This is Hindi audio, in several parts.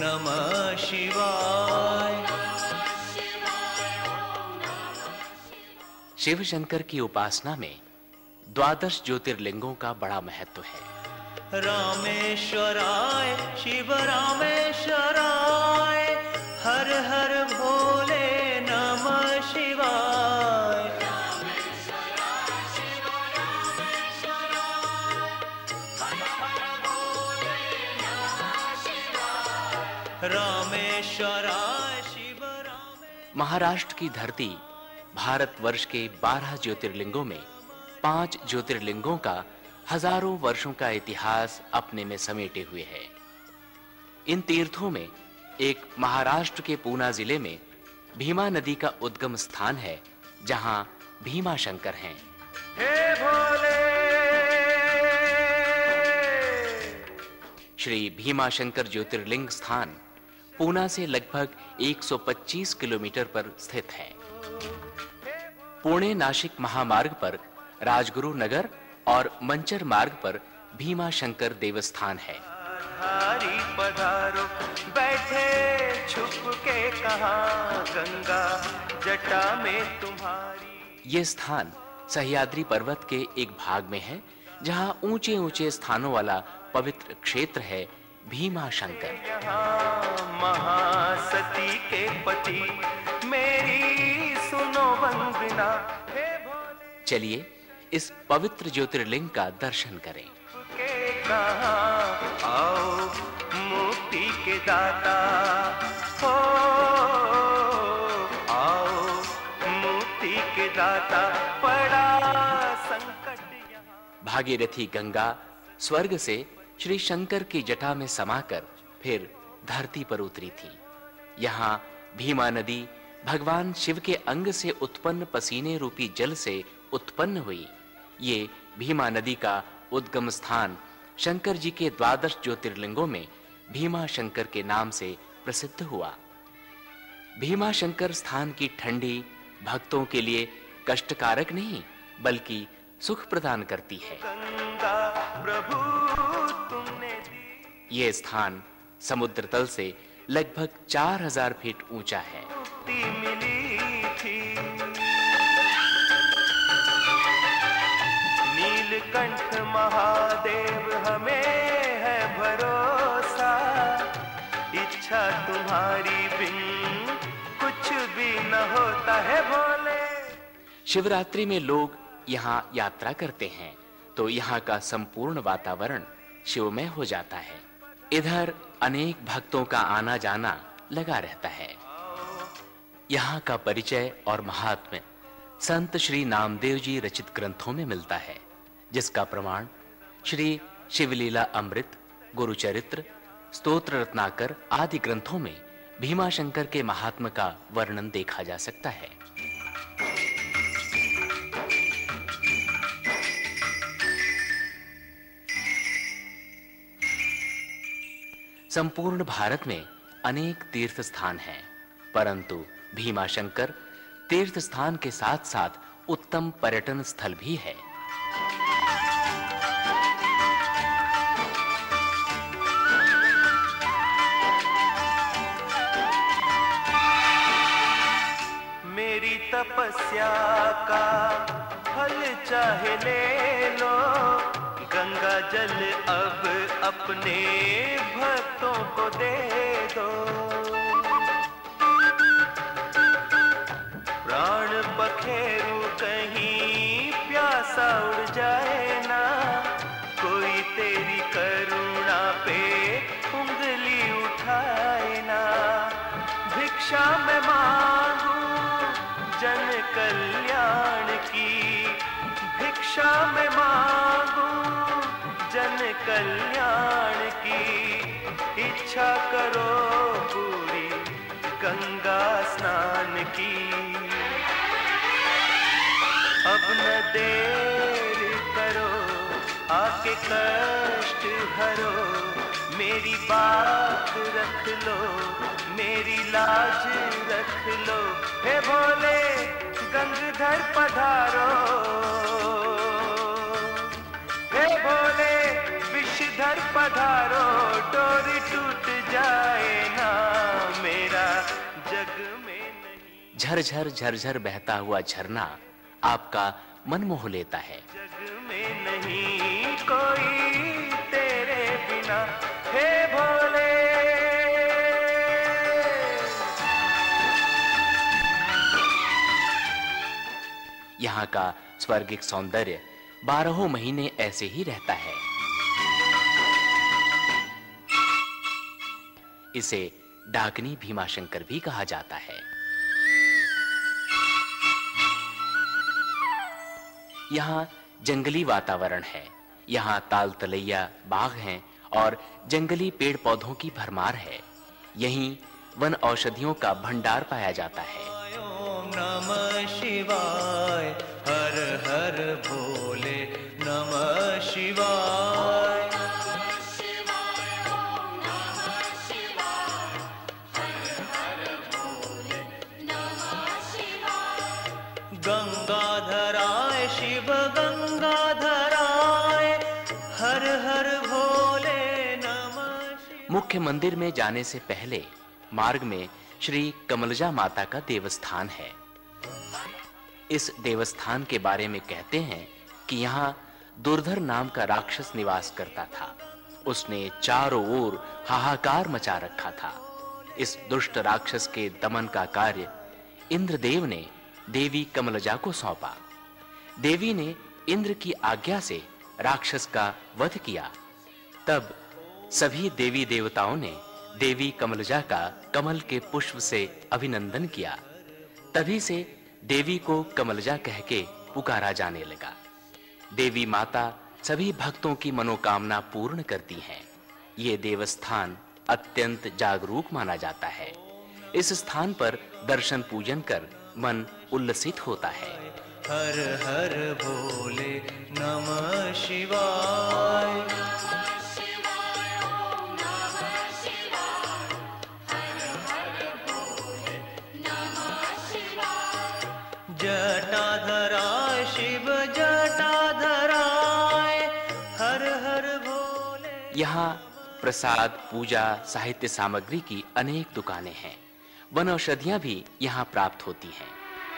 नमः शिवाय। शिव शंकर की उपासना में द्वादश ज्योतिर्लिंगों का बड़ा महत्व है। रामेश्वराय शिव रामेश्वराय, हर हर भोले नमः शिवाय। रामेश्वराय शिव रामेश्वराय, हर हर भोले नमः शिवाय। रामेश्वराय शिव रामेश्वराय। महाराष्ट्र की धरती भारतवर्ष के 12 ज्योतिर्लिंगों में 5 ज्योतिर्लिंगों का हजारों वर्षों का इतिहास अपने में समेटे हुए है। इन तीर्थों में एक महाराष्ट्र के पूना जिले में भीमा नदी का उद्गम स्थान है, जहां भीमा शंकर हैं। हे भोले। श्री भीमा शंकर ज्योतिर्लिंग स्थान पूना से लगभग 125 किलोमीटर पर स्थित है। पुणे नासिक महामार्ग पर राजगुरु नगर और मंचर मार्ग पर भीमा शंकर देवस्थान है। धारी पधारो बैठे छुप के कहां, गंगा जटा में तुम्हारी। ये स्थान सह्याद्री पर्वत के एक भाग में है, जहां ऊंचे-ऊंचे स्थानों वाला पवित्र क्षेत्र है भीमा शंकर। यहाँ महासती के पति मेरी सुनो वंदना। हे भोले। चलिए इस पवित्र ज्योतिर्लिंग का दर्शन करें। के कहां आओ मुक्ति के दाता हो, आओ मुक्ति के दाता, पड़ा संकट यहाँ। भागीरथी गंगा स्वर्ग से श्री शंकर की जटा में समाकर फिर धरती पर उतरी थी। यहाँ भीमा नदी भगवान शिव के अंग से उत्पन्न पसीने रूपी जल से उत्पन्न हुई। ये भीमा नदी का उद्गम स्थान शंकर जी के 12 ज्योतिर्लिंगों में भीमा शंकर के नाम से प्रसिद्ध हुआ। भीमा शंकर स्थान की ठंडी भक्तों के लिए कष्टकारक नहीं बल्कि सुख प्रदान करती है। गंगा प्रभु तुमने दी। यह स्थान समुद्र तल से लगभग 4000 फीट ऊंचा है। मुक्ति मिली थी। नीलकंठ महादेव हमें है भरोसा, इच्छा तुम्हारी बिन कुछ भी न होता है भोले। शिवरात्रि में लोग यहाँ यात्रा करते हैं तो यहाँ का संपूर्ण वातावरण शिवमय हो जाता है। इधर अनेक भक्तों का आना जाना लगा रहता है। यहाँ का परिचय और महात्म्य संत श्री नामदेव जी रचित ग्रंथों में मिलता है, जिसका प्रमाण श्री शिवलीला अमृत, गुरुचरित्र, स्तोत्र रत्नाकर आदि ग्रंथों में भीमा शंकर के महात्म्य का वर्णन देखा जा सकता है। संपूर्ण भारत में अनेक तीर्थ स्थान हैं, परंतु भीमा शंकर तीर्थ स्थान के साथ-साथ उत्तम पर्यटन स्थल भी है। मेरी तपस्या का फल चाहे ले लो, गंगा जल अब अपने भक्तों को दे दो। प्राण पखेरु कहीं प्यासा उड़ जाए ना, कोई तेरी करुणा पे उंगली उठाए ना। भिक्षा में मांगू जन कल्याण की, भिक्षा में मांगू जन कल्याण की। इच्छा करो पूरी गंगा स्नान की, अब न देर करो आके कष्ट हरो। मेरी बात रख लो, मेरी लाज रख लो। हे भोले गंगाधर पधारो, हे भोले विषधर पधारो। डोरी टूट जाए ना, झरझर झरझर बहता हुआ झरना आपका मन मोह लेता है। जग में नहीं कोई तेरे बिना, हे भोले। यहाँ का स्वर्गिक सौंदर्य 12 महीने ऐसे ही रहता है। इसे डाकिनी भीमाशंकर भी कहा जाता है। यहाँ जंगली वातावरण है। यहाँ ताल तलैया बाग हैं और जंगली पेड़ पौधों की भरमार है। यहीं वन औषधियों का भंडार पाया जाता है। ओम नमः शिवाय, हर हर भोले, नमः शिवाय। गंगाधराय शिव गंगाधराय, हर हर भोले नमः। मुख्य मंदिर में जाने से पहले मार्ग में श्री कमलजा माता का देवस्थान है। इस देवस्थान के बारे में कहते हैं कि यहाँ दुर्धर नाम का राक्षस निवास करता था। उसने चारों ओर हाहाकार मचा रखा था। इस दुष्ट राक्षस के दमन का कार्य इंद्रदेव ने देवी कमलजा को सौंपा। देवी ने इंद्र की आज्ञा से राक्षस का वध किया। तब सभी देवी देवताओं ने देवी कमलजा का कमल के पुष्प से अभिनंदन किया। तभी से देवी को कमलजा कह के पुकारा जाने लगा। देवी माता सभी भक्तों की मनोकामना पूर्ण करती हैं। ये देवस्थान अत्यंत जागरूक माना जाता है। इस स्थान पर दर्शन पूजन कर मन उल्लसित होता है। हर हर भोले नमः शिवाय। जटाधराय शिव जटाधराय, हर हर भोले। यहाँ प्रसाद, पूजा, साहित्य सामग्री की अनेक दुकानें हैं। वन औषधियां भी यहाँ प्राप्त होती हैं।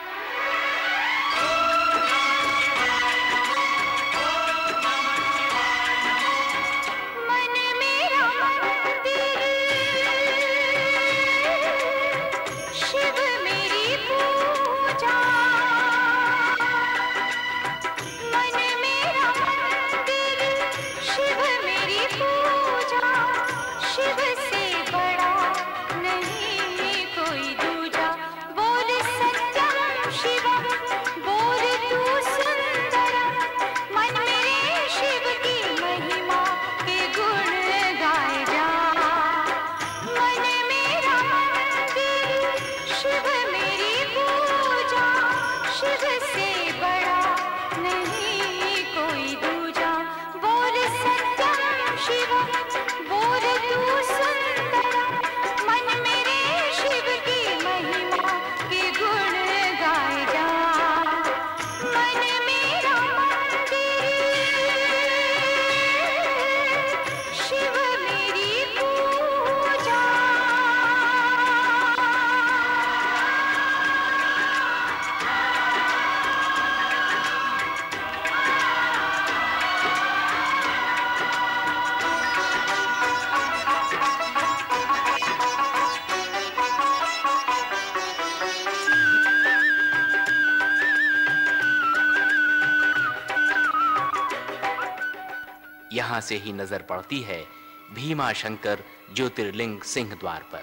यहाँ से ही नजर पड़ती है भीमाशंकर ज्योतिर्लिंग सिंह द्वार पर।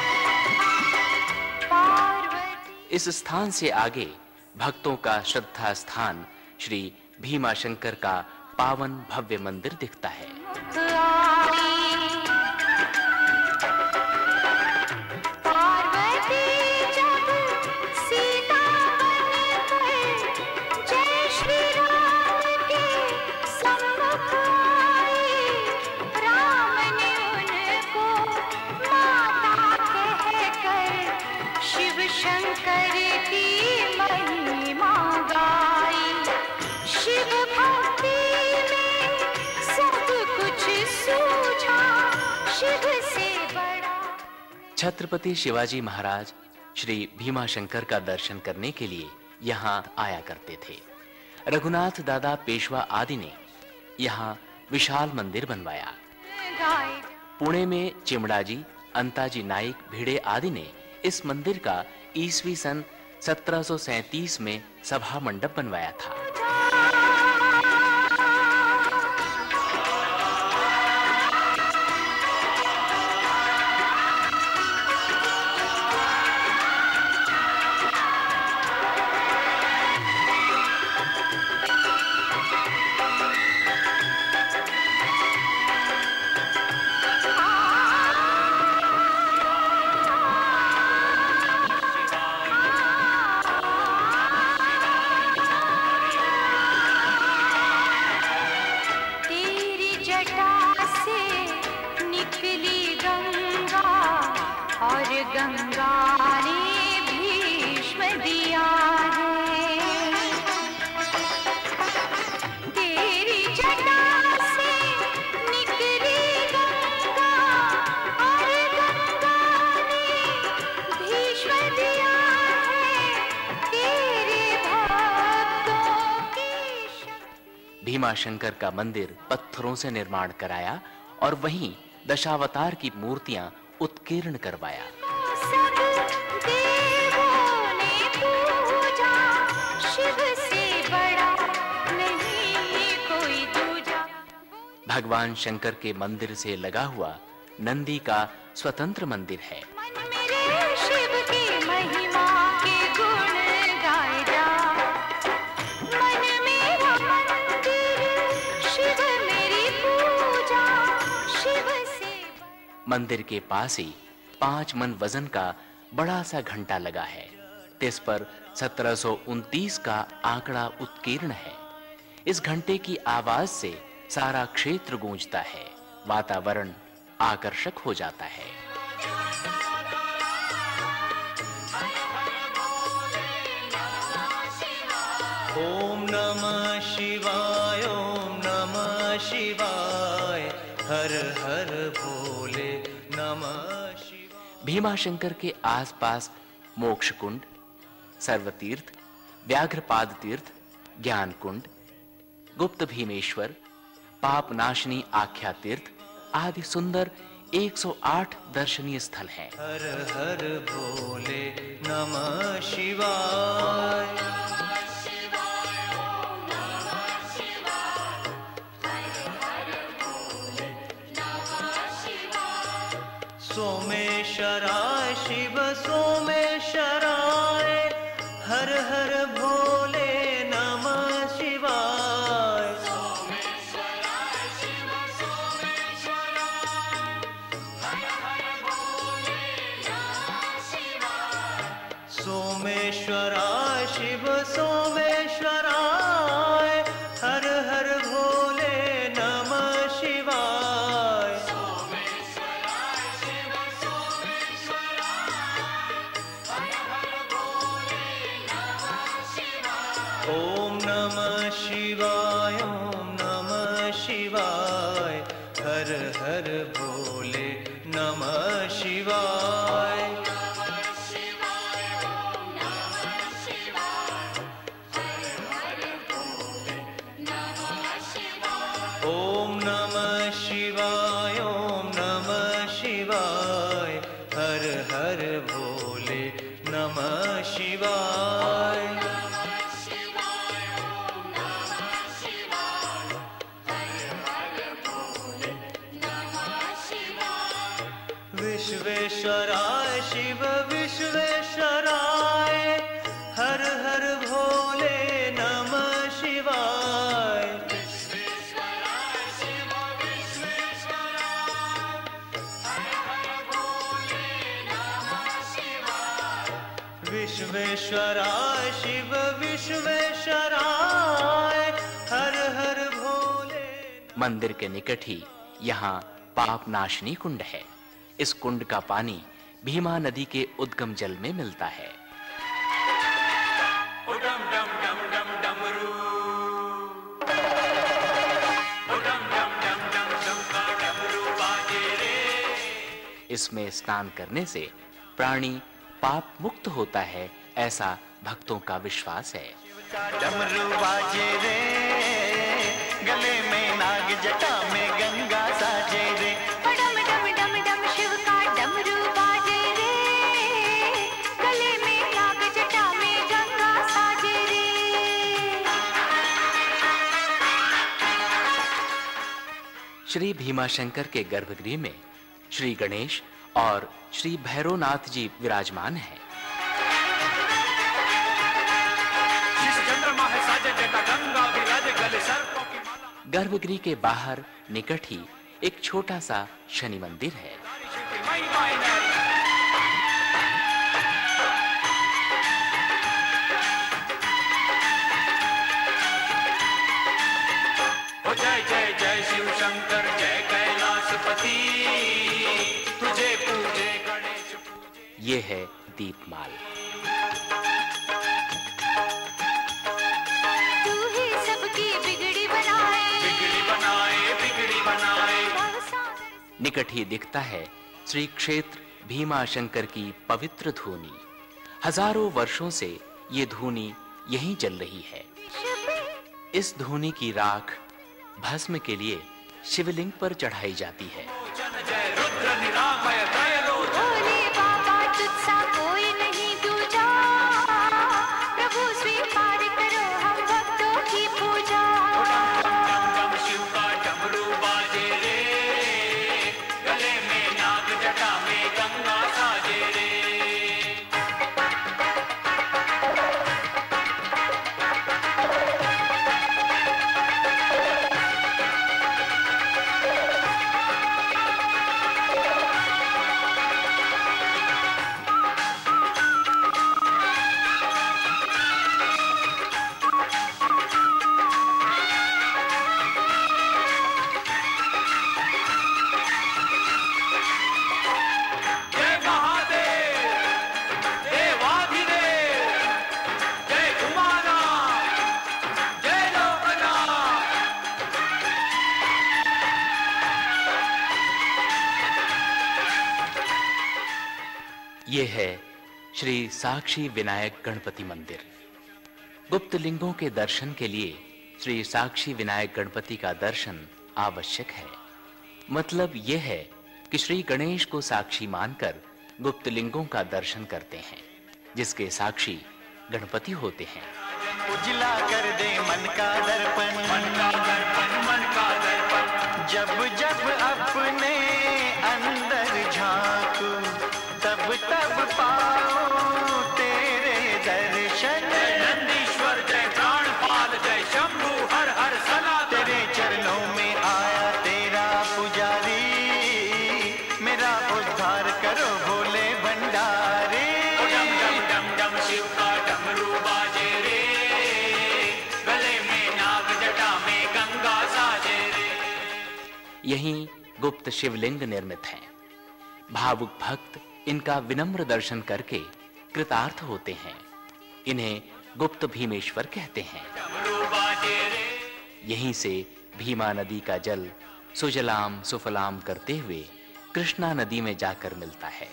इस स्थान से आगे भक्तों का श्रद्धा स्थान श्री भीमाशंकर का पावन भव्य मंदिर दिखता है। छत्रपति शिवाजी महाराज श्री भीमाशंकर का दर्शन करने के लिए यहाँ आया करते थे। रघुनाथ दादा पेशवा आदि ने यहाँ विशाल मंदिर बनवाया। पुणे में चिमड़ाजी, अंताजी नाइक, भिड़े आदि ने इस मंदिर का ईस्वी सन 1737 में सभा मंडप बनवाया था। भीमाशंकर का मंदिर पत्थरों से निर्माण कराया और वहीं दशावतार की मूर्तियां उत्कीर्ण करवाया। भगवान शंकर के मंदिर से लगा हुआ नंदी का स्वतंत्र मंदिर है। मंदिर के पास ही 5 मन वजन का बड़ा सा घंटा लगा है। इस पर 1729 का आंकड़ा उत्कीर्ण है। इस घंटे की आवाज से सारा क्षेत्र गूंजता है, वातावरण आकर्षक हो जाता है। ओम नमः शिवाय, ओम नमः शिवाय, हर हर भोले नमः शिवाय। भीमाशंकर के आसपास मोक्ष कुंड, सर्वतीर्थ, व्याघ्रपाद तीर्थ, ज्ञान कुंड, गुप्त भीमेश्वर, पाप नाशनी आख्या तीर्थ आदि सुंदर 108 दर्शनीय स्थल हैं। हर हर भोले नमः शिवाय। सोमेश्वराय शिव सोमेश्वराय, हर हर भोले नमः शिवाय। सोमेश्वराय शिव सोमेश्वराय, हर हर भोले नमः शिवाय। सोमेश्वराय शिव सोमेश्वराय, हर हर भोले नमः शिवाय। ओम नमः शिवाय, ओम नमः शिवाय, हर हर भोले नमः शिवाय। ओम नमः शिवाय, ओम नमः शिवाय, हर हर भोले नमः शिवाय। विश्वेश्वराय शिव विश्वेश्वराय, हर हर भोले नमः शिवाय। विश्वेश्वराय शिव विश्वेश्वराय, हर हर भोले नमः शिवाय। विश्वेश्वराय शिव विश्वेश्वराय, हर हर भोले। मंदिर के निकट ही यहाँ पाप नाशनी कुंड है। इस कुंड का पानी भीमा नदी के उद्गम जल में मिलता है। उडम डम डम डम डमरू, उडम डम डम डम डम का डमरू बाजे रे। इसमें स्नान करने से प्राणी पाप मुक्त होता है, ऐसा भक्तों का विश्वास है। डमरू बाजे रे, गले में नाग, जटा में गंगा साजे रे। डम डम डम डम शिव का डमरू बाजे रे, गले में नाग, जटा में गंगा साजे रे। श्री भीमाशंकर के गर्भगृह में श्री गणेश और श्री भैरवनाथ जी विराजमान हैं। गर्भगृह के बाहर निकट ही एक छोटा सा शनि मंदिर है। जय जय जय शिव शंकर, जय कैलाशपति, तुझे पूजे गणेश पूजे। ये है दीपमाल। तू ही सबकी बिगड़ी बनाए, बिगड़ी बनाए, बिगड़ी बनाए। निकट ही दिखता है श्री क्षेत्र भीमाशंकर की पवित्र धूनी। हजारों वर्षों से ये धूनी यहीं जल रही है। इस धूनी की राख भस्म के लिए शिवलिंग पर चढ़ाई जाती है। जय रुद्र निरामय दयालोचन, भोले बाबा तुझसा कोई नहीं दूजा, प्रभु स्वीकार करो हम भक्तों की पूजा। डम डम डम शिव का डमरू बाजे रे, गले में नाग, जटा में गंगा साजे रे। जय महादेव, देवाधिदेव, जय उमानाथ, जय लोकनाथ। ये है श्री साक्षी विनायक गणपति मंदिर। गुप्त लिंगों के दर्शन के लिए श्री साक्षी विनायक गणपति का दर्शन आवश्यक है। मतलब यह है कि श्री गणेश को साक्षी मानकर गुप्त लिंगों का दर्शन करते हैं, जिसके साक्षी गणपति होते हैं। उजला कर दे मन का दर्पण, मन का दर्पण, मन का दर्पण। जब जब अपने अंदर झांकू, तब तब पाऊं तेरे दर्शन। जय नंदीश्वर, जय प्राणपाल, जय शंभु हर हर सनातन। तेरे चरणों में आया तेरा पुजारी, मेरा उद्धार करो भोले भंडारी। डम डम डम डम शिव का डमरू बाजे रे, गले में नाग, जटा में गंगा साजे रे। यहीं गुप्त शिवलिंग निर्मित हैं। भावुक भक्त इनका विनम्र दर्शन करके कृतार्थ होते हैं। इन्हें गुप्त भीमेश्वर कहते हैं। डमरू बाजे रे, यहीं से भीमा नदी का जल सुजलाम सुफलाम करते हुए कृष्णा नदी में जाकर मिलता है।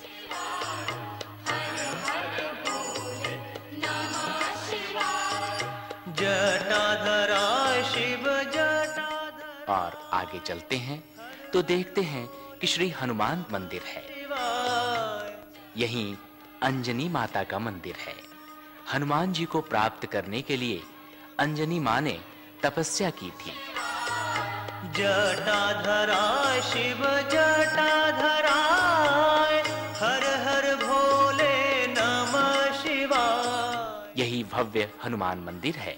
जटाधरा शिव जटाधरा और आगे चलते हैं तो देखते हैं कि श्री हनुमान मंदिर है। यहीं अंजनी माता का मंदिर है। हनुमान जी को प्राप्त करने के लिए अंजनी मां ने तपस्या की थी। जटाधरा शिव जटाधरा, हर हर भोले नमः शिवाय। यही भव्य हनुमान मंदिर है।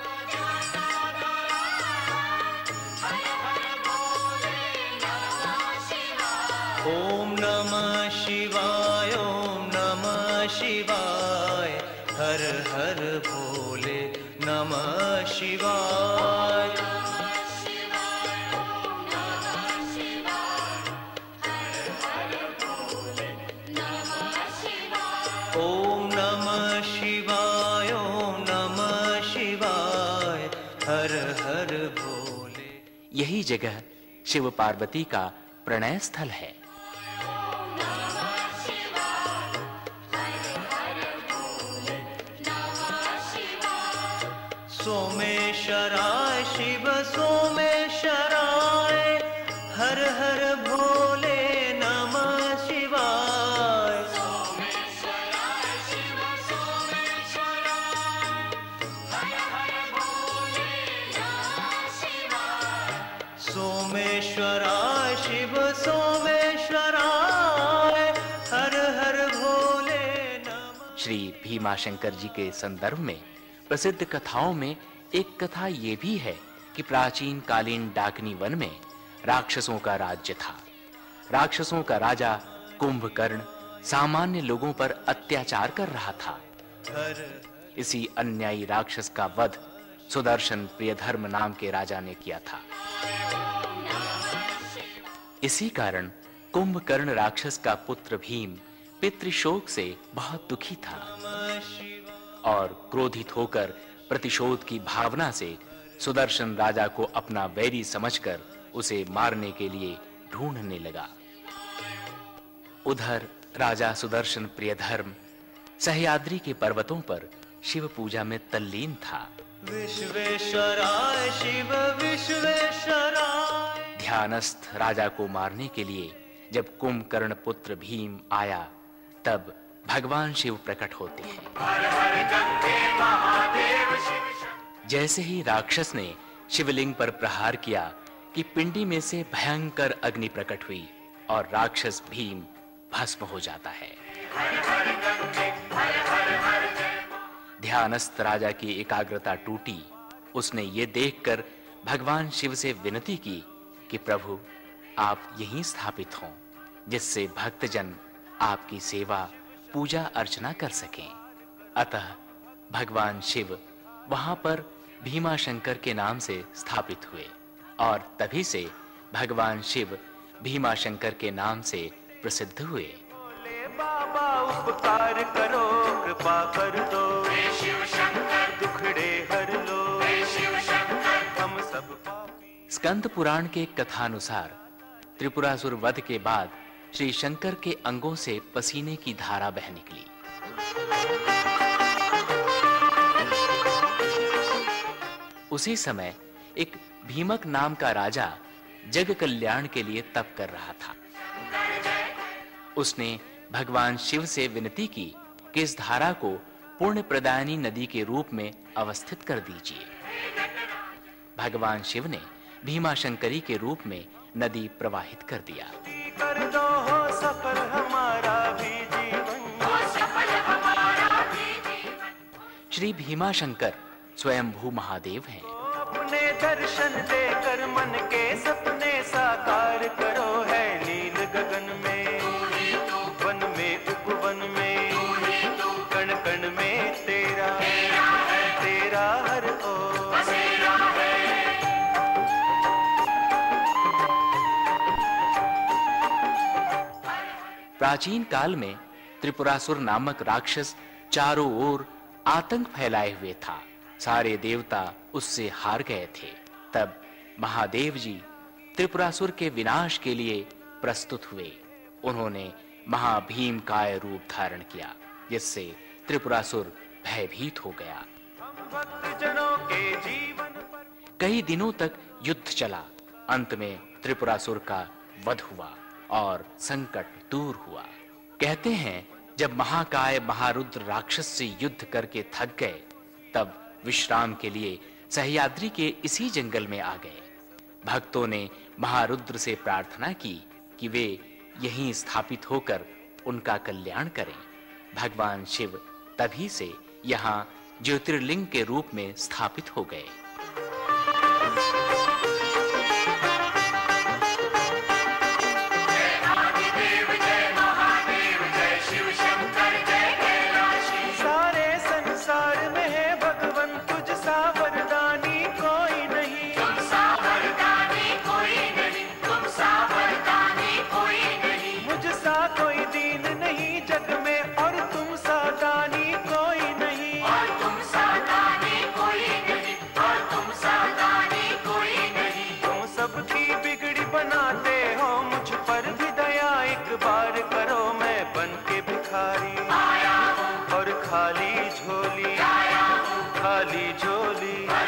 ओम नमः शिवाय, ओम नमः शिवाय, हर हर भोले नमः शिवाय। ओम नमः शिवाय, ओम नमः शिवाय, हर हर भोले। यही जगह शिव पार्वती का प्रणय स्थल है। सोमेश्वराय शिव सोमेश्वराय हर हर भोले नमः शिवाय। सोमेश्वराय शिव सोमेश्वराय हर हर भोले नमः शिवाय। सोमेश्वराय शिव सोमेश्वराय हर हर भोले नमः। श्री भीमाशंकर जी के संदर्भ में प्रसिद्ध कथाओं में एक कथा ये भी है कि प्राचीन कालीन डाकिनी वन में राक्षसों का राज्य था। राक्षसों का राजा कुंभकर्ण सामान्य लोगों पर अत्याचार कर रहा था। इसी अन्यायी राक्षस का वध सुदर्शन प्रियधर्म नाम के राजा ने किया था। इसी कारण कुंभकर्ण राक्षस का पुत्र भीम पितृशोक से बहुत दुखी था और क्रोधित होकर प्रतिशोध की भावना से सुदर्शन राजा को अपना वैरी समझकर उसे मारने के लिए ढूंढने लगा। उधर राजा सुदर्शन प्रियधर्म सह्याद्री के पर्वतों पर शिव पूजा में तल्लीन था। विश्वेश्वराय शिव विश्वेश्वराय। ध्यानस्थ राजा को मारने के लिए जब कुंभकर्ण पुत्र भीम आया तब भगवान शिव प्रकट होते हैं। जैसे ही राक्षस ने शिवलिंग पर प्रहार किया कि पिंडी में से भयंकर अग्नि प्रकट हुई और राक्षस भीम भस्म हो जाता है। ध्यानस्थ राजा की एकाग्रता टूटी। उसने ये देखकर भगवान शिव से विनती की कि प्रभु आप यहीं स्थापित हों जिससे भक्तजन आपकी सेवा पूजा अर्चना कर सकें। अतः भगवान शिव वहां पर भीमाशंकर के नाम से स्थापित हुए और तभी से भगवान शिव भीमाशंकर के नाम से प्रसिद्ध हुए। बाबा उपकार करो कृपा कर दो शिव शंकर दुखड़े हर लो शिव शंकर हम सब पापी। स्कंद पुराण के कथानुसार त्रिपुरासुर वध के बाद श्री शंकर के अंगों से पसीने की धारा बह निकली। उसी समय एक भीमक नाम का राजा जग कल्याण के लिए तप कर रहा था। उसने भगवान शिव से विनती की कि इस धारा को पुण्य प्रदायनी नदी के रूप में अवस्थित कर दीजिए। भगवान शिव ने भीमाशंकरी के रूप में नदी प्रवाहित कर दिया। कर दो हो सफल हमारा भी जीवन, हो सफल हमारा भी जीवन। श्री भीमाशंकर स्वयंभू महादेव हैं। अपने दर्शन देकर मन के सपने साकार करो है नील गगन में वन में उपवन में कण कण में तेरा हर ओर। प्राचीन काल में त्रिपुरासुर नामक राक्षस चारों ओर आतंक फैलाए हुए था। सारे देवता उससे हार गए थे। तब महादेव जी त्रिपुरासुर के विनाश के लिए प्रस्तुत हुए। उन्होंने महाभीम काय रूप धारण किया जिससे त्रिपुरासुर भयभीत हो गया। भक्तजनों के जीवन पर कई दिनों तक युद्ध चला। अंत में त्रिपुरासुर का वध हुआ और संकट दूर हुआ। कहते हैं जब महाकाय महारुद्र राक्षस से युद्ध करके थक गए तब विश्राम के लिए सह्याद्री के इसी जंगल में आ गए। भक्तों ने महारुद्र से प्रार्थना की कि वे यहीं स्थापित होकर उनका कल्याण करें। भगवान शिव तभी से यहाँ ज्योतिर्लिंग के रूप में स्थापित हो गए। सारे संसार में है भगवन तुझ सा वरदानी कोई नहीं, तुम सा वरदानी कोई नहीं, तुम सा वरदानी कोई नहीं। मुझ सा कोई दीन नहीं जग में और तुम सा दानी कोई नहीं, और तुम सा दानी कोई नहीं, और तुम सा दानी कोई नहीं। तुम सबकी बिगड़ी बनाते हो मुझ पर भी दया एक बार करो। मैं बन के भिखारी आया हूँ और खाली झोली, खाली झोली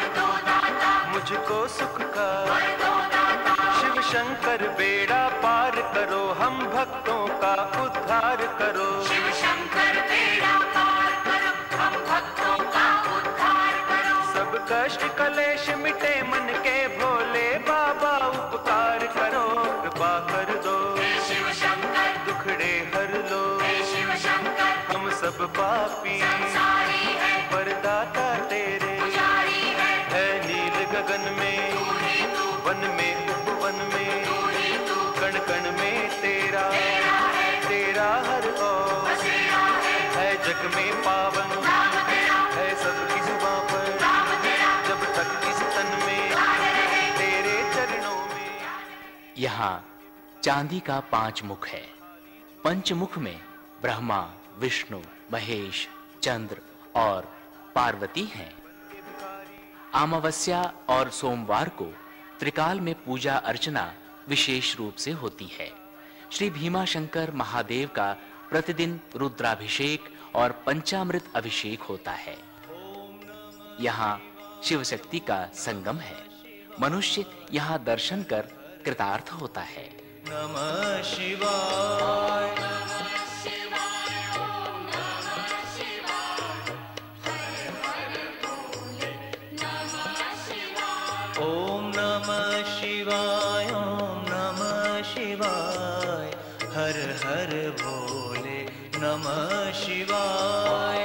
मुझको सुख का। शिव शंकर बेड़ा पार करो, हम भक्तों का उद्धार करो। शिव शंकर बेड़ा पार करो, हम भक्तों का उद्धार करो। सब कष्ट कलेश मिटे मन के भोले बाबा उपकार करो। कृपा कर दो हे शिव शंकर, दुखड़े हर लो। हे शिव शंकर, हम सब पापी संसारी है, वरदाता तेरे पुजारी है नील गगन में, तू ही तू, वन में उपवन में, तू ही तू, कण कण में तेरा तेरा है, तेरा हर ओर बसेरा है जग में पावन नाम तेरा, है सबकी जुबां पर। नाम तेरा, जब तक इस तन में याद रहे तेरे चरणों में। यहाँ चांदी का 5 मुख है। पंचमुख में ब्रह्मा, विष्णु, महेश, चंद्र और पार्वती हैं। अमावस्या और सोमवार को त्रिकाल में पूजा अर्चना विशेष रूप से होती है। श्री भीमाशंकर महादेव का प्रतिदिन रुद्राभिषेक और पंचामृत अभिषेक होता है। यहाँ शिव शक्ति का संगम है। मनुष्य यहाँ दर्शन कर कृतार्थ होता है। नमः शिवाय। ओम नमः शिवाय, ओम नमः शिवाय, हर हर भोले नमः शिवाय।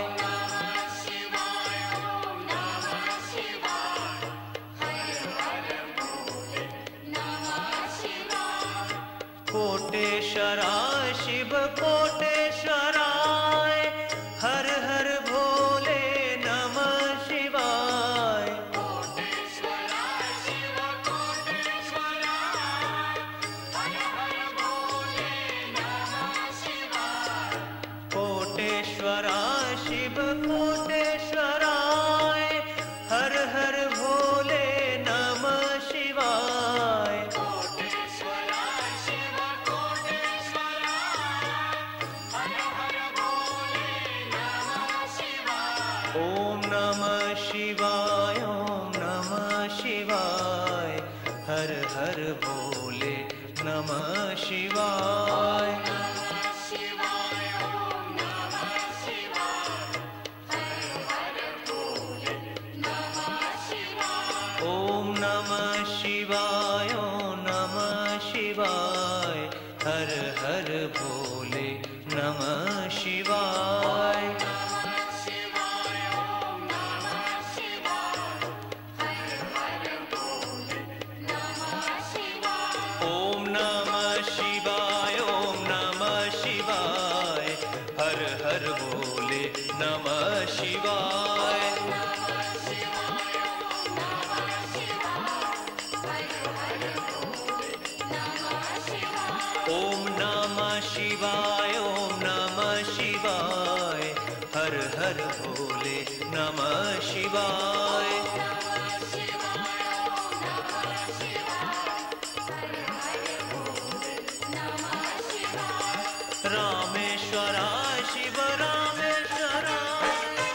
कोटेश्वराय शिव कोटेश्वराय, हर हर भोले नमः शिवाय। कोटेश्वराय शिव कोटेश्वराय, हर हर भोले नमः शिवाय। ओम नमः शिवाय, ओम नमः शिवाय, हर हर भोले नमः शिवाय। ओम नमः शिवाय, ओम नमः शिवाय, हर हर भोले नमः शिवाय। ओम नमः शिवाय, ओम नमः शिवाय, हर हर भोले नमः शिवाय। ओम नमः शिवाय, ओम नमः शिवाय, हर हर भोले नमः शिवाय। रामेश्वराय शिव रामेश्वराय।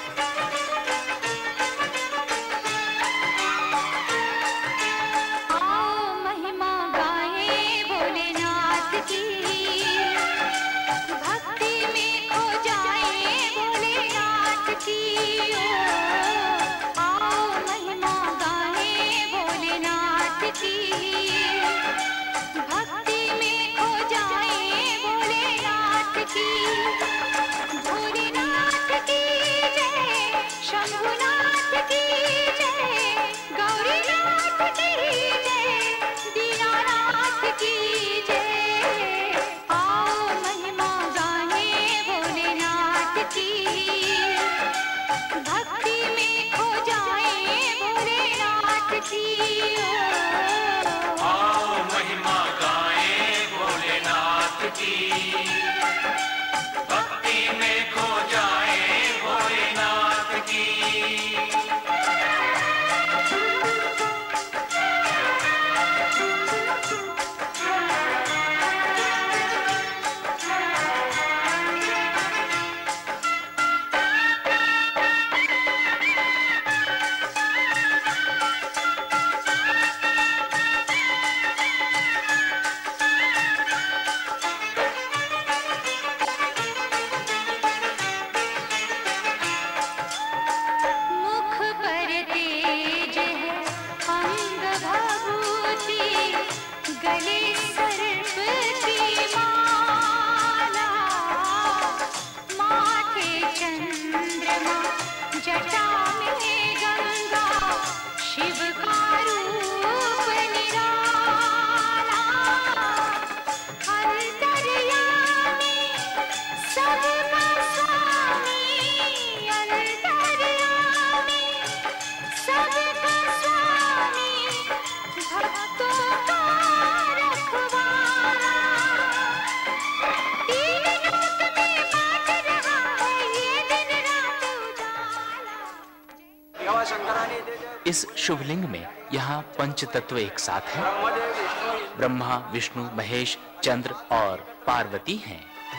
आओ महिमा गाए भोलेनाथ की, भक्ति में खो जाए भोलेनाथ की। आओ महिमा गाए भोलेनाथ की, भक्ति में खो जाए भोलेनाथ की। इस शुभलिंग में यहाँ पंच तत्व एक साथ हैं। ब्रह्मा, विष्णु, महेश, चंद्र और पार्वती हैं।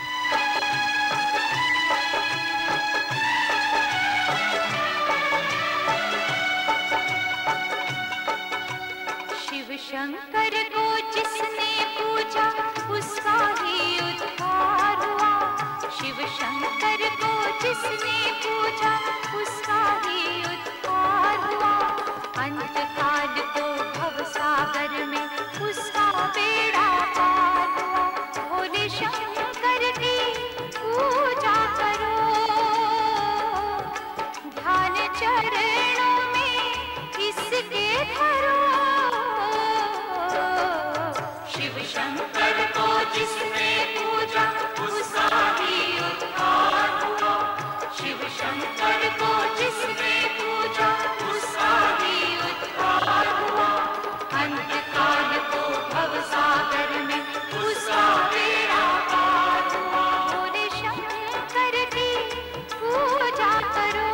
शिव शंकर को जिसने पूजा उसका ही उद्धार हुआ। शिव शंकर को जिसने पूजा उसका ही उद्धार हुआ। अंत काल को भव सागर में उसका बेड़ा पार हुआ। भोले शंकर की पूजा करो, ध्यान चरणों में इसके धरो। शिव शंकर को जिसने पूजा उसका ही उद्धार हुआ। शिव शंकर को जिसने पूजा उसका ही उद्धार हुआ। अंत काल को भव सागर में उसका बेड़ा पार हुआ। भोले शंकर की पूजा करो,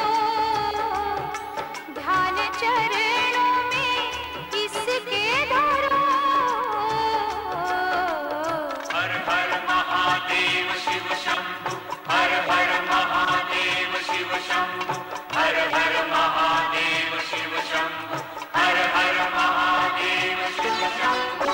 ध्यान चरणों में इसके धरो। हर हर महादेव शिव शंभु, हर हर महादेव शिव शंभु, हर हर महादेव शिव शंभु, हर हर महादेव शिव शंभु।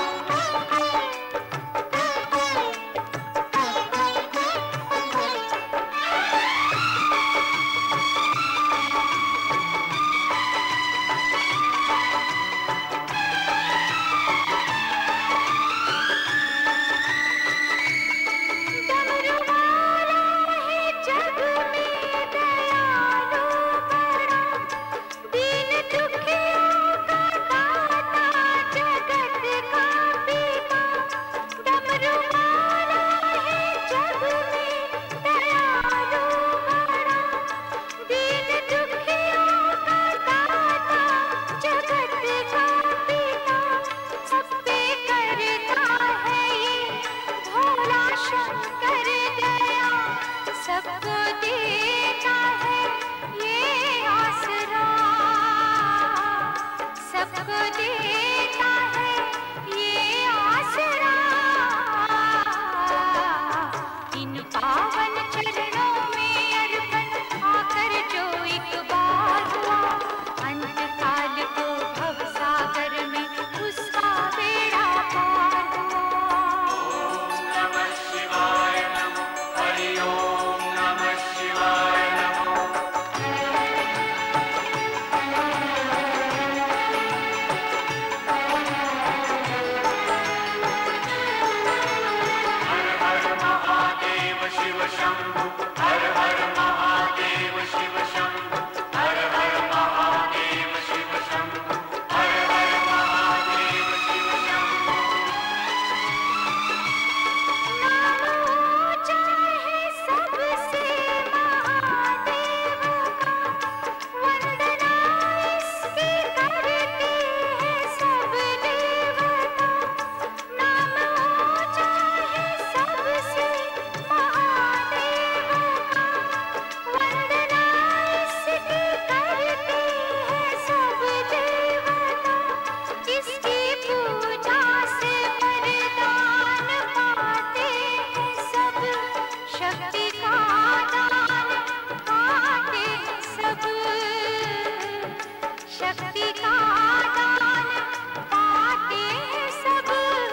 डमरू वाला है जग में दयालु बड़ा, दीन दुखियों का दाता जगत का पिता। डमरू वाला है जग में दयालु बड़ा, दीन दुखियों का दाता जगत का पिता। सब पे करता है ये भोला शंकर दया, सबको देता है ये आसरा, सबको देता है ये आसरा। इन पावन चरणों में अर्पण आकर जो एक बार हुआ। अंत काल को भव सागर में उसका बेड़ा पार हुआ। नमः शिवाय नमो, हरि ओम नमः शिवाय नमो। हर हर महादेव शिव शंभु, हर हर महादेव शिव शंभु, हर हर महादेव शिव शंभु, हर हर महादेव शिव शंभु। चाहे सबसे महादेव का, वंदना इसकी करते हैं सब देवता। नाम चाहे सबसे महादेव का, वंदना इसकी करते हैं सब देवता। इसकी पूजा से वरदान पाते हैं सब, शक्ति का दान पाते हैं सब, शक्ति का दान पाते हैं सब।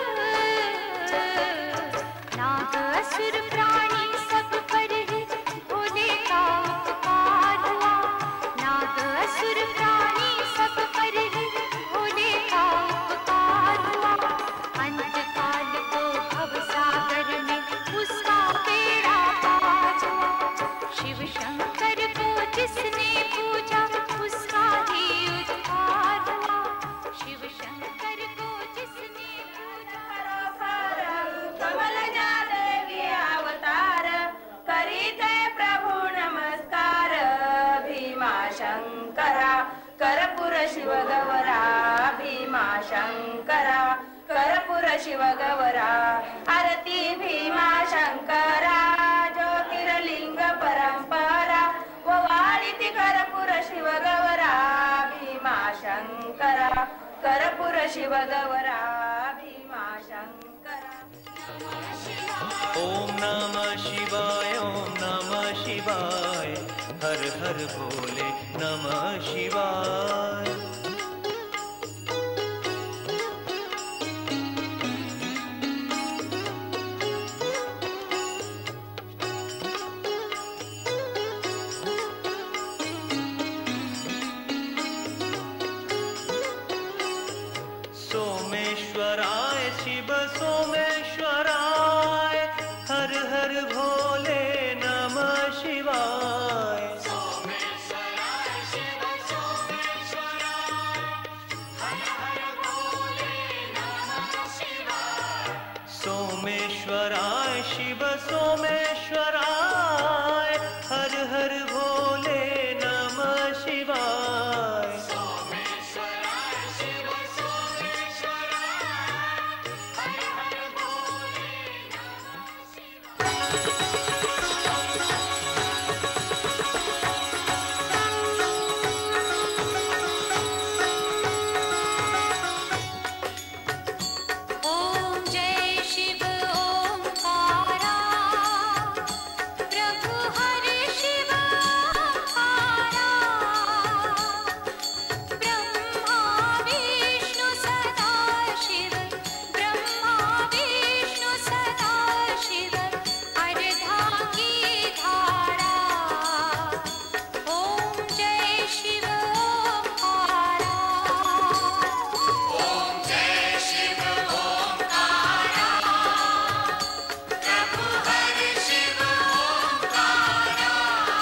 नाग असुर प्राणी सब पर ही भोले का उपकार हुआ। नाग असुर प्राणी सब पर ही भोले का उपकार हुआ। अंत काल को भव सागर में उसका बेड़ा पार हुआ। शिव शंकर को जिसने पूजा उसका ही उद्धार हुआ। शिव शंकर को जिसने पूजा कमल देवी अवतार करीते प्रभु नमस्कार। भीमा शंकरा कर्पूर शिव गौरा, भीमा शंकरा कर्पूर शिव गौरा। आरती भीमा शंकरा ज्योतिर्लिंग परंपरा, वाळीती कर्पूर शिव गौरा। भीमा शिव गौरा भीमाशंकरा। ओम नमः शिवाय, ओम नमः शिवाय, हर हर भोले नमः शिवाय। सोमेश्वराय शिव सोमेश्वराय, हर हर भोले नमः शिवाय। सोमेश्वराय शिव सोमेश्वराय, हर हर भोले नमः शिवाय। सोमेश्वराय शिव सोमेश्वराय, हर हर भोले नमः शिवाय। सोमेश्वराय शिव सोमेश्वराय, हर हर भोले नमः ओम जय शिव ओंकारा, प्रभु हरि शिव ओंकारा। ब्रह्मा विष्णु सदा शिव, ब्रह्मा विष्णु सदा शिव, अर्धांगी धारा। ओम जय शिव ओंकारा। ओम जय शिव ओंकारा, प्रभु हरि शिव ओंकारा।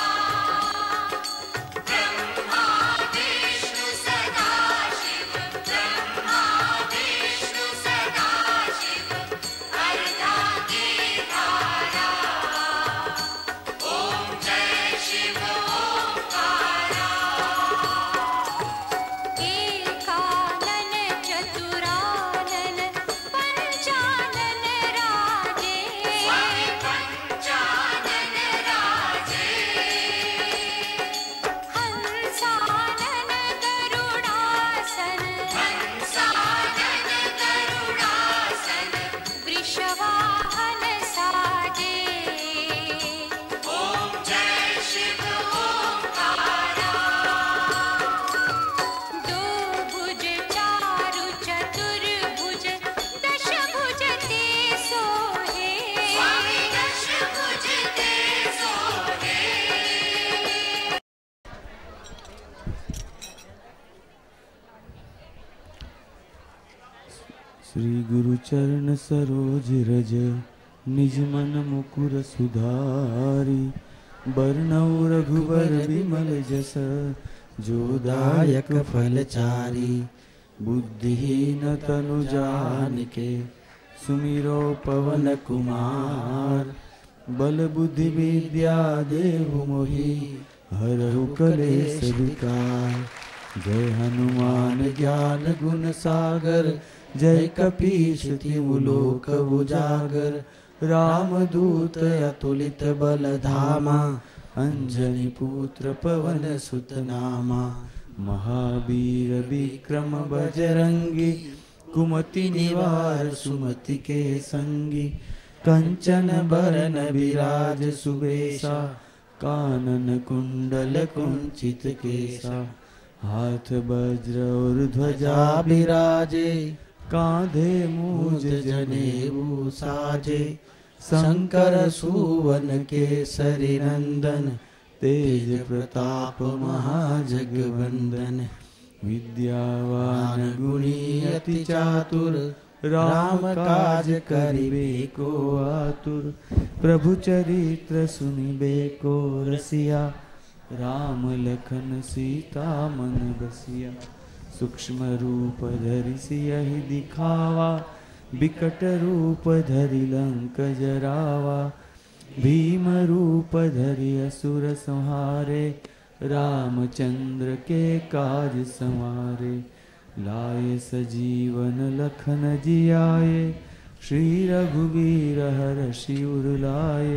ब्रह्मा विष्णु सदा शिव, ब्रह्मा विष्णु सदा शिव, अर्धांगी धारा। ओम जय शिव ओंकारा। एकानन चतुरानन पंचानन राजे, स्वामी पंचानन राजे। हंसानन गरुडासन, हंसानन करुणासन, वृषवाहन साजे। ओम जय शिव ओंकारा। दो भुज चारु चतुर्भुज, दश भुज ते सोहे। स्वामी दश भुज ते सोहे। श्री गुरु चरण सरोज रज, निज मन मुकुर सुधारी। बरनउँ रघुबर विमल जस, जो दायक फलचारी। बुद्धिहीन तनु जानिके, सुमिरो पवन कुमार। बल बुद्धि विद्या देहु मोहि, हरहु कलेश विकार। जय हनुमान ज्ञान गुण सागर, जय कपीश तिहु लोक उजागर। रामदूत अतुलित बल धामा, अंजनी पुत्र पवन सुत नामा। महावीर विक्रम बजरंगी, कुमति निवार सुमति के संगी। कंचन बरन विराज सुबेसा, कानन कुंडल कुंचित केसा। हाथ वज्र और ध्वजा विराजे, कांधे मूज जनेऊ साजे। शंकर सुवन केसरी नंदन, तेज प्रताप महाजगवंदन। विद्यावान गुणी अति चातुर, राम काज करिबे को आतुर। प्रभु चरित्र सुनिबे को रसिया, राम लखन सीता मन बसिया। सूक्ष्म रूप धरि सियहि दिखावा, बिकट रूप धरि लंक जरावा। भीम रूप धरि असुर संहारे, रामचंद्र के काज संवारे। लाए सजीवन लखन जियाए, श्री रघुवीर हरषि उर लाए।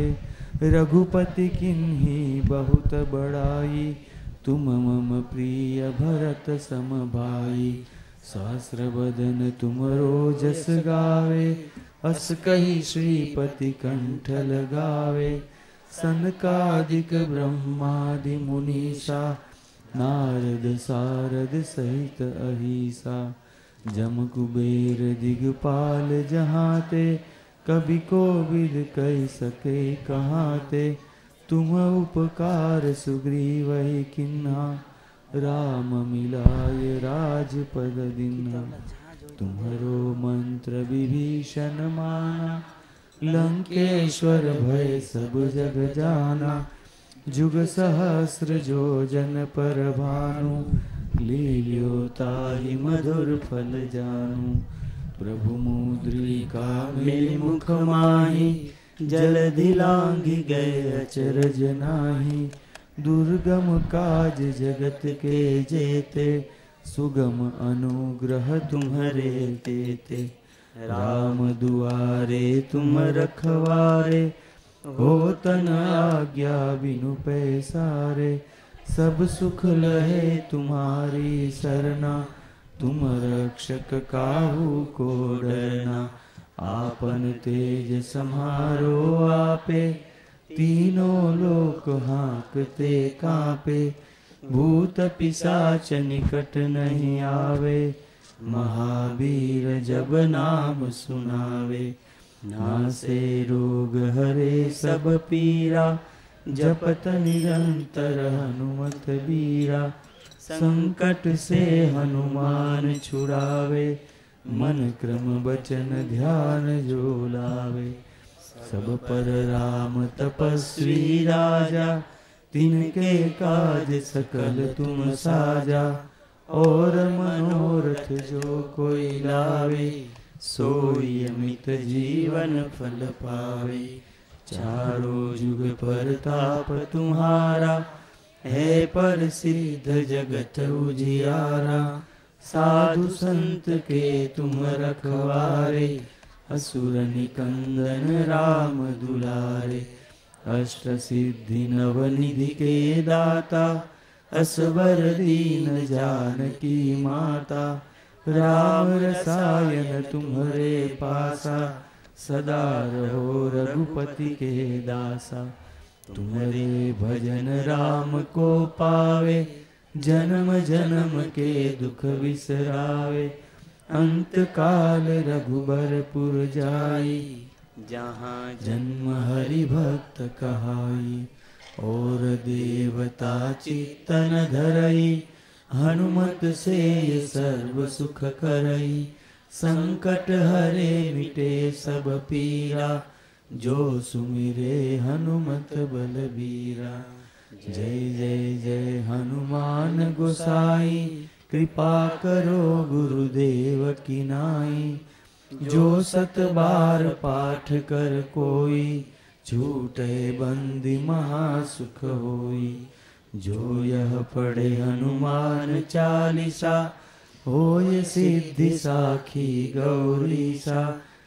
रघुपति किन्ही बहुत बड़ाई, तुम मम प्रिय भरत सम भाई। सहस्र बदन तुमरो जस गावे, अस कही श्रीपति कंठ लगावे। सनकादिक ब्रह्मादि मुनीषा, नारद सारद सहित अहिसा। जम कुबेर दिगपाल जहाते, कभी कोविद कह सके कहाते। तुम उपकार सुग्रीव किन्हा, राम मिलाय राजपद दीन्हा। तुम्हरो मंत्र विभीषण माना, लंकेश्वर भय सब जग जाना। जुग सहस्र जो जन पर भानु, लील्यो ताहि मधुर फल जानू। प्रभु मुद्रिका मेलि मुख माहि, जलधि लांघि गए अचरज नाही। दुर्गम काज जगत के जेते, सुगम अनुग्रह तुम्हरे तेते। राम दुआरे तुम रखवारे, हो तन आज्ञा बिनु पैसारे। सब सुख लहे तुम्हारी सरना, तुम रक्षक काहू को डरना। आपन तेज समारो आपे, तीनों लोक हाँकते कांपे। भूत पिशाच निकट नहीं आवे, महावीर जब नाम सुनावे। नासे रोग हरे सब पीरा, जपत निरंतर हनुमत बीरा। संकट से हनुमान छुड़ावे, मन क्रम बचन ध्यान जो लावे। सब पर राम तपस्वी राजा, तिनके काज सकल तुम साजा। और मनोरथ जो कोई लावे, सोई अमित जीवन फल पावे। चारों जुग परताप तुम्हारा, है प्रसिद्ध जगत उजियारा। साधु संत के तुम रखवारे, असुर निकंदन राम दुलारे। अष्ट सिद्धि नवनिधि के दाता, असवर दीन जानकी माता। राम रसायन तुम्हारे पासा, सदा रहो रघुपति के दासा। तुम्हारे भजन राम को पावे, जन्म जन्म के दुख बिसरावे। अंत काल रघुबरपुर जाई, जहाँ जन्म हरि भक्त कहाई। और देवता चित्तन धरई, हनुमत से सर्व सुख करई। संकट हरे मिटे सब पीरा, जो सुमिरे हनुमत बलबीरा। जय जय जय हनुमान गोसाई, कृपा करो गुरुदेव की नाई। जो सत बार पाठ कर कोई, छूटे बंदी महासुख होई। जो यह पढ़े हनुमान चालीसा, होय सिद्धि साखी गौरीसा।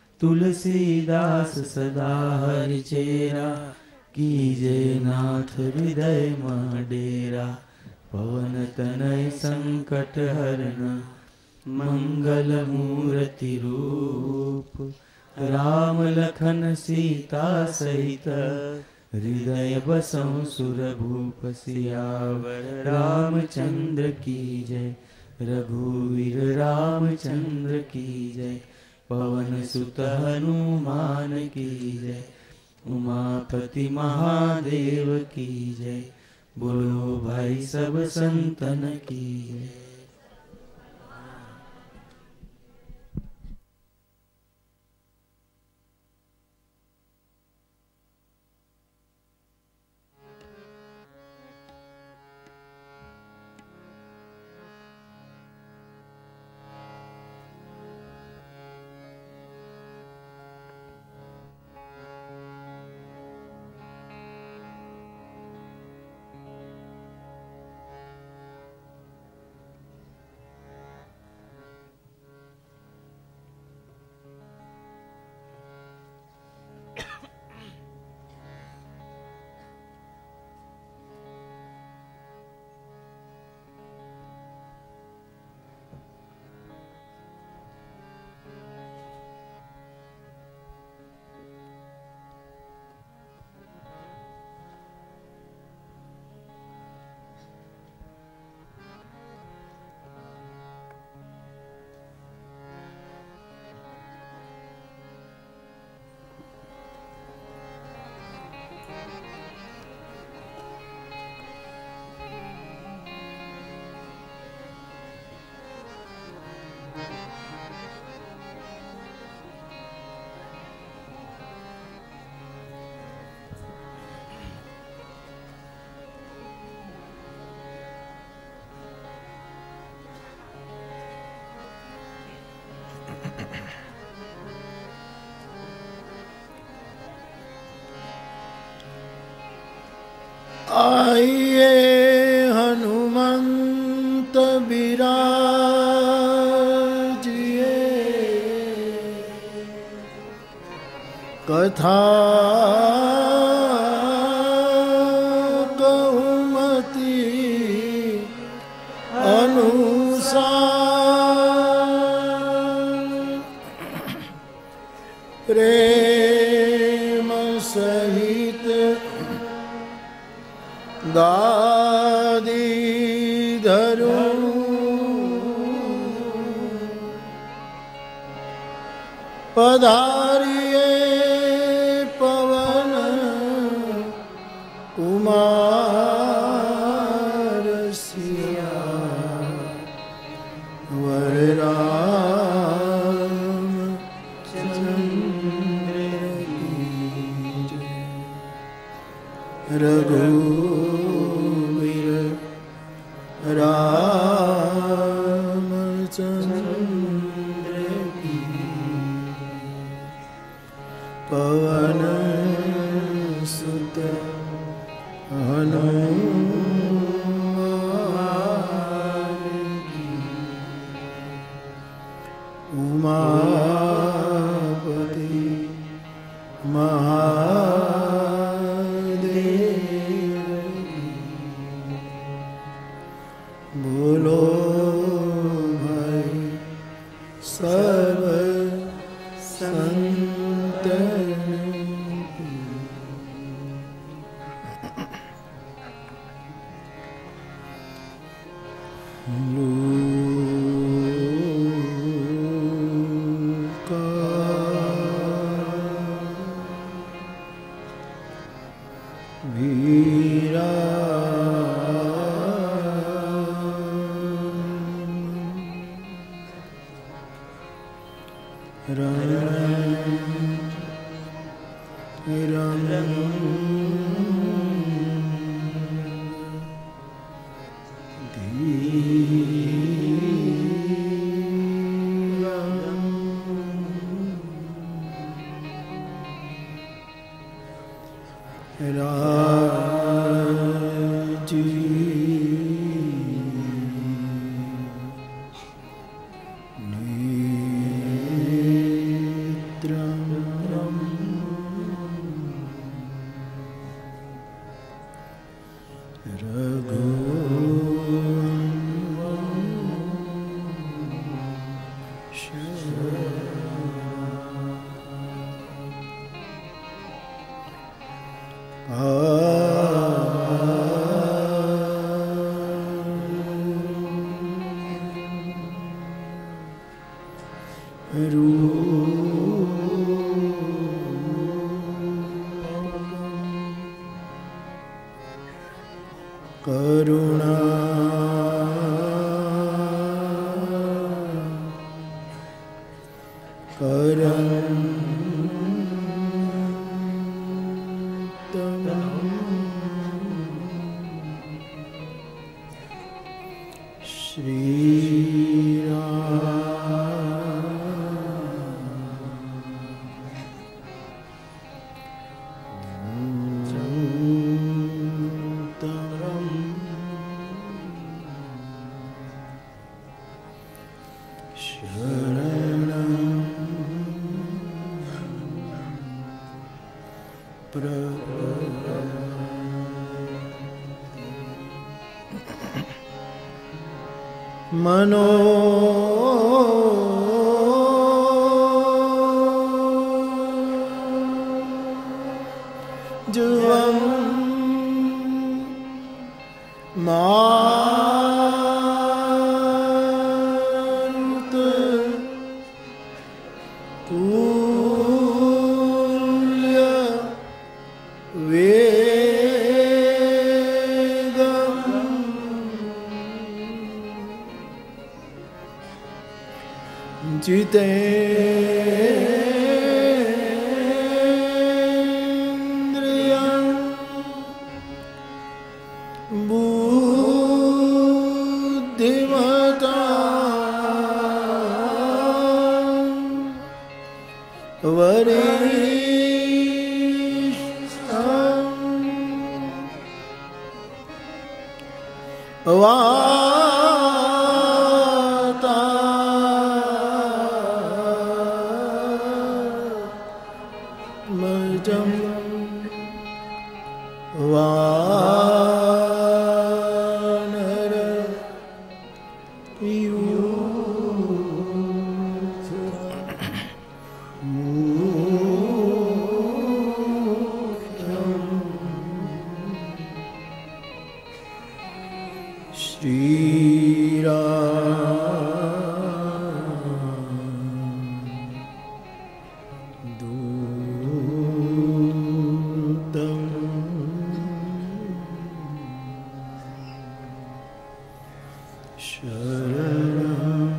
तुलसीदास सदा हरि चेरा, कीजे नाथ हृदय मह डेरा। पवन तनय संकट हरना, मंगल मूर्ति रूप। राम लखन सीता सहित, हृदय बसहु सुरभूप। सियावर रामचंद्र की जय, रघुवीर रामचंद्र की जय। पवन सुत हनुमान की जय, उमापति महादेव की जय। बोलो भाई सब संतन की जय। आइए हनुमंत विराजिए, कथा कहूमति अनुसार, प्रेम सहित गादी धरूं, पधारिए पवन कुमार सिया, वर राम चंद्र की जय। रघुवीर रामचंद्र की, पवन सुत हनुमान की, उमापति महादेव की। बोलो भाई सब संतन की। लूका वीरा करुणा मनो जुवम मारुत तुल्य वेगम जितेन्द्रियं बुद्धिमतां वरिष्ठं वाता मजम वानर श्री राम दूतम शरणं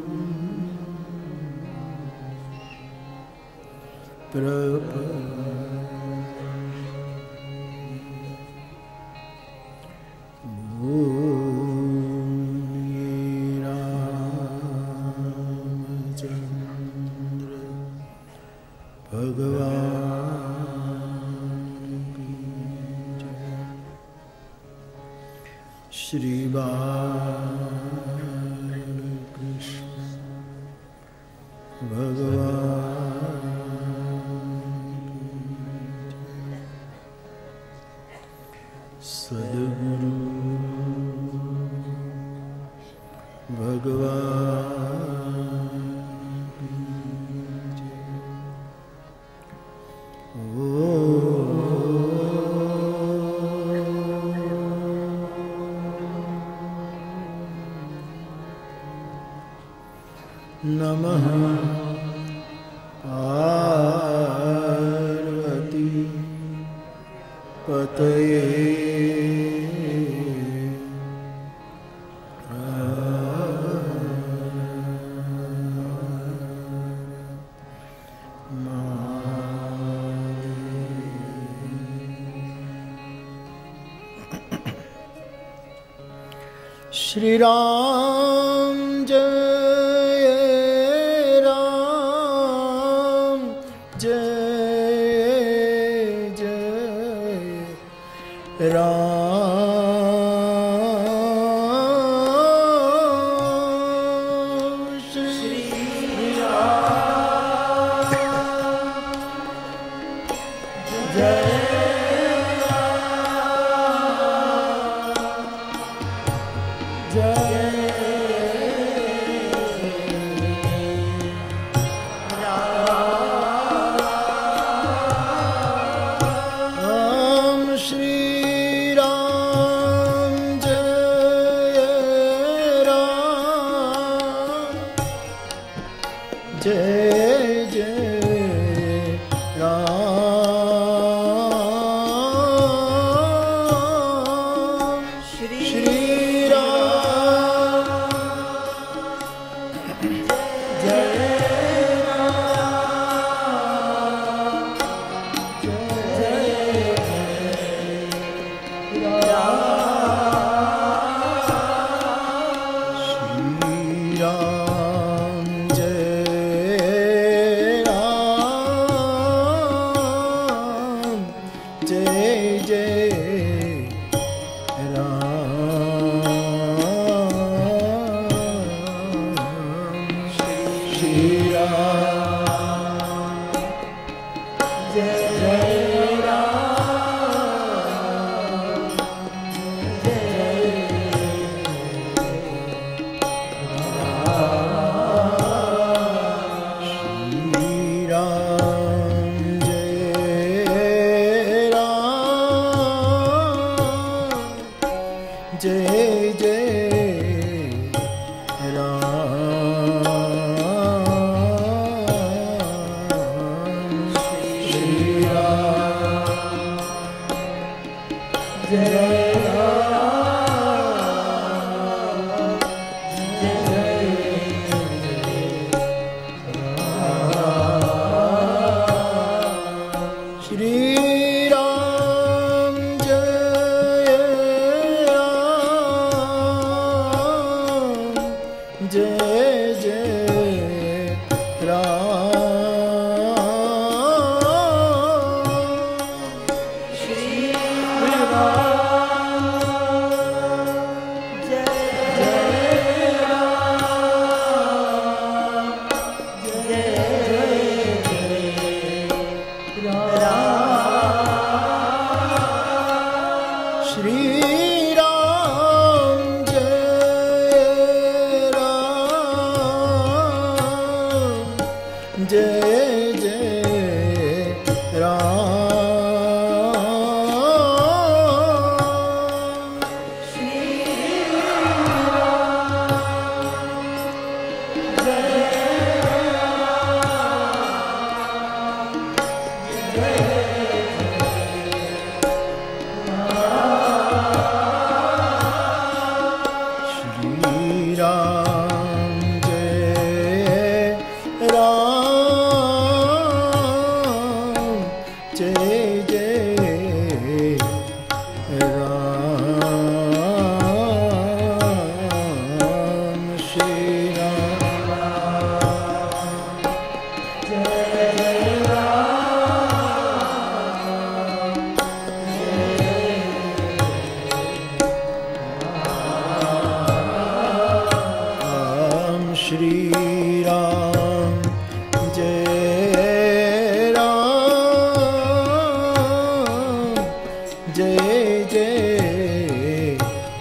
श्री बालकृष्ण भगवान सद्गुरु नमः पार्वती पतये श्री राम जय राम जय जय राम श्री राम जय जय जय राम श्री राम जय राम जय श्री राम जय जय राम श्री राम जय जय राम श्री राम जय जय राम श्री राम जय श्री राम जय जय राम श्री राम जय राम जय जय राम श्री राम जय राम जय जय राम श्री राम श्री राम जय राम जय जय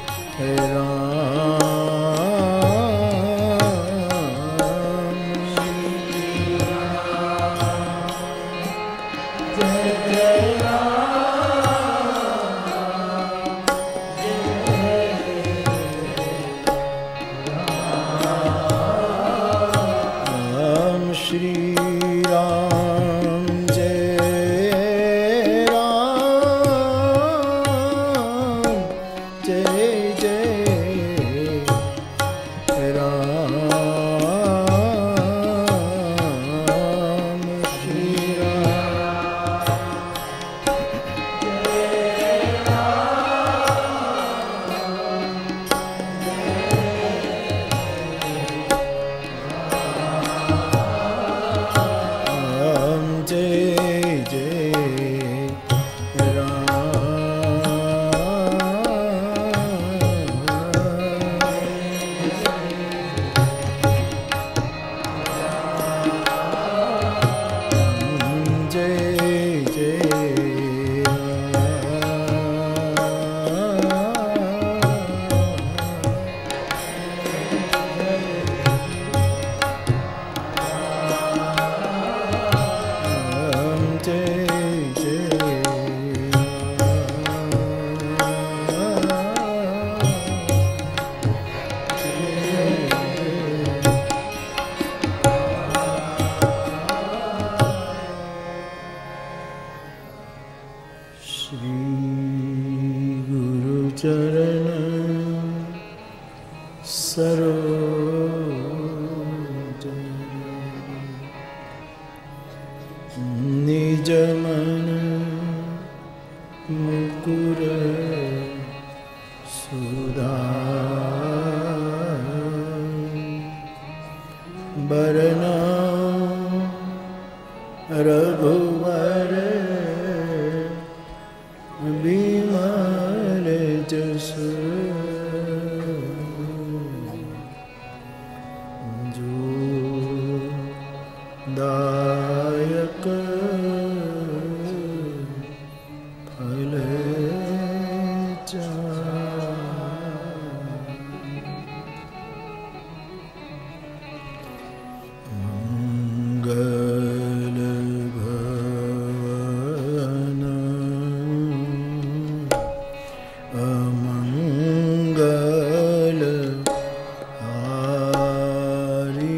राम श्री राम जय राम जय जय राम श्री राम जय जय राम जय जय राम जय श्री गुरु चरण सरोज निज मन मुकुर सुधार बरना रघुवर विमल जसु जो दायक फल मंगल भवन अमंगल हारी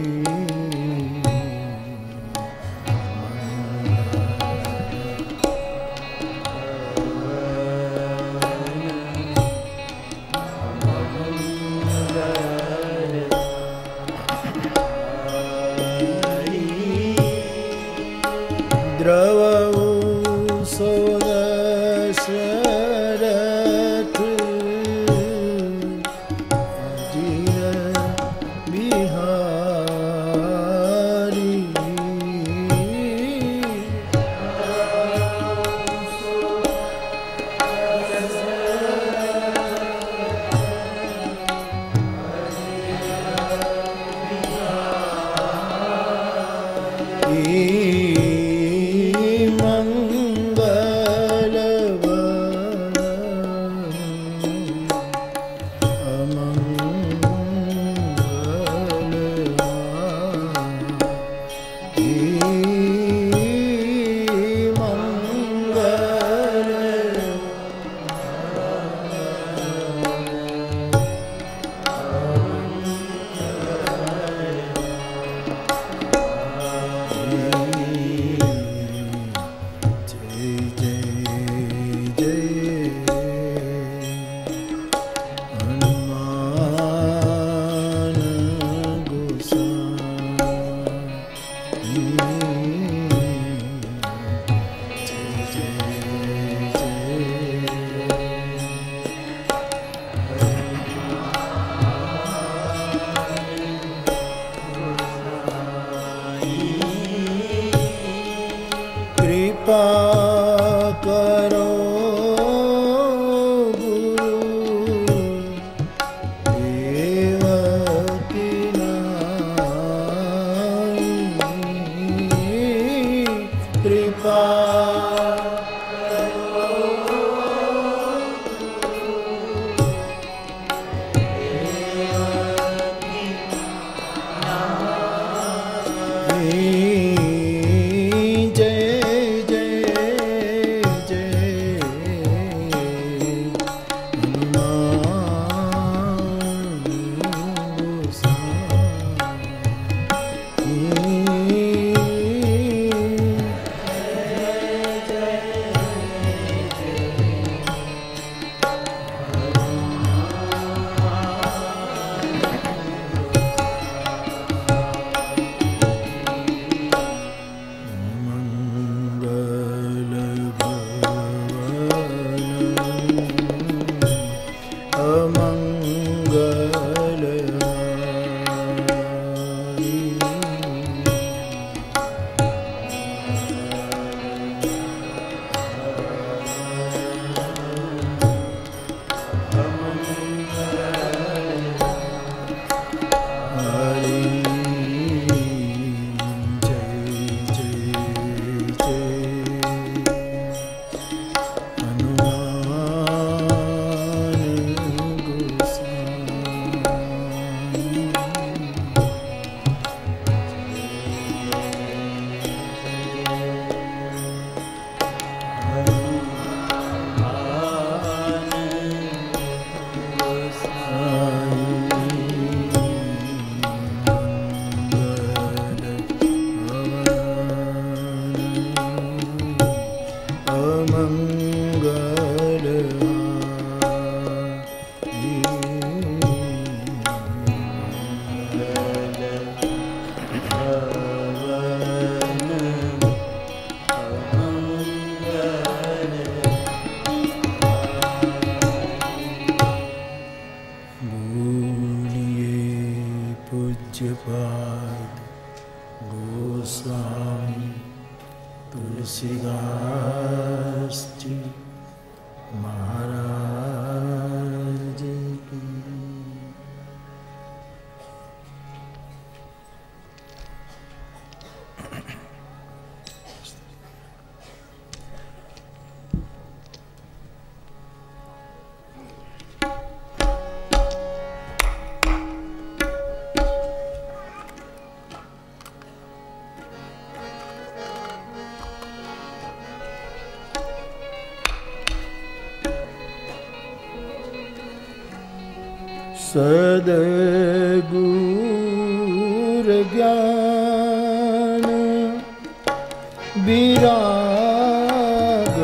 पाद गोस्वामी तुलसीदास जी महाराज की। सद्गुर ज्ञान विराग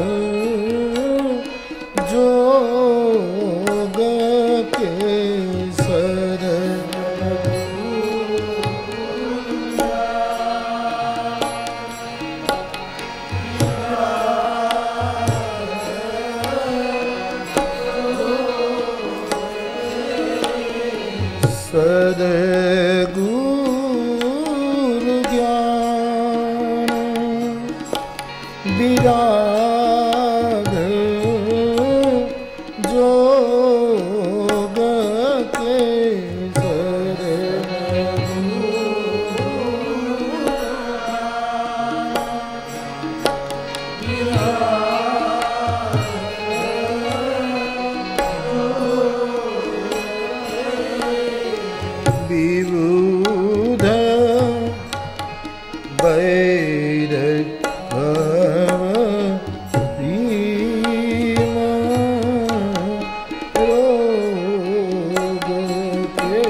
जोग के सर सद्गुर ज्ञान विराग जोग के सर विबुध वैर रोग के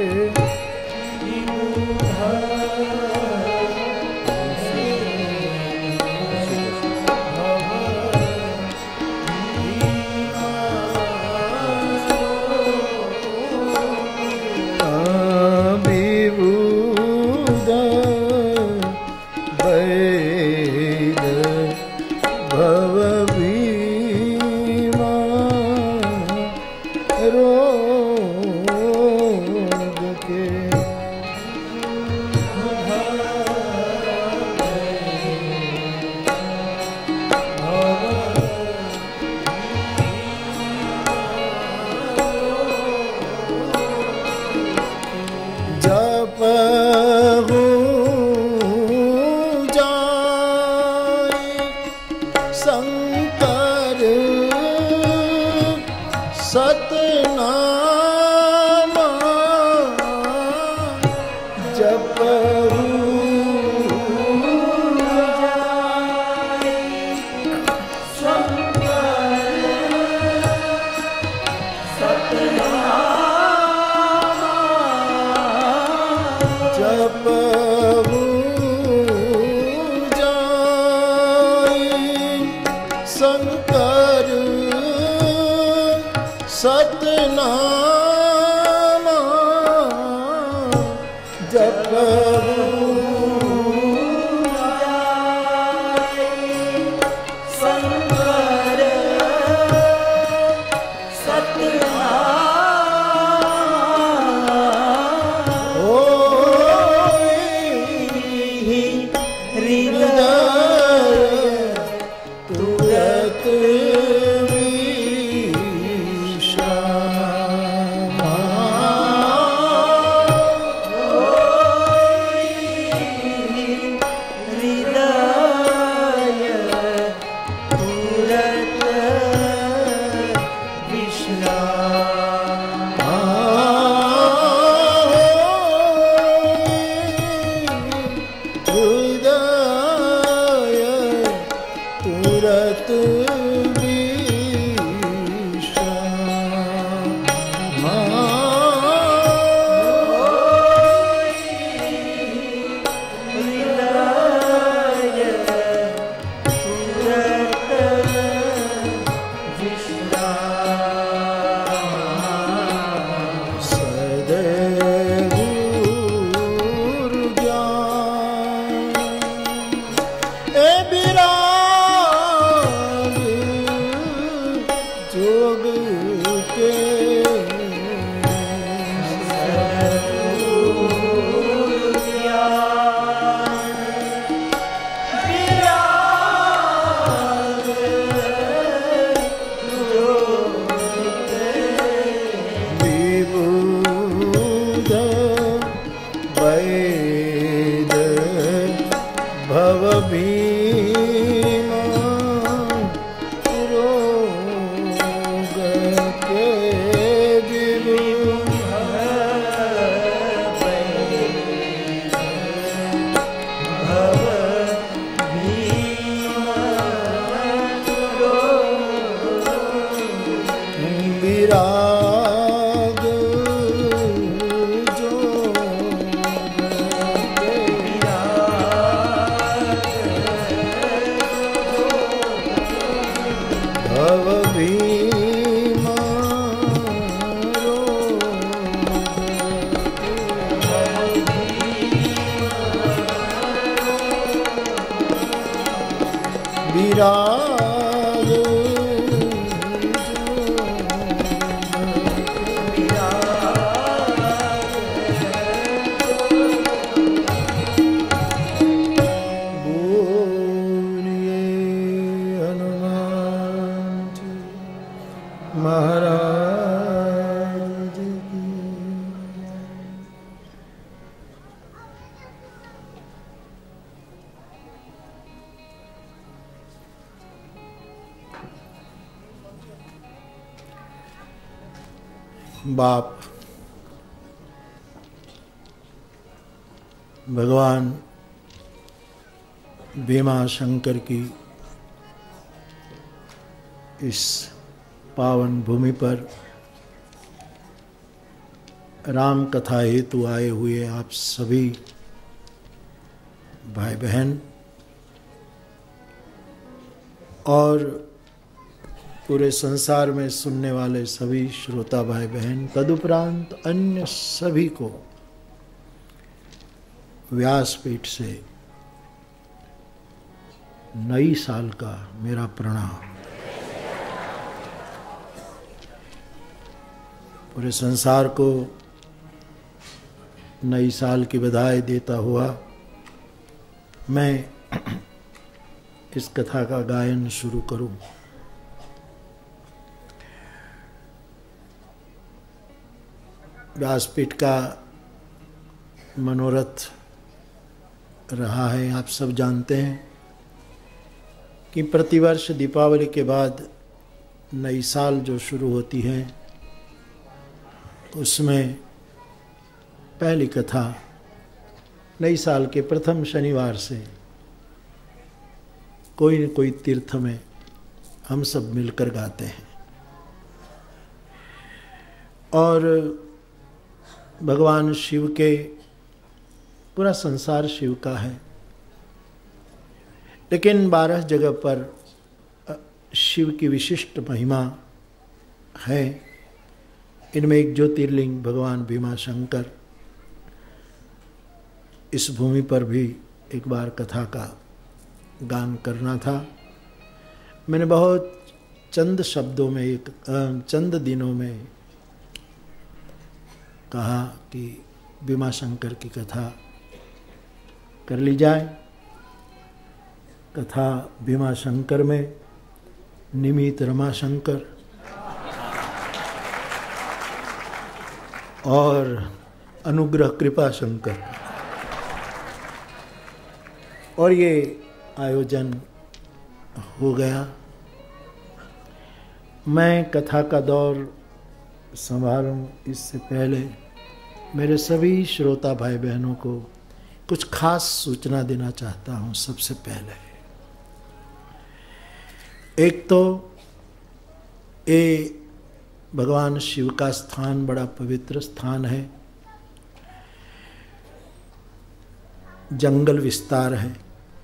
विबुध वैर भव भीमा रोग के जप जाय शंकर सतनाम जप जप जाय शंकर सतनाम जप शंकर तुरत विराग जो भव भीमा विराग बोलिए हनुमान जी महाराज की। बाप भगवान भीमा शंकर की इस पावन भूमि पर राम कथा हेतु आए हुए आप सभी भाई बहन और पूरे संसार में सुनने वाले सभी श्रोता भाई बहन, तदुपरांत अन्य सभी को व्यासपीठ से नई साल का मेरा प्रणाम। पूरे संसार को नई साल की बधाई देता हुआ मैं इस कथा का गायन शुरू करूं। व्यासपीठ का मनोरथ रहा है, आप सब जानते हैं कि प्रतिवर्ष दीपावली के बाद नई साल जो शुरू होती है उसमें पहली कथा नई साल के प्रथम शनिवार से कोई न कोई तीर्थ में हम सब मिलकर गाते हैं और भगवान शिव के, पूरा संसार शिव का है, लेकिन 12 जगह पर शिव की विशिष्ट महिमा है। इनमें एक ज्योतिर्लिंग भगवान भीमा शंकर, इस भूमि पर भी एक बार कथा का गान करना था। मैंने बहुत चंद शब्दों में, चंद दिनों में कहा कि भीमा शंकर की कथा कर ली जाए। कथा भीमा शंकर में निमित रमा शंकर और अनुग्रह कृपा शंकर, और ये आयोजन हो गया। मैं कथा का दौर संभालूं इससे पहले मेरे सभी श्रोता भाई बहनों को कुछ खास सूचना देना चाहता हूं। सबसे पहले एक तो ये भगवान शिव का स्थान बड़ा पवित्र स्थान है, जंगल विस्तार है,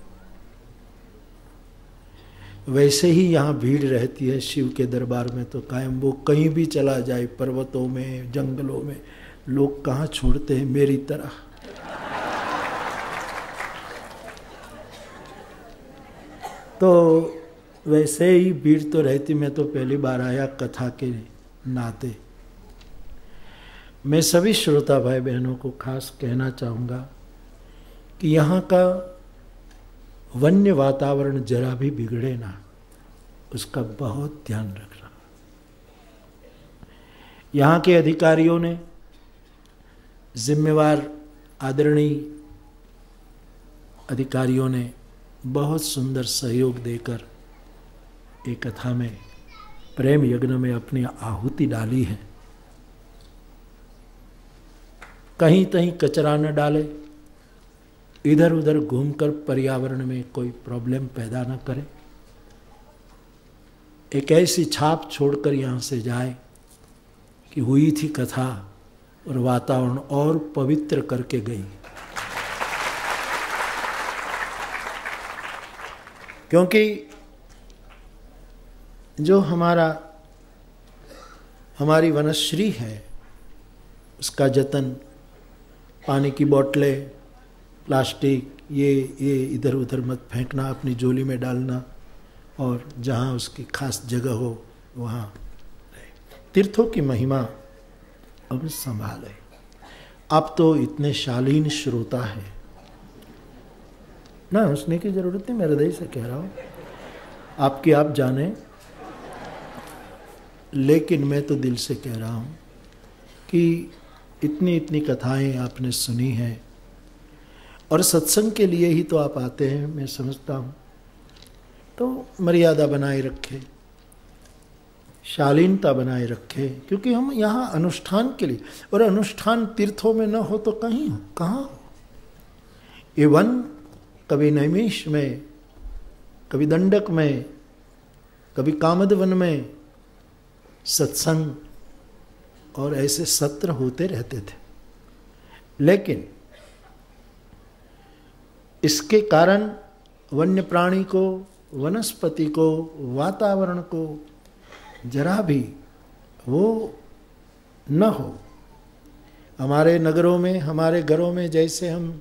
वैसे ही यहाँ भीड़ रहती है शिव के दरबार में तो कायम। वो कहीं भी चला जाए, पर्वतों में, जंगलों में, लोग कहाँ छोड़ते हैं मेरी तरह। तो वैसे ही भीड़ तो रहती। मैं तो पहली बार आया कथा के नाते। मैं सभी श्रोता भाई बहनों को खास कहना चाहूँगा कि यहाँ का वन्य वातावरण जरा भी बिगड़े ना, उसका बहुत ध्यान रखना। यहाँ के अधिकारियों ने, जिम्मेवार आदरणीय अधिकारियों ने बहुत सुंदर सहयोग देकर एक कथा में, प्रेम यज्ञ में अपनी आहुति डाली है। कहीं कहीं कचरा न डाले, इधर उधर घूमकर पर्यावरण में कोई प्रॉब्लम पैदा न करे, एक ऐसी छाप छोड़कर यहाँ से जाए कि हुई थी कथा और वातावरण और पवित्र करके गई। क्योंकि जो हमारी वनश्री है उसका जतन, पानी की बोतलें, प्लास्टिक ये इधर उधर मत फेंकना, अपनी झोली में डालना और जहाँ उसकी खास जगह हो वहाँ। तीर्थों की महिमा अब संभाले। आप तो इतने शालीन श्रोता है ना, हंसने की जरूरत नहीं, मैं हृदय से कह रहा हूँ, आपकी आप जाने, लेकिन मैं तो दिल से कह रहा हूँ कि इतनी इतनी कथाएं आपने सुनी हैं और सत्संग के लिए ही तो आप आते हैं, मैं समझता हूँ। तो मर्यादा बनाए रखे, शालीनता बनाए रखे, क्योंकि हम यहाँ अनुष्ठान के लिए, और अनुष्ठान तीर्थों में न हो तो कहीं हो, कहाँ हो। ये वन कभी नैमिष में, कभी दंडक में, कभी कामद वन में सत्संग और ऐसे सत्र होते रहते थे। लेकिन इसके कारण वन्य प्राणी को, वनस्पति को, वातावरण को जरा भी वो न हो। हमारे नगरों में, हमारे घरों में जैसे हम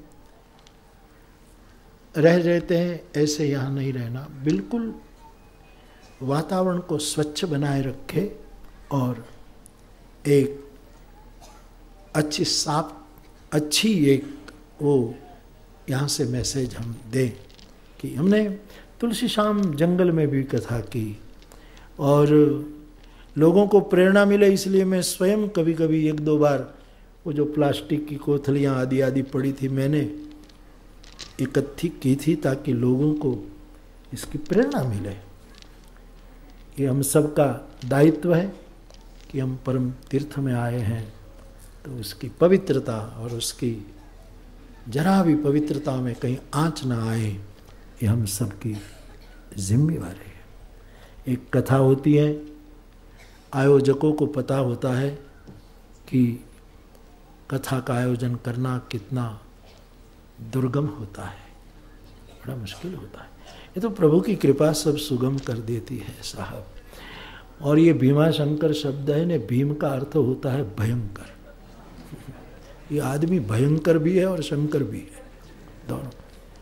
रह रहते हैं ऐसे यहाँ नहीं रहना। बिल्कुल वातावरण को स्वच्छ बनाए रखे और एक अच्छी साफ, अच्छी एक वो यहाँ से मैसेज हम दें कि हमने तुलसी श्याम जंगल में भी कथा की और लोगों को प्रेरणा मिले, इसलिए मैं स्वयं कभी कभी एक दो बार वो जो प्लास्टिक की कोथलियाँ आदि आदि पड़ी थी मैंने इकट्ठी की थी ताकि लोगों को इसकी प्रेरणा मिले। ये हम सबका दायित्व है कि हम परम तीर्थ में आए हैं तो उसकी पवित्रता और उसकी जरा भी पवित्रता में कहीं आँच ना आए, ये हम सबकी जिम्मेवारी है। एक कथा होती है, आयोजकों को पता होता है कि कथा का आयोजन करना कितना दुर्गम होता है, बड़ा मुश्किल होता है। ये तो प्रभु की कृपा सब सुगम कर देती है साहब। और ये भीमा शंकर शब्द है ने, भीम का अर्थ होता है भयंकर। ये आदमी भयंकर भी है और शंकर भी है, दोनों।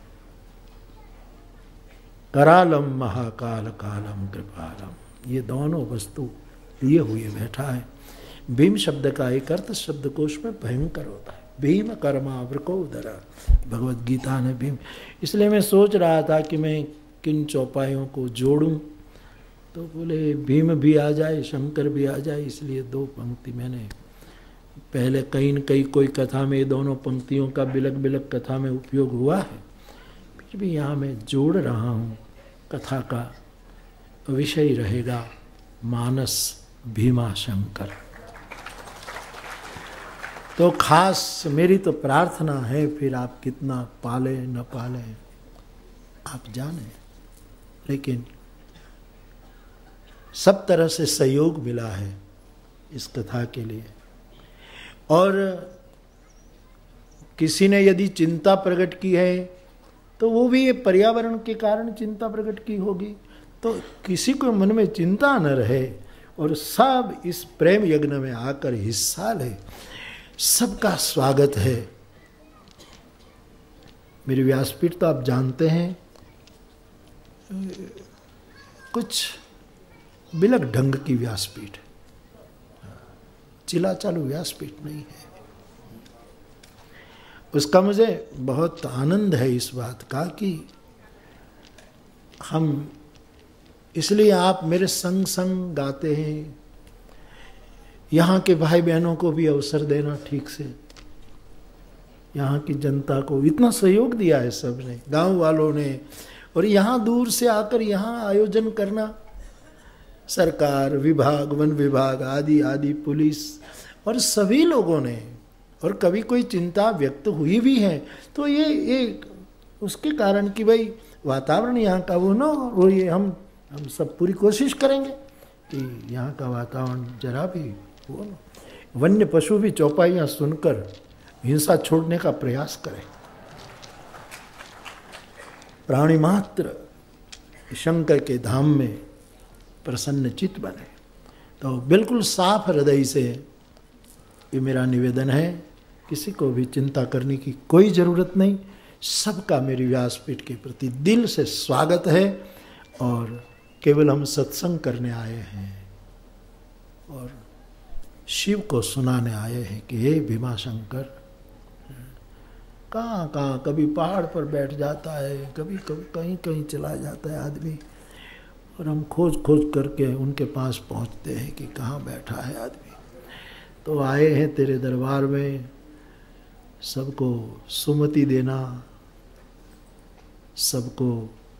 करालम महाकाल कालम कृपालम, ये दोनों वस्तु लिए हुए बैठा है। भीम शब्द का एक अर्थ शब्दकोश में भयंकर होता है। भीम कर्मा वृकोदरा, भगवत गीता ने भीम। इसलिए मैं सोच रहा था कि मैं किन चौपाइयों को जोड़ूं, तो बोले भीम भी आ जाए, शंकर भी आ जाए, इसलिए दो पंक्ति मैंने पहले कहीं न कहीं कोई कथा में ये दोनों पंक्तियों का बिलक बिलक कथा में उपयोग हुआ है, फिर भी यहाँ मैं जोड़ रहा हूँ। कथा का विषय रहेगा मानस भीमा शंकर। तो खास मेरी तो प्रार्थना है, फिर आप कितना पाले न पाले आप जाने, लेकिन सब तरह से सहयोग मिला है इस कथा के लिए। और किसी ने यदि चिंता प्रकट की है तो वो भी ये पर्यावरण के कारण चिंता प्रकट की होगी। तो किसी को मन में चिंता न रहे और सब इस प्रेम यज्ञ में आकर हिस्सा ले, सबका स्वागत है। मेरी व्यासपीठ तो आप जानते हैं कुछ बिलक ढंग की व्यासपीठ, चिला चालू व्यासपीठ नहीं है। उसका मुझे बहुत आनंद है इस बात का कि हम, इसलिए आप मेरे संग संग गाते हैं। यहाँ के भाई बहनों को भी अवसर देना ठीक से, यहाँ की जनता को इतना सहयोग दिया है सबने, गांव वालों ने, और यहाँ दूर से आकर यहाँ आयोजन करना, सरकार, विभाग, वन विभाग आदि आदि, पुलिस और सभी लोगों ने। और कभी कोई चिंता व्यक्त हुई भी है तो ये उसके कारण कि भाई वातावरण यहाँ का वो ना, वो ये हम सब पूरी कोशिश करेंगे कि यहाँ का वातावरण जरा भी वो ना। वन्य पशु भी चौपाइयां सुनकर हिंसा छोड़ने का प्रयास करें। प्राणी मात्र शंकर के धाम में प्रसन्न चित्त बने। तो बिल्कुल साफ हृदय से ये मेरा निवेदन है, किसी को भी चिंता करने की कोई ज़रूरत नहीं। सबका मेरी व्यासपीठ के प्रति दिल से स्वागत है और केवल हम सत्संग करने आए हैं और शिव को सुनाने आए हैं कि हे भीमाशंकर। कहाँ कहाँ कभी पहाड़ पर बैठ जाता है, कभी कभी कहीं कहीं चला जाता है आदमी, और हम खोज खोज करके उनके पास पहुँचते हैं कि कहाँ बैठा है आदमी। तो आए हैं तेरे दरबार में सबको सुमति देना, सबको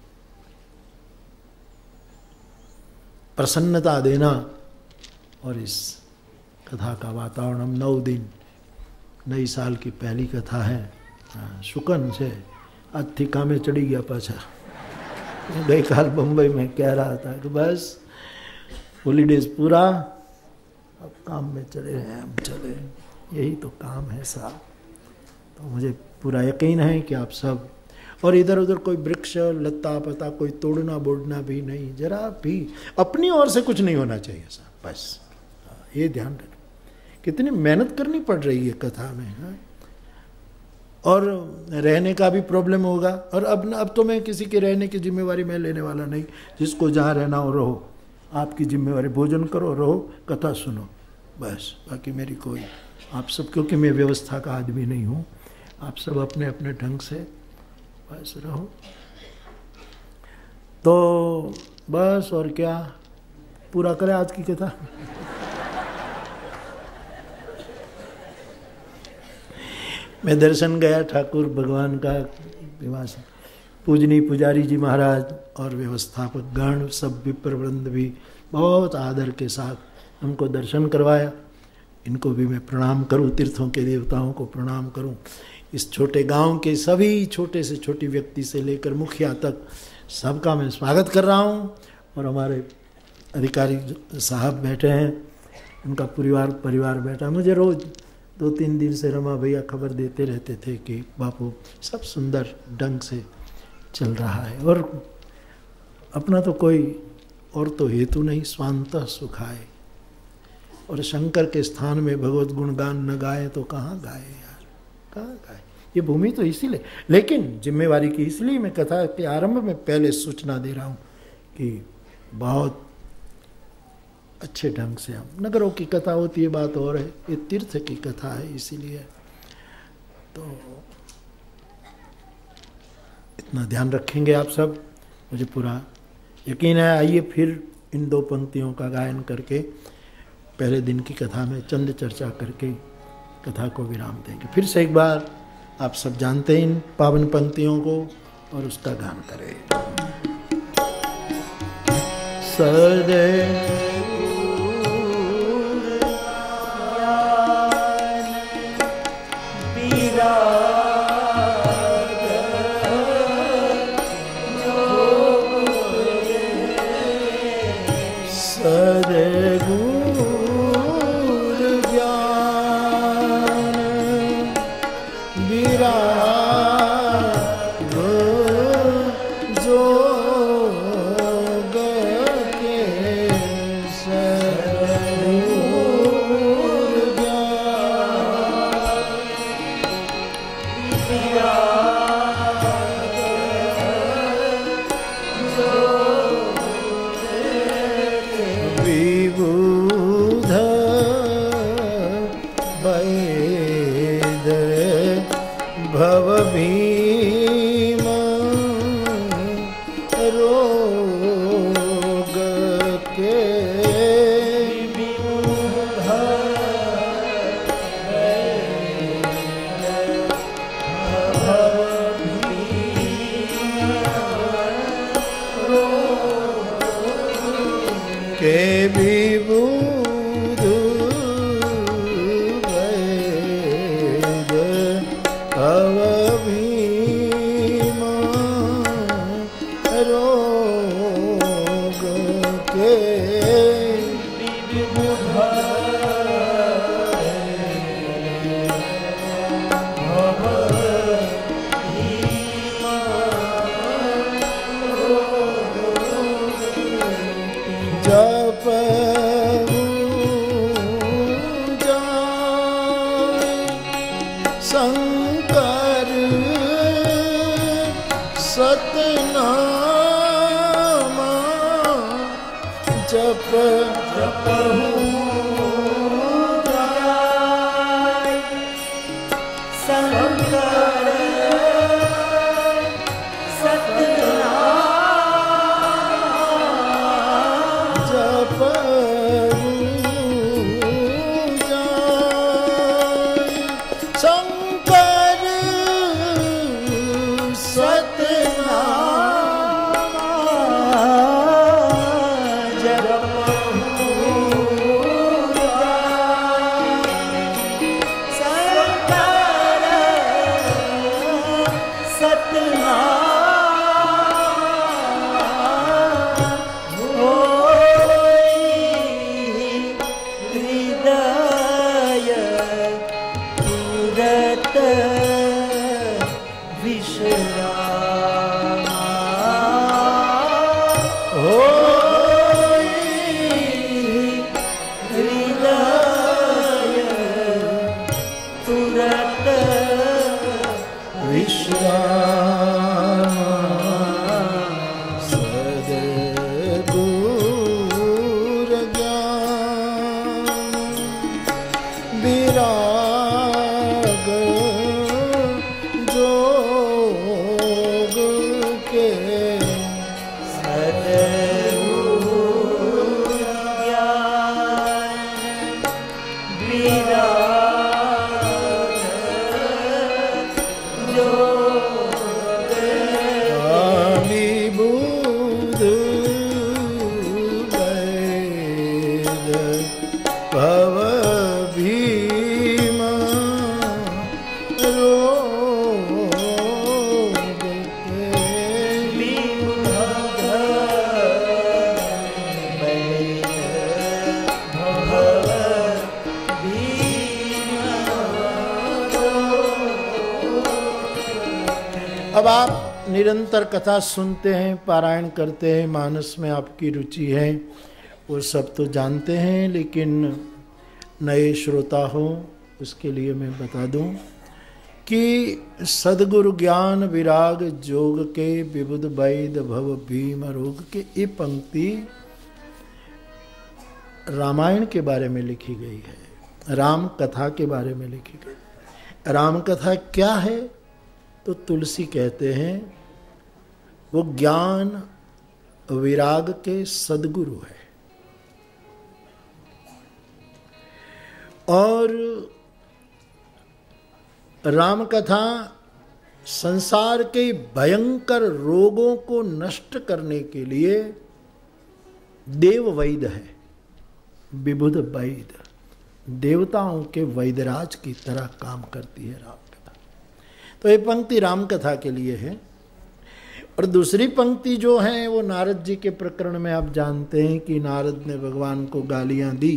प्रसन्नता देना। और इस कथा का वातावरण, हम 9 दिन, नई साल की पहली कथा है। शुकन से आज थिका में चढ़ी गया पाछा। गई काल बम्बई में कह रहा था कि बस हॉलीडेज पूरा, अब काम में चले हैं, हम चले, यही तो काम है साहब। तो मुझे पूरा यकीन है कि आप सब, और इधर उधर कोई वृक्ष लता पता कोई तोड़ना बोड़ना भी नहीं, जरा भी अपनी ओर से कुछ नहीं होना चाहिए साहब, बस ये ध्यान रखें। कितनी मेहनत करनी पड़ रही है कथा में, हाँ? और रहने का भी प्रॉब्लम होगा। और अब तो मैं किसी के रहने की जिम्मेवारी मैं लेने वाला नहीं। जिसको जहाँ रहना हो रहो, आपकी जिम्मेवारी, भोजन करो, रहो, कथा सुनो, बस। बाकी मेरी कोई, आप सब, क्योंकि मैं व्यवस्था का आदमी नहीं हूँ, आप सब अपने अपने ढंग से बस रहो। तो बस, और क्या, पूरा करें आज की कथा। मैं दर्शन गया ठाकुर भगवान का, पूजनी पुजारी जी महाराज और व्यवस्थापक गण सब विप्रवृंद भी बहुत आदर के साथ हमको दर्शन करवाया। इनको भी मैं प्रणाम करूं, तीर्थों के देवताओं को प्रणाम करूं। इस छोटे गांव के सभी छोटे से छोटी व्यक्ति से लेकर मुखिया तक सबका मैं स्वागत कर रहा हूं। और हमारे अधिकारी साहब बैठे हैं, उनका परिवार बैठा। मुझे रोज़ 2-3 दिन से रमा भैया खबर देते रहते थे कि बापू सब सुंदर ढंग से चल रहा है, और अपना तो कोई और तो हेतु नहीं, स्वांतः सुखाए। और शंकर के स्थान में भगवत गुणगान न गाए तो कहाँ गाए यार, कहाँ गाए। ये भूमि तो इसीलिए, लेकिन जिम्मेवारी की इसलिए मैं कथा के आरंभ में पहले सूचना दे रहा हूँ कि बहुत अच्छे ढंग से, हम नगरों की कथा होती है बात और है, ये तीर्थ की कथा है, इसीलिए तो इतना ध्यान रखेंगे आप सब, मुझे पूरा यकीन है। आइए फिर इन 2 पंक्तियों का गायन करके पहले दिन की कथा में चंद चर्चा करके कथा को विराम देंगे। फिर से एक बार आप सब जानते हैं इन पावन पंक्तियों को, और उसका गान करें। सदैव जप जपहु जाय शंकर सतनाम जपहु जाय शंकर सतनाम जपहु शंकर सतनाम होई हृदय तुरत विश्राम होई हृदय तुरत विश्राम सद्गुर ज्ञान विराग जोग के सद्गुर ज्ञान विराग जोग आमि बुध वैद भव भीम रोग के अब आप निरंतर कथा सुनते हैं, पारायण करते हैं, मानस में आपकी रुचि है, वो सब तो जानते हैं, लेकिन नए श्रोता हो उसके लिए मैं बता दूं कि सद्गुरु ज्ञान विराग जोग के विबुध वैद भव भीम रोग के ये पंक्ति रामायण के बारे में लिखी गई है, राम कथा के बारे में लिखी गई। राम कथा क्या है तो तुलसी कहते हैं वो ज्ञान विराग के सद्गुरु है। और राम कथा संसार के भयंकर रोगों को नष्ट करने के लिए देव वैद है, विबुध वैद, देवताओं के वैदराज की तरह काम करती है राम कथा। तो ये पंक्ति राम कथा के लिए है। और दूसरी पंक्ति जो है वो नारद जी के प्रकरण में आप जानते हैं कि नारद ने भगवान को गालियां दी,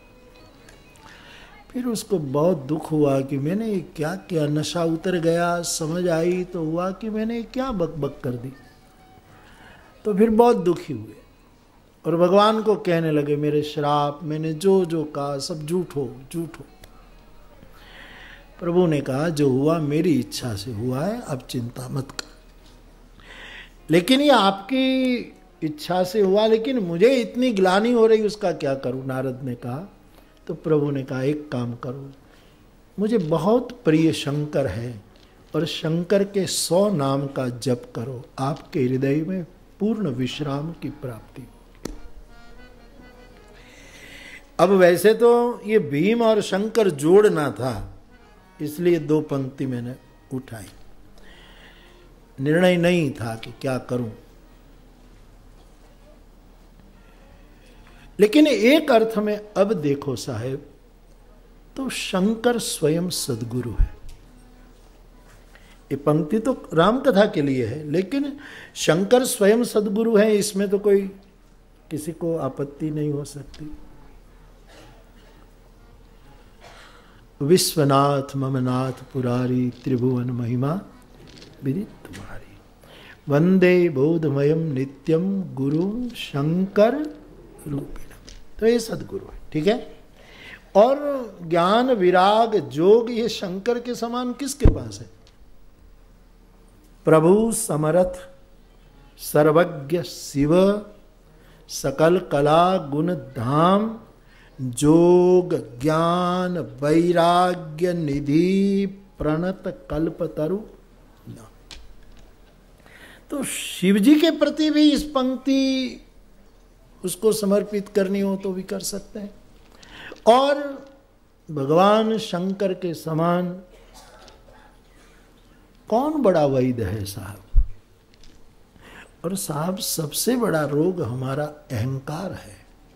फिर उसको बहुत दुख हुआ कि मैंने ये क्या किया, नशा उतर गया, समझ आई तो हुआ कि मैंने क्या बकबक कर दी। तो फिर बहुत दुखी हुए और भगवान को कहने लगे मेरे श्राप, मैंने जो जो कहा सब झूठ हो झूठ हो। प्रभु ने कहा जो हुआ मेरी इच्छा से हुआ है, अब चिंता मत कर। लेकिन ये आपकी इच्छा से हुआ, लेकिन मुझे इतनी ग्लानि हो रही, उसका क्या करूं? नारद ने कहा। तो प्रभु ने कहा एक काम करो, मुझे बहुत प्रिय शंकर है और शंकर के 100 नाम का जप करो, आपके हृदय में पूर्ण विश्राम की प्राप्ति होगी। अब वैसे तो ये भीम और शंकर जोड़ना था, इसलिए 2 पंक्ति मैंने उठाई, निर्णय नहीं था कि क्या करूं। लेकिन एक अर्थ में अब देखो साहेब, तो शंकर स्वयं सद्गुरु है। ये पंक्ति तो राम कथा के लिए है, लेकिन शंकर स्वयं सद्गुरु है, इसमें तो कोई किसी को आपत्ति नहीं हो सकती। विश्वनाथ ममनाथ पुरारी त्रिभुवन महिमा विदित तुम्हारी, वंदे बोधमयम नित्यम गुरु शंकर रूपिणम। तो ये सद्गुरु है, ठीक है। और ज्ञान विराग जोग ये शंकर के समान किसके पास है? प्रभु समर्थ सर्वज्ञ शिव सकल कला गुण धाम जोग ज्ञान वैराग्य निधि प्रणत कल्पतरु। तो शिव जी के प्रति भी इस पंक्ति उसको समर्पित करनी हो तो भी कर सकते हैं। और भगवान शंकर के समान कौन बड़ा वैद्य है साहब? और साहब सबसे बड़ा रोग हमारा अहंकार है।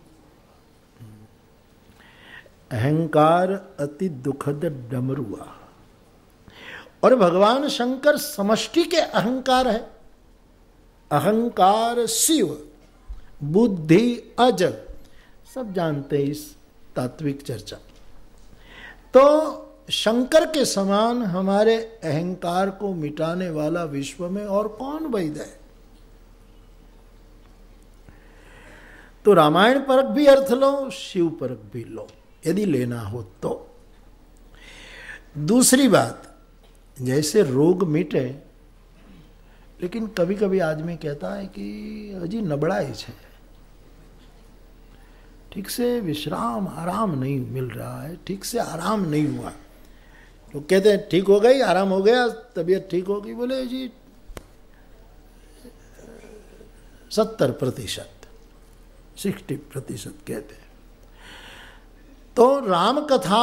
अहंकार अति दुखद डमरुआ। और भगवान शंकर समष्टि के अहंकार है। अहंकार शिव, बुद्धि अज, सब जानते हैं इस तात्विक चर्चा। तो शंकर के समान हमारे अहंकार को मिटाने वाला विश्व में और कौन वैद्य है? तो रामायण परक भी अर्थ लो, शिव परक भी लो यदि लेना हो तो। दूसरी बात, जैसे रोग मिटे, लेकिन कभी कभी आदमी कहता है कि अजी नबड़ाई है, ठीक से विश्राम आराम नहीं मिल रहा है, ठीक से आराम नहीं हुआ। तो कहते हैं ठीक हो गई, आराम हो गया, तबीयत ठीक हो गई। बोले जी 70%, 60% कहते हैं। तो राम कथा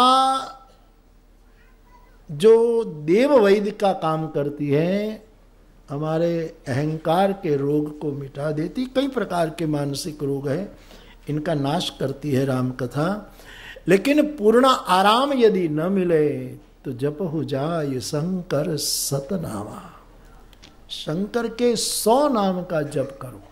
जो देव वैद्य का काम करती है, हमारे अहंकार के रोग को मिटा देती। कई प्रकार के मानसिक रोग हैं, इनका नाश करती है राम कथा। लेकिन पूर्ण आराम यदि न मिले तो जप हो जाए शंकर सतनामा। शंकर के 100 नाम का जप करो।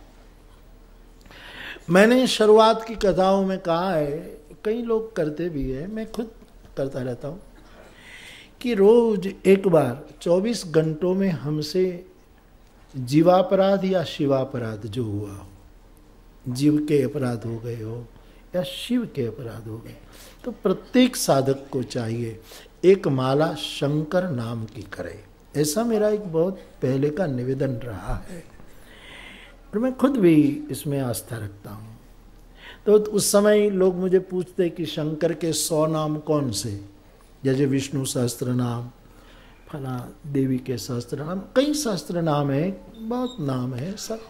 मैंने शुरुआत की कथाओं में कहा है, कई लोग करते भी है, मैं खुद करता रहता हूँ, कि रोज एक बार 24 घंटों में हमसे जीवापराध या शिवापराध जो हुआ हो, जीव के अपराध हो गए हो या शिव के अपराध हो गए, तो प्रत्येक साधक को चाहिए एक माला शंकर नाम की करे। ऐसा मेरा एक बहुत पहले का निवेदन रहा है और मैं खुद भी इसमें आस्था रखता हूँ। तो उस समय लोग मुझे पूछते कि शंकर के 100 नाम कौन से, जैसे विष्णु सहस्त्र नाम, फला देवी के सहस्त्र नाम, कई सहस्त्र नाम है, बहुत नाम है सब।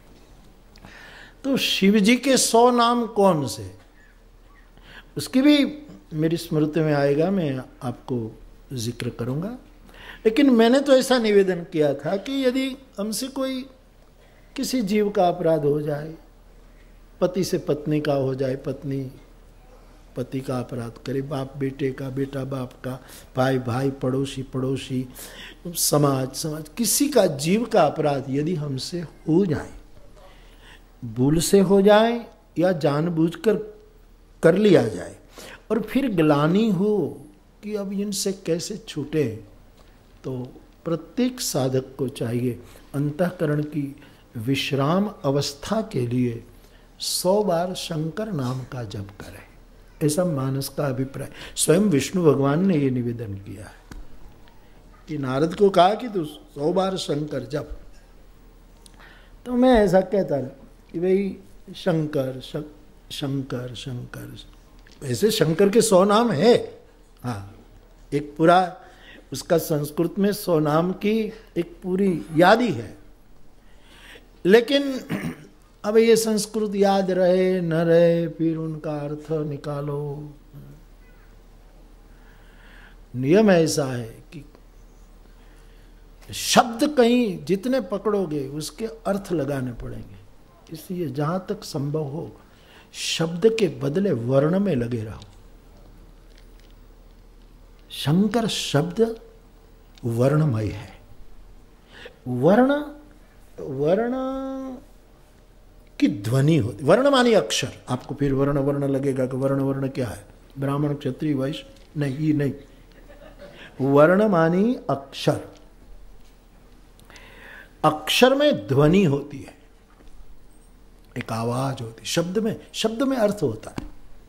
तो शिव जी के 100 नाम कौन से, उसकी भी मेरी स्मृति में आएगा, मैं आपको जिक्र करूंगा। लेकिन मैंने तो ऐसा निवेदन किया था कि यदि हमसे कोई किसी जीव का अपराध हो जाए, पति से पत्नी का हो जाए, पत्नी पति का अपराध करे, बाप बेटे का, बेटा बाप का, भाई भाई, पड़ोसी पड़ोसी, समाज किसी का जीव का अपराध यदि हमसे हो जाए, भूल से हो जाए या जानबूझकर कर लिया जाए, और फिर ग्लानि हो कि अब इनसे कैसे छूटे, तो प्रत्येक साधक को चाहिए अंतःकरण की विश्राम अवस्था के लिए 100 बार शंकर नाम का जप करें। ऐसा मानस का अभिप्राय। स्वयं विष्णु भगवान ने ये निवेदन किया है कि नारद को कहा कि तू 100 बार शंकर जप। तो मैं ऐसा कहता कि भाई शंकर शंकर शंकर, ऐसे शंकर के 100 नाम है। हाँ, एक पूरा उसका संस्कृत में 100 नाम की एक पूरी यादी है। लेकिन अब ये संस्कृत याद रहे न रहे, फिर उनका अर्थ निकालो। नियम ऐसा है कि शब्द कहीं जितने पकड़ोगे उसके अर्थ लगाने पड़ेंगे। इसलिए जहां तक संभव हो शब्द के बदले वर्ण में लगे रहो। शंकर शब्द वर्णमय है। वर्ण की ध्वनि होती, वर्ण मानी अक्षर। आपको फिर वर्ण वर्ण लगेगा कि वर्ण क्या है, ब्राह्मण क्षत्रिय वैश्य, नहीं, ये नहीं। वर्ण मानी अक्षर। अक्षर में ध्वनि होती है, एक आवाज होती। शब्द में अर्थ होता है।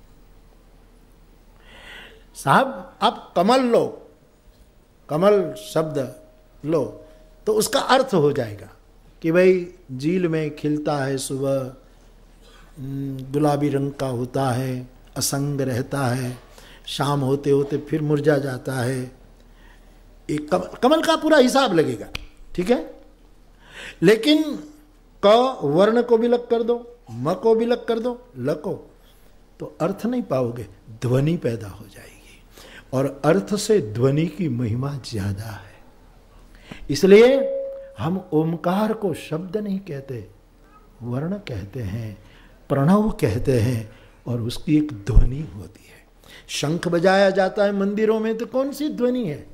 साहब आप कमल लो, कमल शब्द लो तो उसका अर्थ हो जाएगा कि भाई झील में खिलता है सुबह, गुलाबी रंग का होता है, असंग रहता है, शाम होते होते फिर मुरझा जाता है। एक कमल का पूरा हिसाब लगेगा, ठीक है। लेकिन क वर्ण को विलग कर दो, म को विलग कर दो, ल को, तो अर्थ नहीं पाओगे, ध्वनि पैदा हो जाएगी। और अर्थ से ध्वनि की महिमा ज्यादा है। इसलिए हम ओमकार को शब्द नहीं कहते, वर्ण कहते हैं, प्रणव कहते हैं, और उसकी एक ध्वनि होती है। शंख बजाया जाता है मंदिरों में, तो कौन सी ध्वनि है?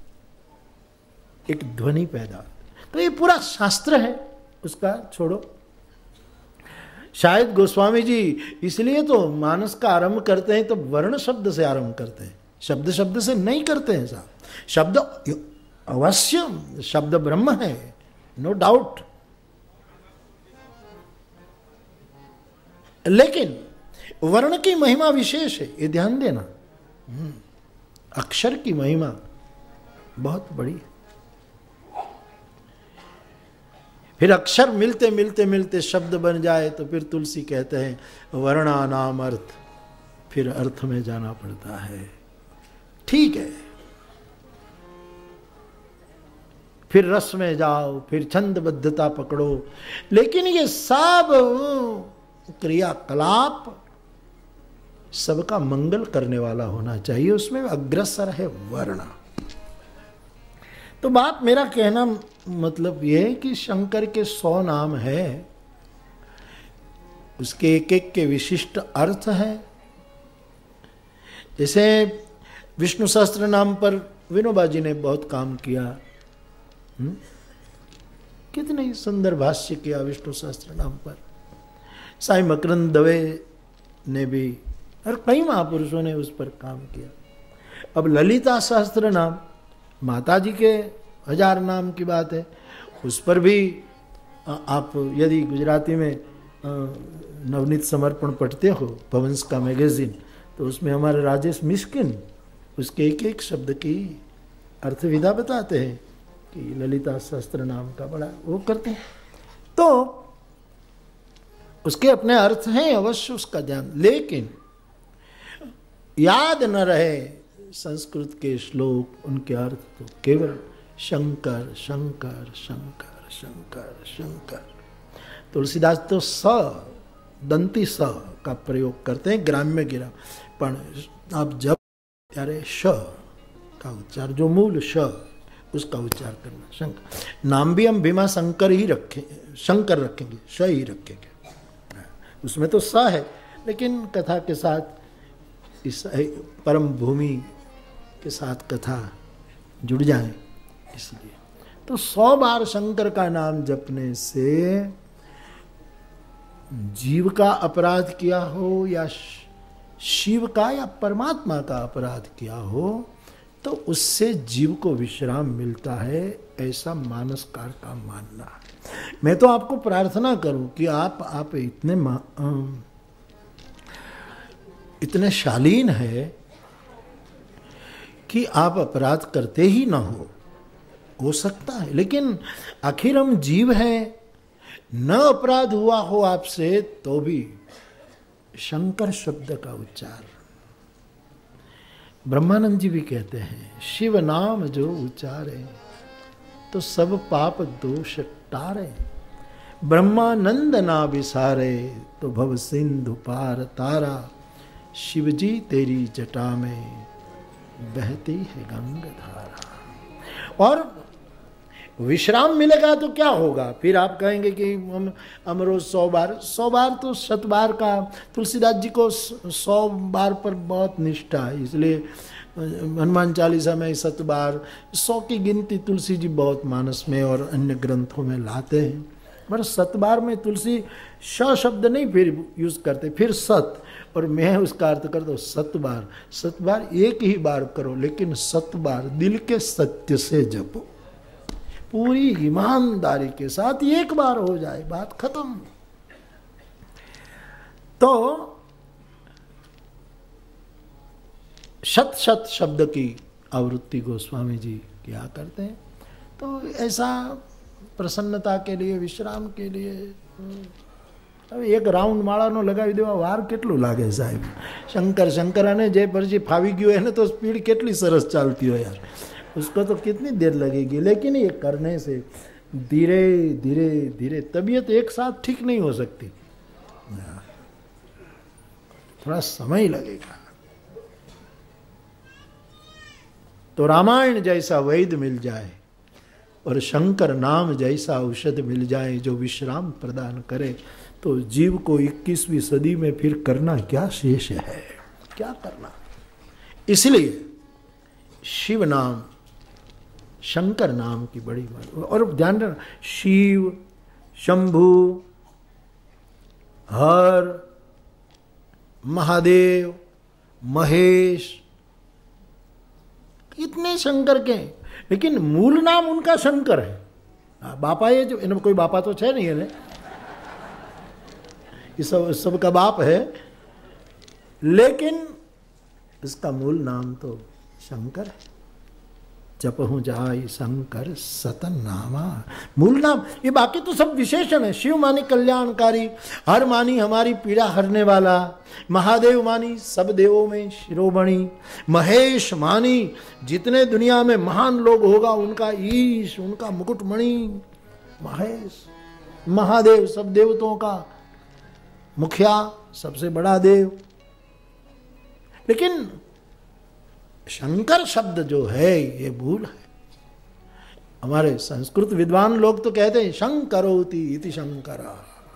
एक ध्वनि पैदा। तो ये पूरा शास्त्र है, उसका छोड़ो। शायद गोस्वामी जी इसलिए तो मानस का आरंभ करते हैं तो वर्ण शब्द से आरंभ करते हैं, शब्द शब्द से नहीं करते हैं साहब। शब्द अवश्य, शब्द ब्रह्म है, नो डाउट, लेकिन वर्ण की महिमा विशेष है, ये ध्यान देना। अक्षर की महिमा बहुत बड़ी है। फिर अक्षर मिलते मिलते मिलते शब्द बन जाए तो फिर तुलसी कहते हैं वर्णा नाम अर्थ, फिर अर्थ में जाना पड़ता है। ठीक है, फिर रस में जाओ, फिर छंदबद्धता पकड़ो, लेकिन ये सब क्रियाकलाप सबका मंगल करने वाला होना चाहिए, उसमें अग्रसर है वर्ण। तो बात मेरा कहना मतलब यह है कि शंकर के 100 नाम है, उसके एक एक के विशिष्ट अर्थ हैं। जैसे विष्णु सहस्त्र नाम पर विनोबा जी ने बहुत काम किया, कितने सुंदर भाष्य किया विष्णु सहस्त्र नाम पर। साईं मकरंद दवे ने भी, और कई महापुरुषों ने उस पर काम किया। अब ललिता सहस्त्र नाम, माता जी के 1000 नाम की बात है, उस पर भी आप यदि गुजराती में नवनीत समर्पण पढ़ते हो, भवंस का मैगजीन, तो उसमें हमारे राजेश मिस्किन उसके एक एक शब्द की अर्थविधा बताते हैं कि ललिता सहस्त्र नाम का बड़ा वो करते हैं। तो उसके अपने अर्थ हैं, अवश्य उसका ध्यान, लेकिन याद न रहे संस्कृत के श्लोक, उनके अर्थ तो केवल शंकर शंकर शंकर शंकर शंकर। तुलसीदास तो स दंती स का प्रयोग करते हैं, ग्राम्य गिरा, पर आप जब यारे श का उच्चार, जो मूल श, उसका उच्चार करना शंकर। नाम भी हम भीमा शंकर ही रखें, शंकर रखेंगे, श ही रखेंगे, उसमें तो स है, लेकिन कथा के साथ इस परम भूमि के साथ कथा जुड़ जाए, इसलिए तो 100 बार शंकर का नाम जपने से जीव का अपराध किया हो या शिव का या परमात्मा का अपराध किया हो, तो उससे जीव को विश्राम मिलता है, ऐसा मानसकार का मानना है। मैं तो आपको प्रार्थना करूं कि आप इतने शालीन है कि आप अपराध करते ही ना हो सकता है, लेकिन आखिर हम जीव हैं, न अपराध हुआ हो आपसे तो भी शंकर शब्द का उच्चार। ब्रह्मानंद जी भी कहते हैं, शिव नाम जो उच्चारे तो सब पाप दोष टारे, ब्रह्मानंद ना विसारे तो भव सिंधु पार तारा, शिव जी तेरी जटा में बहती है गंगा धारा। और विश्राम मिलेगा तो क्या होगा? फिर आप कहेंगे कि हम रोज 100 बार तो 100 बार का, तुलसीदास जी को 100 बार पर बहुत निष्ठा है, इसलिए हनुमान चालीसा में 100 बार, 100 की गिनती तुलसी जी बहुत मानस में और अन्य ग्रंथों में लाते हैं। पर 100 बार में तुलसी श शब्द नहीं फिर यूज करते, फिर सत, और मैं उसका अर्थ कर दो 100 बार। 100 बार एक ही बार करो, लेकिन 100 बार दिल के सत्य से जपो, पूरी ईमानदारी के साथ, एक बार हो जाए बात खत्म। तो शत शत शब्द की आवृत्ति गोस्वामी जी किया करते हैं। तो ऐसा प्रसन्नता के लिए, विश्राम के लिए હવે એક રાઉન્ડ માળાનો લગાવી દેવા વાર કેટલું લાગે સાહેબ? શંકર શંકરાને જે પછી ફાવી ગયું એને તો સ્પીડ કેટલી સરસ ચાલતી હોય યાર, उसको तो कितनी देर लगेगी, लेकिन ये करने से धीरे धीरे धीरे तबीयत एक साथ ठीक नहीं हो सकती, थोड़ा समय लगेगा। तो रामायण जैसा वैद्य मिल जाए और शंकर नाम जैसा औषध मिल जाए जो विश्राम प्रदान करे, तो जीव को 21वीं सदी में फिर करना क्या शेष है, क्या करना। इसलिए शिव नाम, शंकर नाम की बड़ी बात। और ध्यान रखना, शिव, शंभु, हर, महादेव, महेश, इतने शंकर के हैं, लेकिन मूल नाम उनका शंकर है। बापा ये जो इनमें कोई बापा तो है नहीं है, ये सब का बाप है, लेकिन इसका मूल नाम तो शंकर है। जपहु जाय शंकर सतन नामा, मूल नाम। ये बाकी तो सब विशेषण है। शिव मानी कल्याणकारी, हर मानी हमारी पीड़ा हरने वाला, महादेव मानी सब देवों में शिरोमणि, महेश मानी जितने दुनिया में महान लोग होगा उनका ईश, उनका मुकुटमणि महेश। महादेव सब देवताओं का मुखिया, सबसे बड़ा देव। लेकिन शंकर शब्द जो है ये भूल है। हमारे संस्कृत विद्वान लोग तो कहते हैं शंकरोति इति शंकरा,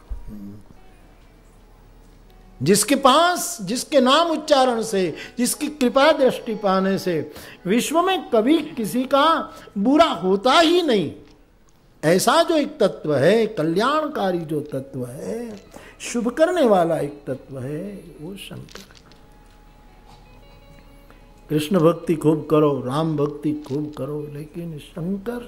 जिसके पास, जिसके नाम उच्चारण से, जिसकी कृपा दृष्टि पाने से विश्व में कभी किसी का बुरा होता ही नहीं, ऐसा जो एक तत्व है, कल्याणकारी जो तत्व है, शुभ करने वाला एक तत्व है, वो शंकर। कृष्ण भक्ति खूब करो, राम भक्ति खूब करो, लेकिन शंकर,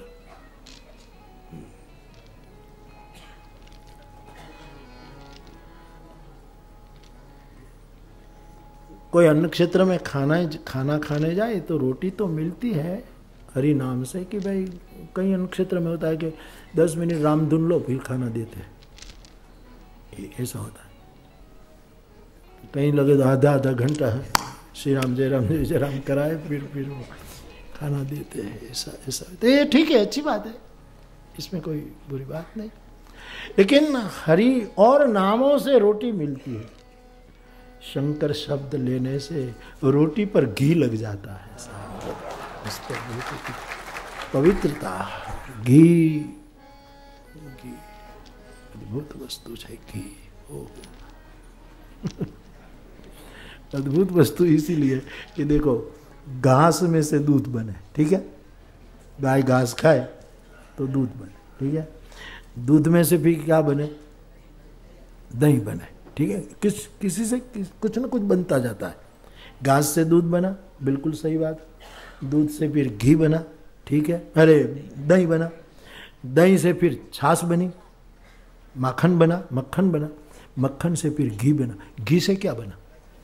कोई अन्न क्षेत्र में खाना खाने जाए तो रोटी तो मिलती है हरि नाम से, कि भाई कई अन्न क्षेत्र में होता है कि 10 मिनट राम धुन लो फिर खाना देते हैं, ऐसा होता है। कहीं लगे तो आधा घंटा है श्री राम जय राम जय राम कराए फिर वो खाना देते हैं, ऐसा। तो ये ठीक है, अच्छी बात है, इसमें कोई बुरी बात नहीं। लेकिन हरि और नामों से रोटी मिलती है, शंकर शब्द लेने से रोटी पर घी लग जाता है, इस पर पवित्रता। घी अद्भुत वस्तु है घी, अद्भुत वस्तु इसीलिए कि देखो घास में से दूध बने, ठीक है, गाय घास खाए तो दूध बने, ठीक है, दूध में से फिर क्या बने, दही बने, ठीक है, किसी से कुछ ना कुछ बनता जाता है। घास से दूध बना, बिल्कुल सही बात, दूध से फिर घी बना, ठीक है, अरे दही बना, दही से फिर छाछ बनी, माखन बना, मक्खन बना, मक्खन से फिर घी बना, घी से क्या बना,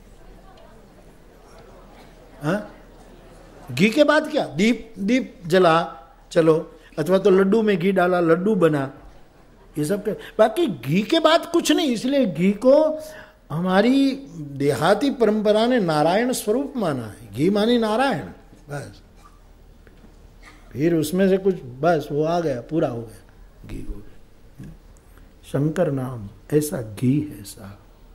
घी के बाद क्या, दीप जला, चलो, अथवा तो लड्डू में घी डाला, लड्डू बना, ये सब के बाकी घी के बाद कुछ नहीं। इसलिए घी को हमारी देहाती परंपरा ने नारायण स्वरूप माना है, घी मानी नारायण, बस, फिर उसमें से कुछ बस वो आ गया, पूरा हो गया, घी हो गया। शंकर नाम ऐसा घी है साहब।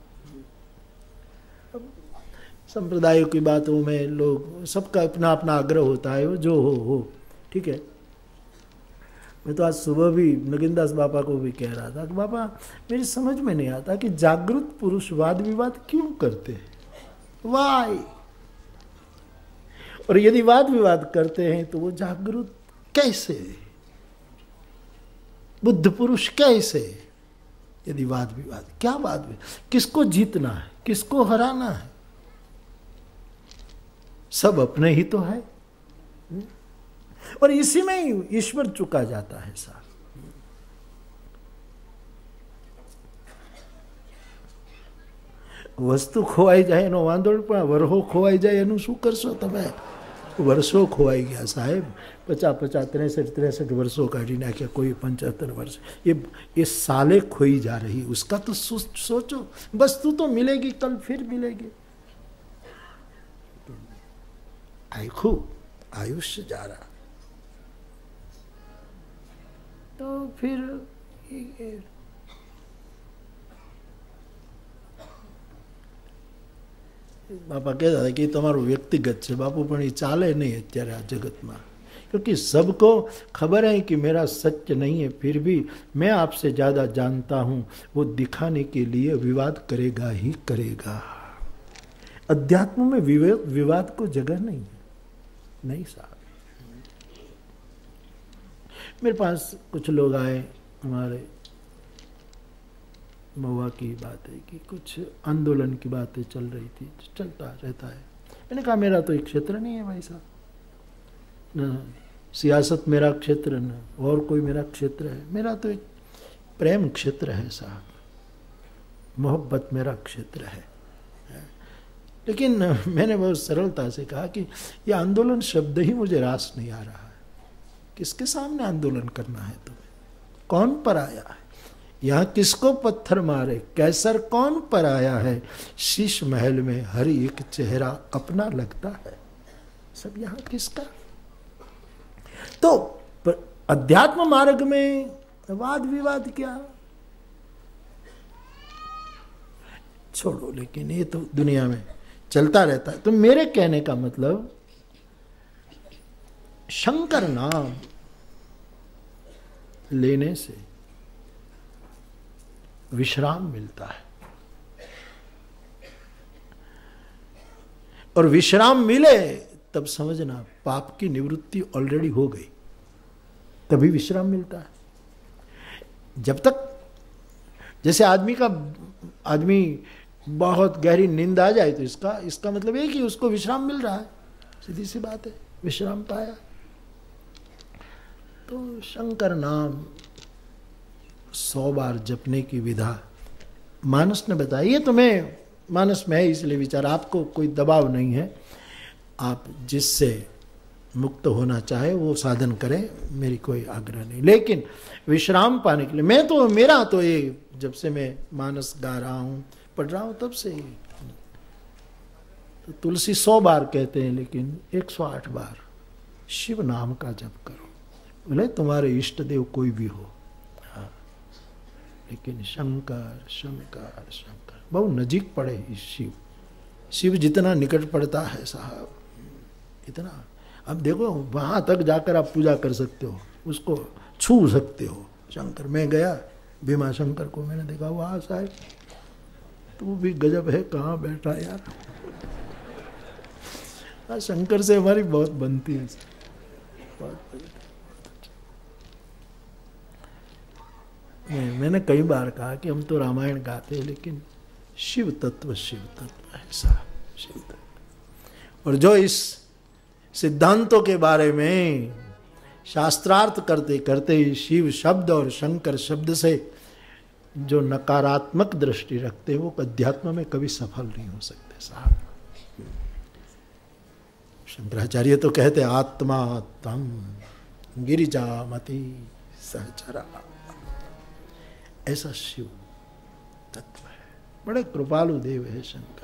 संप्रदायों की बातों में लोग, सबका अपना अपना आग्रह होता है, वो जो हो, ठीक है। मैं तो आज सुबह भी नगिनदास बापा को भी कह रहा था कि बापा मेरी समझ में नहीं आता कि जागृत पुरुष वाद विवाद क्यों करते हैं, वाई, और यदि वाद विवाद करते हैं तो वो जागृत कैसे, बुद्ध पुरुष कैसे, यदि वाद विवाद, क्या वाद विवाद, किसको जीतना है, किसको हराना है, सब अपने ही तो है, और इसी में ही ईश्वर चुका जाता है साहब। वस्तु खोवाई जाए एनो वांधो, पण वरहो खोवाई जाए एनु शुं करशो तमे? वर्षों खोवाई गया साहेब, 50-50, 63-63 वर्षों काढ़ी नाख्या, कोई 75 वर्ष, ये साले खोई जा रही, उसका तो सोचो। वस्तु तो मिलेगी, कल फिर मिलेगी। आयुष्य जा रहा, तो फिर बापा कहता था कि તમારું વ્યક્તિગત છે બાપુ, પણ એ ચાલે નહીં અત્યારે આ જગતમાં, क्योंकि सबको खबर है कि मेरा सत्य नहीं है, फिर भी मैं आपसे ज्यादा जानता हूं, वो दिखाने के लिए विवाद करेगा ही करेगा। अध्यात्म में विवाद को जगह नहीं है, नहीं साहब। मेरे पास कुछ लोग आए, हमारे महुआ की बात है कि कुछ आंदोलन की बातें चल रही थी, चलता रहता है। मैंने कहा मेरा तो एक क्षेत्र नहीं है भाई साहब, न सियासत मेरा क्षेत्र, न और कोई मेरा क्षेत्र है, मेरा तो एक प्रेम क्षेत्र है साहब, मोहब्बत मेरा क्षेत्र है। लेकिन मैंने बहुत सरलता से कहा कि ये आंदोलन शब्द ही मुझे रास नहीं आ रहा है। किसके सामने आंदोलन करना है तुम्हें? कौन पर आया है यहाँ? किसको पत्थर मारे? कैसर कौन पर आया है? शीश महल में हर एक चेहरा अपना लगता है, सब यहाँ किसका? तो अध्यात्म मार्ग में वाद विवाद क्या, छोड़ो। लेकिन ये तो दुनिया में चलता रहता है। तो मेरे कहने का मतलब, शंकर नाम लेने से विश्राम मिलता है, और विश्राम मिले तब समझना पाप की निवृत्ति ऑलरेडी हो गई, तभी विश्राम मिलता है। जब तक जैसे आदमी बहुत गहरी नींद आ जाए तो इसका मतलब है कि उसको विश्राम मिल रहा है, सीधी सी बात है, विश्राम पाया। तो शंकर नाम 100 बार जपने की विधा मानस ने बताई। ये तुम्हें मानस में है इसलिए विचार, आपको कोई दबाव नहीं है, आप जिससे मुक्त होना चाहे वो साधन करें, मेरी कोई आग्रह नहीं। लेकिन विश्राम पाने के लिए मेरा तो ये, जब से मैं मानस गा रहा हूं, पढ़ रहा हूं, तब से ही तो तुलसी 100 बार कहते हैं, लेकिन 108 बार शिव नाम का जप करो। बोले तुम्हारे इष्ट देव कोई भी हो, हाँ, लेकिन शंकर शंकर शंकर बहुत नजीक पड़े। शिव जितना निकट पड़ता है साहब, इतना। अब देखो वहां तक जाकर आप पूजा कर सकते हो, उसको छू सकते हो। शंकर, मैं गया भीमा शंकर को मैंने देखा, वाह साहब तू भी गजब है, कहाँ बैठा यार। शंकर से हमारी बहुत बनती है, बहुत। मैंने कई बार कहा कि हम तो रामायण गाते हैं, लेकिन शिव तत्व है साहब, शिव तत्व। और जो इस सिद्धांतों के बारे में शास्त्रार्थ करते करते ही शिव शब्द और शंकर शब्द से जो नकारात्मक दृष्टि रखते हैं, वो अध्यात्म में कभी सफल नहीं हो सकते साहब। शंकराचार्य तो कहते आत्मा तम गिरिजामति सहचरा, ऐसा शिव तत्व है। बड़े कृपालु देव है शंकर।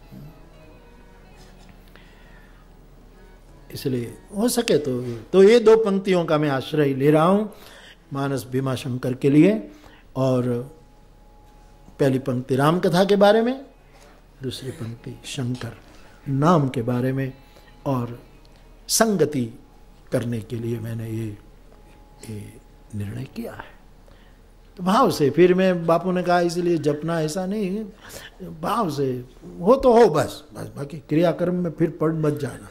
इसलिए हो सके तो ये 2 पंक्तियों का मैं आश्रय ले रहा हूं, मानस भीमा शंकर के लिए। और पहली पंक्ति राम कथा के बारे में, दूसरी पंक्ति शंकर नाम के बारे में, और संगति करने के लिए मैंने ये निर्णय किया है। तो भाव से, फिर मैं बापू ने कहा इसलिए जपना ऐसा नहीं, भाव से हो तो हो, बस बाकी क्रियाक्रम में फिर पढ़ मत जाना।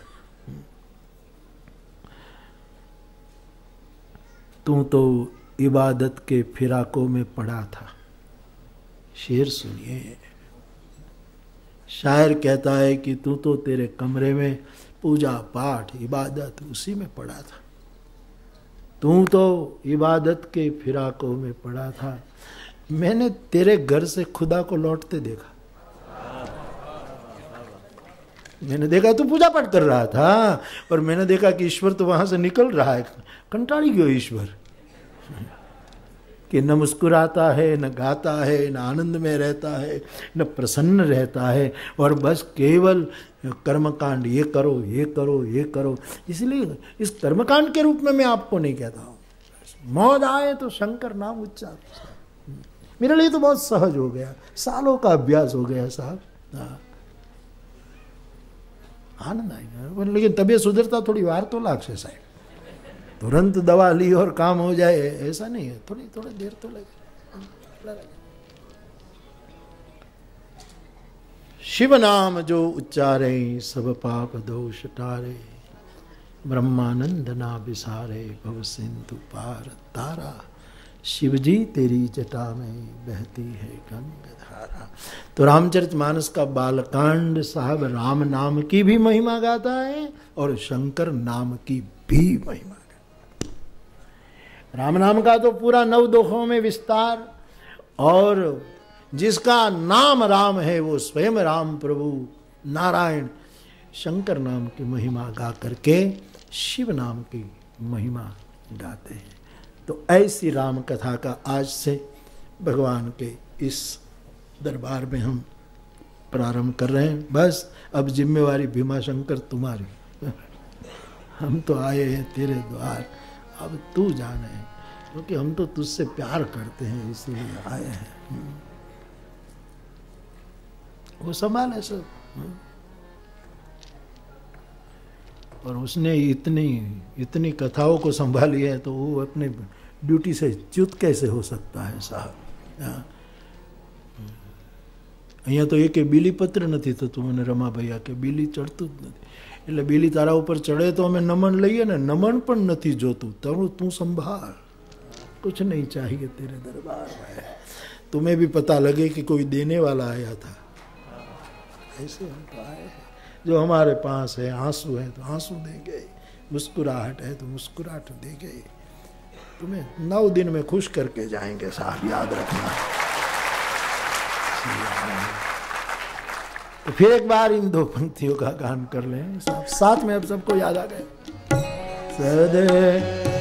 तू तो इबादत के फिराकों में पड़ा था। शेर सुनिए, शायर कहता है कि तू तो तेरे कमरे में पूजा पाठ इबादत उसी में पड़ा था। तू तो इबादत के फिराकों में पड़ा था, मैंने तेरे घर से खुदा को लौटते देखा। मैंने देखा तू पूजा पाठ कर रहा था और मैंने देखा कि ईश्वर तो वहां से निकल रहा है। कंटाली क्यों ईश्वर कि न मुस्कुराता है, न गाता है, न आनंद में रहता है, न प्रसन्न रहता है, और बस केवल कर्मकांड ये करो ये करो ये करो। इसलिए इस कर्मकांड के रूप में मैं आपको नहीं कहता हूँ। मौज आए तो शंकर नाम उच्चार। मेरे लिए तो बहुत सहज हो गया, सालों का अभ्यास हो गया साहब। आनंद आएगा, लेकिन तबीयत सुधरता थोड़ी वार तो लागसे साहब। तुरंत दवा ली और काम हो जाए ऐसा नहीं है, थोड़ी देर तो लगे। शिव नाम जो उच्चारे सब पाप दोष टारे, ब्रह्मानंद ना विसारे भव सिंधु पार तारा। शिव जी तेरी जटा में बहती है गंगा धारा। तो रामचरितमानस का बालकांड साहब राम नाम की भी महिमा गाता है और शंकर नाम की भी महिमा। राम नाम का तो पूरा 9 दोहों में विस्तार, और जिसका नाम राम है वो स्वयं राम प्रभु नारायण शंकर नाम की महिमा गा करके शिव नाम की महिमा गाते हैं। तो ऐसी राम कथा का आज से भगवान के इस दरबार में हम प्रारंभ कर रहे हैं। बस अब जिम्मेवारी भीमा शंकर तुम्हारी। हम तो आए हैं तेरे द्वार, अब तू जाने, क्योंकि हम तो तुझसे प्यार करते हैं इसीलिए आए हैं। वो संभाले सब। और उसने इतनी कथाओं को संभाली है तो वो अपने ड्यूटी से च्युत कैसे हो सकता है साहब। અહીંયા તો એકે બીલી પત્ર નથી થતું મને રમાભાઈ, કે બીલી ચડતું જ નથી, એટલે બીલી તારા ઉપર ચડે તો અમે નમન લઈએ ને, નમન પણ નથી જોતું, तू संभाल, कुछ नहीं चाहिए तेरे दरबार में, तुम्हें भी पता लगे कि कोई देने वाला आया था। ऐसे हम तो आए हैं, जो हमारे पास है, आंसू है तो आंसू देंगे, मुस्कुराहट है तो मुस्कुराहट देंगे, तुम्हें 9 दिन में खुश करके जाएंगे साहब, याद रखना। तो फिर एक बार इन 2 पंक्तियों का गान कर लें साहब, साथ में अब सबको याद आ गए। सदे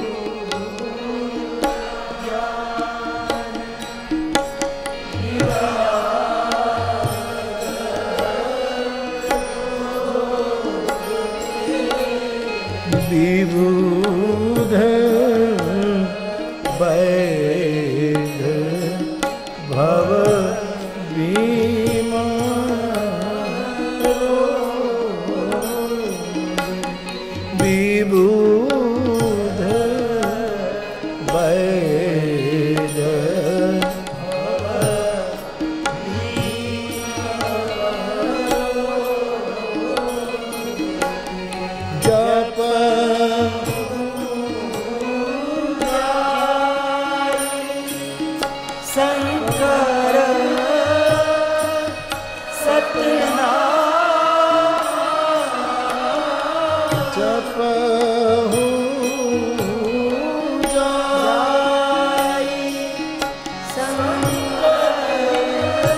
विबुध वैध भव भीमा, विबुध वैध जप शंकर सत्यनारायण, जपहु जाई शंकर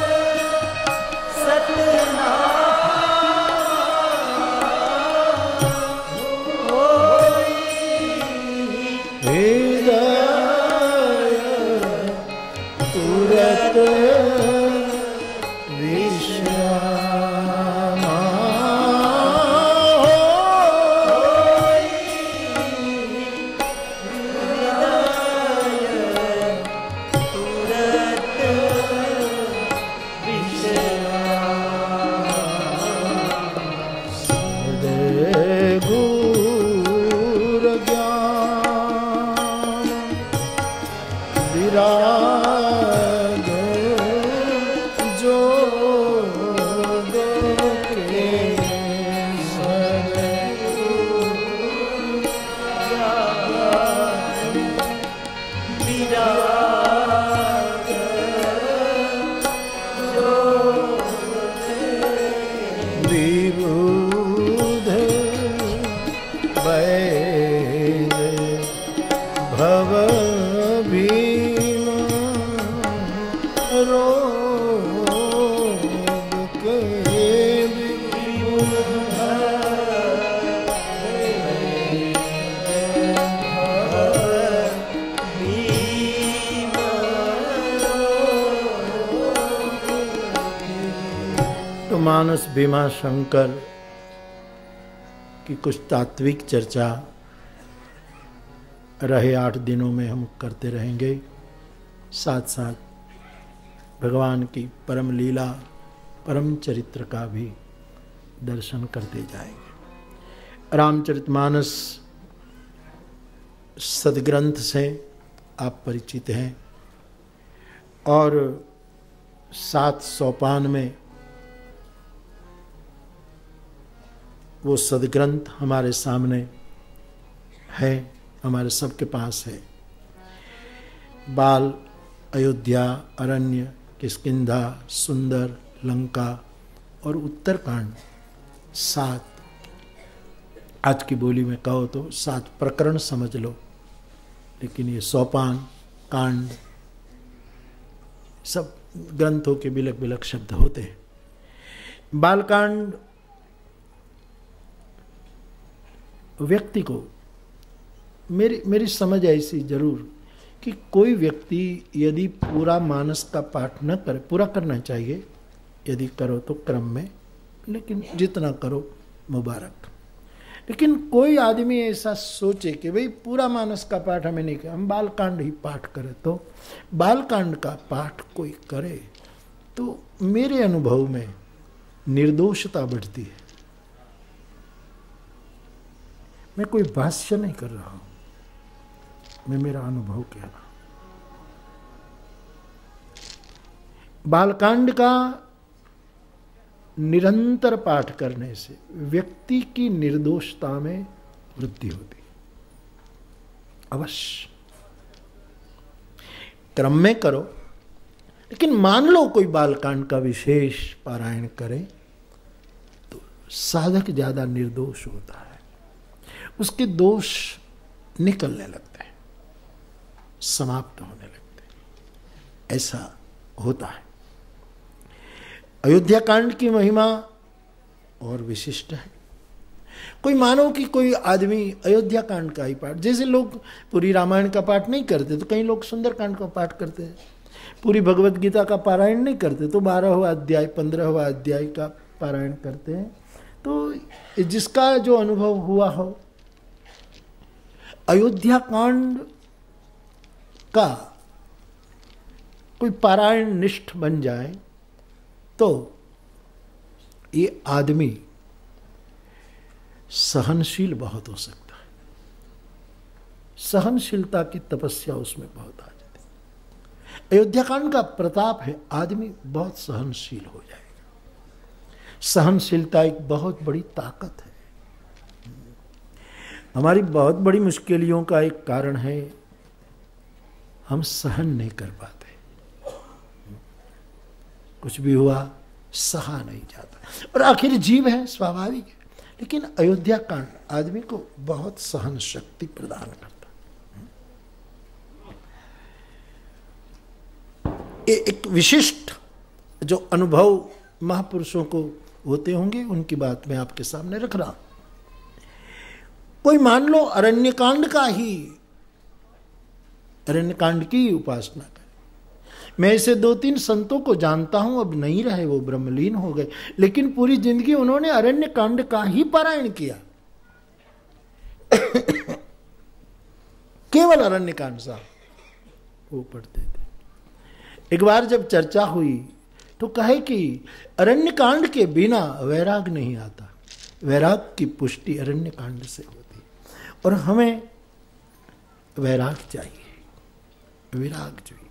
सत्यनारायण, हृदय तुरत विश्रामा होई, रामचरितमानस भीमा शंकर की कुछ तात्विक चर्चा रहे 8 दिनों में हम करते रहेंगे। साथ साथ भगवान की परम लीला, परम चरित्र का भी दर्शन करते जाएंगे। रामचरितमानस सदग्रंथ से आप परिचित हैं और 7 सोपान में वो सदग्रंथ हमारे सामने है, हमारे सबके पास है। बाल, अयोध्या, अरण्य, किष्किंधा, सुंदर, लंका और उत्तरकांड 7, आज की बोली में कहो तो 7 प्रकरण समझ लो, लेकिन ये सोपान, कांड सब ग्रंथों के बिलक बिलक शब्द होते हैं। बालकांड व्यक्ति को, मेरी समझ ऐसी जरूर कि कोई व्यक्ति यदि पूरा मानस का पाठ न करे, पूरा करना चाहिए यदि करो तो क्रम में, लेकिन जितना करो मुबारक। लेकिन कोई आदमी ऐसा सोचे कि भाई पूरा मानस का पाठ हमें नहीं किया, हम बालकांड ही पाठ करें, तो बालकांड का पाठ कोई करे तो मेरे अनुभव में निर्दोषता बढ़ती है। मैं कोई भाष्य नहीं कर रहा हूं, मैं मेरा अनुभव कह रहा हूं। बालकांड का निरंतर पाठ करने से व्यक्ति की निर्दोषता में वृद्धि होती, अवश्य क्रम में करो। लेकिन मान लो कोई बालकांड का विशेष पारायण करे तो साधक ज्यादा निर्दोष होता है, उसके दोष निकलने लगते हैं, समाप्त होने लगते हैं, ऐसा होता है। अयोध्या कांड की महिमा और विशिष्ट है। कोई मानो कि कोई आदमी अयोध्या कांड का ही पाठ, जैसे लोग पूरी रामायण का पाठ नहीं करते तो कई लोग सुंदर कांड का पाठ करते हैं, पूरी भगवत गीता का पारायण नहीं करते तो 12वां अध्याय 15वां अध्याय का पारायण करते हैं। तो जिसका जो अनुभव हुआ हो, अयोध्या कांड का कोई पारायण निष्ठ बन जाए तो ये आदमी सहनशील बहुत हो सकता है। सहनशीलता की तपस्या उसमें बहुत आ जाती है। अयोध्या कांड का प्रताप है, आदमी बहुत सहनशील हो जाएगा। सहनशीलता एक बहुत बड़ी ताकत है। हमारी बहुत बड़ी मुश्किलों का एक कारण है, हम सहन नहीं कर पाते। कुछ भी हुआ सहा नहीं जाता, और आखिर जीव है, स्वाभाविक है। लेकिन अयोध्या कांड आदमी को बहुत सहन शक्ति प्रदान करता। एक विशिष्ट जो अनुभव महापुरुषों को होते होंगे, उनकी बात मैं आपके सामने रख रहा हूं। कोई मान लो अरण्यकांड की उपासना करे। मैं ऐसे 2-3 संतों को जानता हूं, अब नहीं रहे, वो ब्रह्मलीन हो गए, लेकिन पूरी जिंदगी उन्होंने अरण्यकांड का ही पारायण किया। केवल अरण्यकांड साहब वो पढ़ते थे। एक बार जब चर्चा हुई तो कहे कि अरण्यकांड के बिना वैराग नहीं आता, वैराग की पुष्टि अरण्यकांड से होती, और हमें वैराग चाहिए, विराग चाहिए।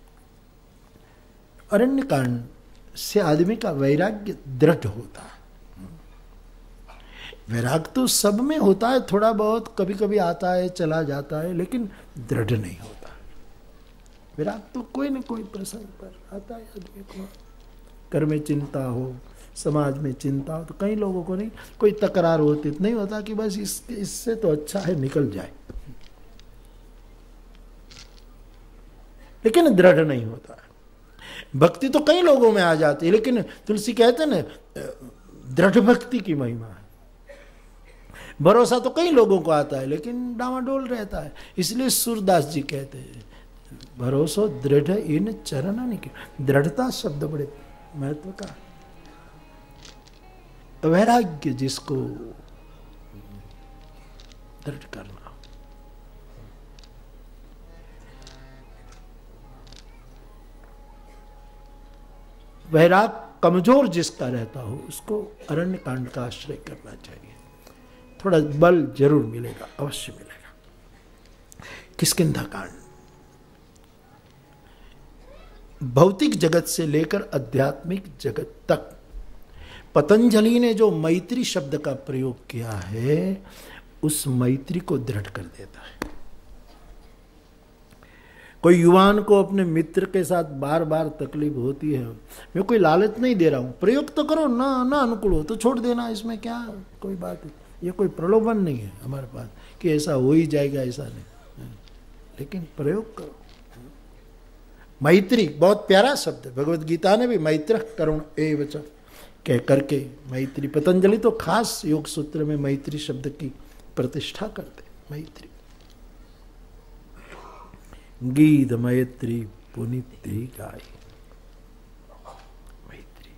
अरण्यकांड से आदमी का वैराग्य दृढ़ होता है। वैराग तो सब में होता है, थोड़ा बहुत कभी कभी आता है, चला जाता है, लेकिन दृढ़ नहीं होता। विराग तो कोई न कोई प्रसंग पर आता है आदमी को। घर में चिंता हो, समाज में चिंता हो, तो कई लोगों को नहीं, कोई तकरार होती नहीं होता कि बस इससे तो अच्छा है निकल जाए, लेकिन दृढ़ नहीं होता है। भक्ति तो कई लोगों में आ जाती है, लेकिन तुलसी कहते हैं ना, दृढ़ भक्ति की महिमा है। भरोसा तो कई लोगों को आता है, लेकिन डामाडोल रहता है। इसलिए सूरदास जी कहते हैं, भरोसो दृढ़ इन चरण नहीं। दृढ़ता शब्द बड़े महत्व का। वैराग्य जिसको दृढ़ करना, वैराग कमजोर जिसका रहता हो उसको अरण्य कांड का आश्रय करना चाहिए। थोड़ा बल जरूर मिलेगा, अवश्य मिलेगा। किष्किंधा कांड भौतिक जगत से लेकर आध्यात्मिक जगत तक पतंजलि ने जो मैत्री शब्द का प्रयोग किया है उस मैत्री को दृढ़ कर देता है। कोई युवान को अपने मित्र के साथ बार बार तकलीफ होती है, मैं कोई लालच नहीं दे रहा हूं, प्रयोग तो करो ना अनुकूल हो तो छोड़ देना, इसमें क्या कोई बात है। ये कोई प्रलोभन नहीं है हमारे पास कि ऐसा हो ही जाएगा, ऐसा नहीं, लेकिन प्रयोग करो। मैत्री बहुत प्यारा शब्द है, भगवत गीता ने भी मैत्र करुण एव च कह करके मैत्री, पतंजलि तो खास योग सूत्र में मैत्री शब्द की प्रतिष्ठा करते। मैत्री गीत मैत्री पुनीत्री गाय, मैत्री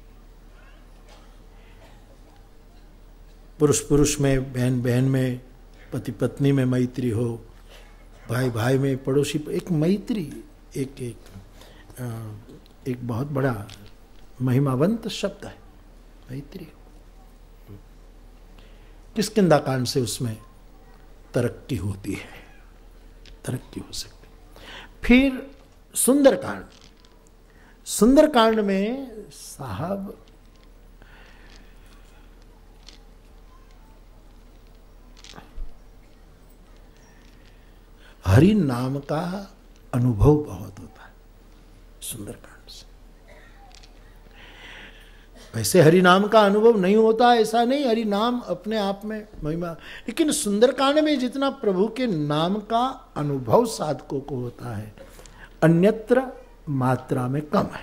पुरुष पुरुष में, बहन बहन में, पति पत्नी में मैत्री हो, भाई भाई में, पड़ोसी, एक मैत्री एक बहुत बड़ा महिमावंत शब्द है मैत्री। किष्किंधा कांड से उसमें तरक्की होती है, तरक्की हो सकती। फिर सुंदरकांड, सुंदरकांड में साहब हरि नाम का अनुभव बहुत होता है सुंदरकांड से। वैसे हरि नाम का अनुभव नहीं होता ऐसा नहीं, हरि नाम अपने आप में महिमा, लेकिन सुंदरकांड में जितना प्रभु के नाम का अनुभव साधकों को होता है अन्यत्र मात्रा में कम है।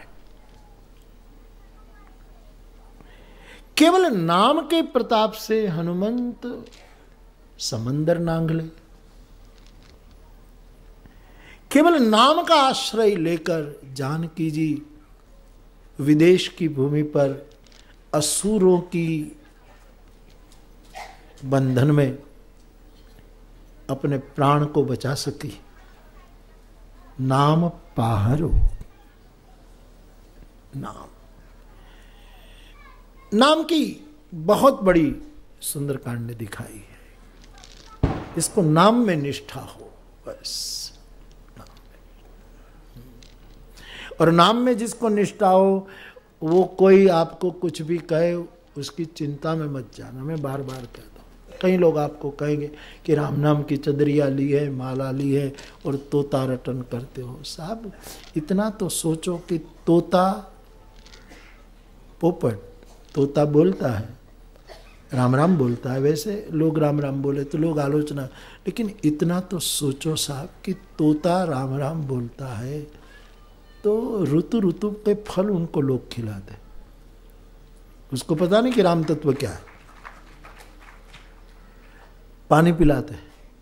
केवल नाम के प्रताप से हनुमंत समंदर नांगले, केवल नाम का आश्रय लेकर जानकी जी विदेश की भूमि पर असुरों की बंधन में अपने प्राण को बचा सकी। नाम पाहरो, नाम की बहुत बड़ी सुंदरकांड ने दिखाई है। इसको नाम में निष्ठा हो बस, और नाम में जिसको निष्ठा हो वो कोई आपको कुछ भी कहे उसकी चिंता में मत जाना। मैं बार बार कहता हूँ, कई लोग आपको कहेंगे कि राम नाम की चदरिया ली है, माला ली है और तोता रटन करते हो। साहब इतना तो सोचो कि तोता पोपट, तोता बोलता है, राम राम बोलता है, वैसे लोग राम राम बोले तो लोग आलोचना, लेकिन इतना तो सोचो साहब कि तोता राम राम बोलता है तो ऋतु ऋतु के फल उनको लोग खिलाते, उसको पता नहीं कि राम तत्व क्या है, पानी पिलाते,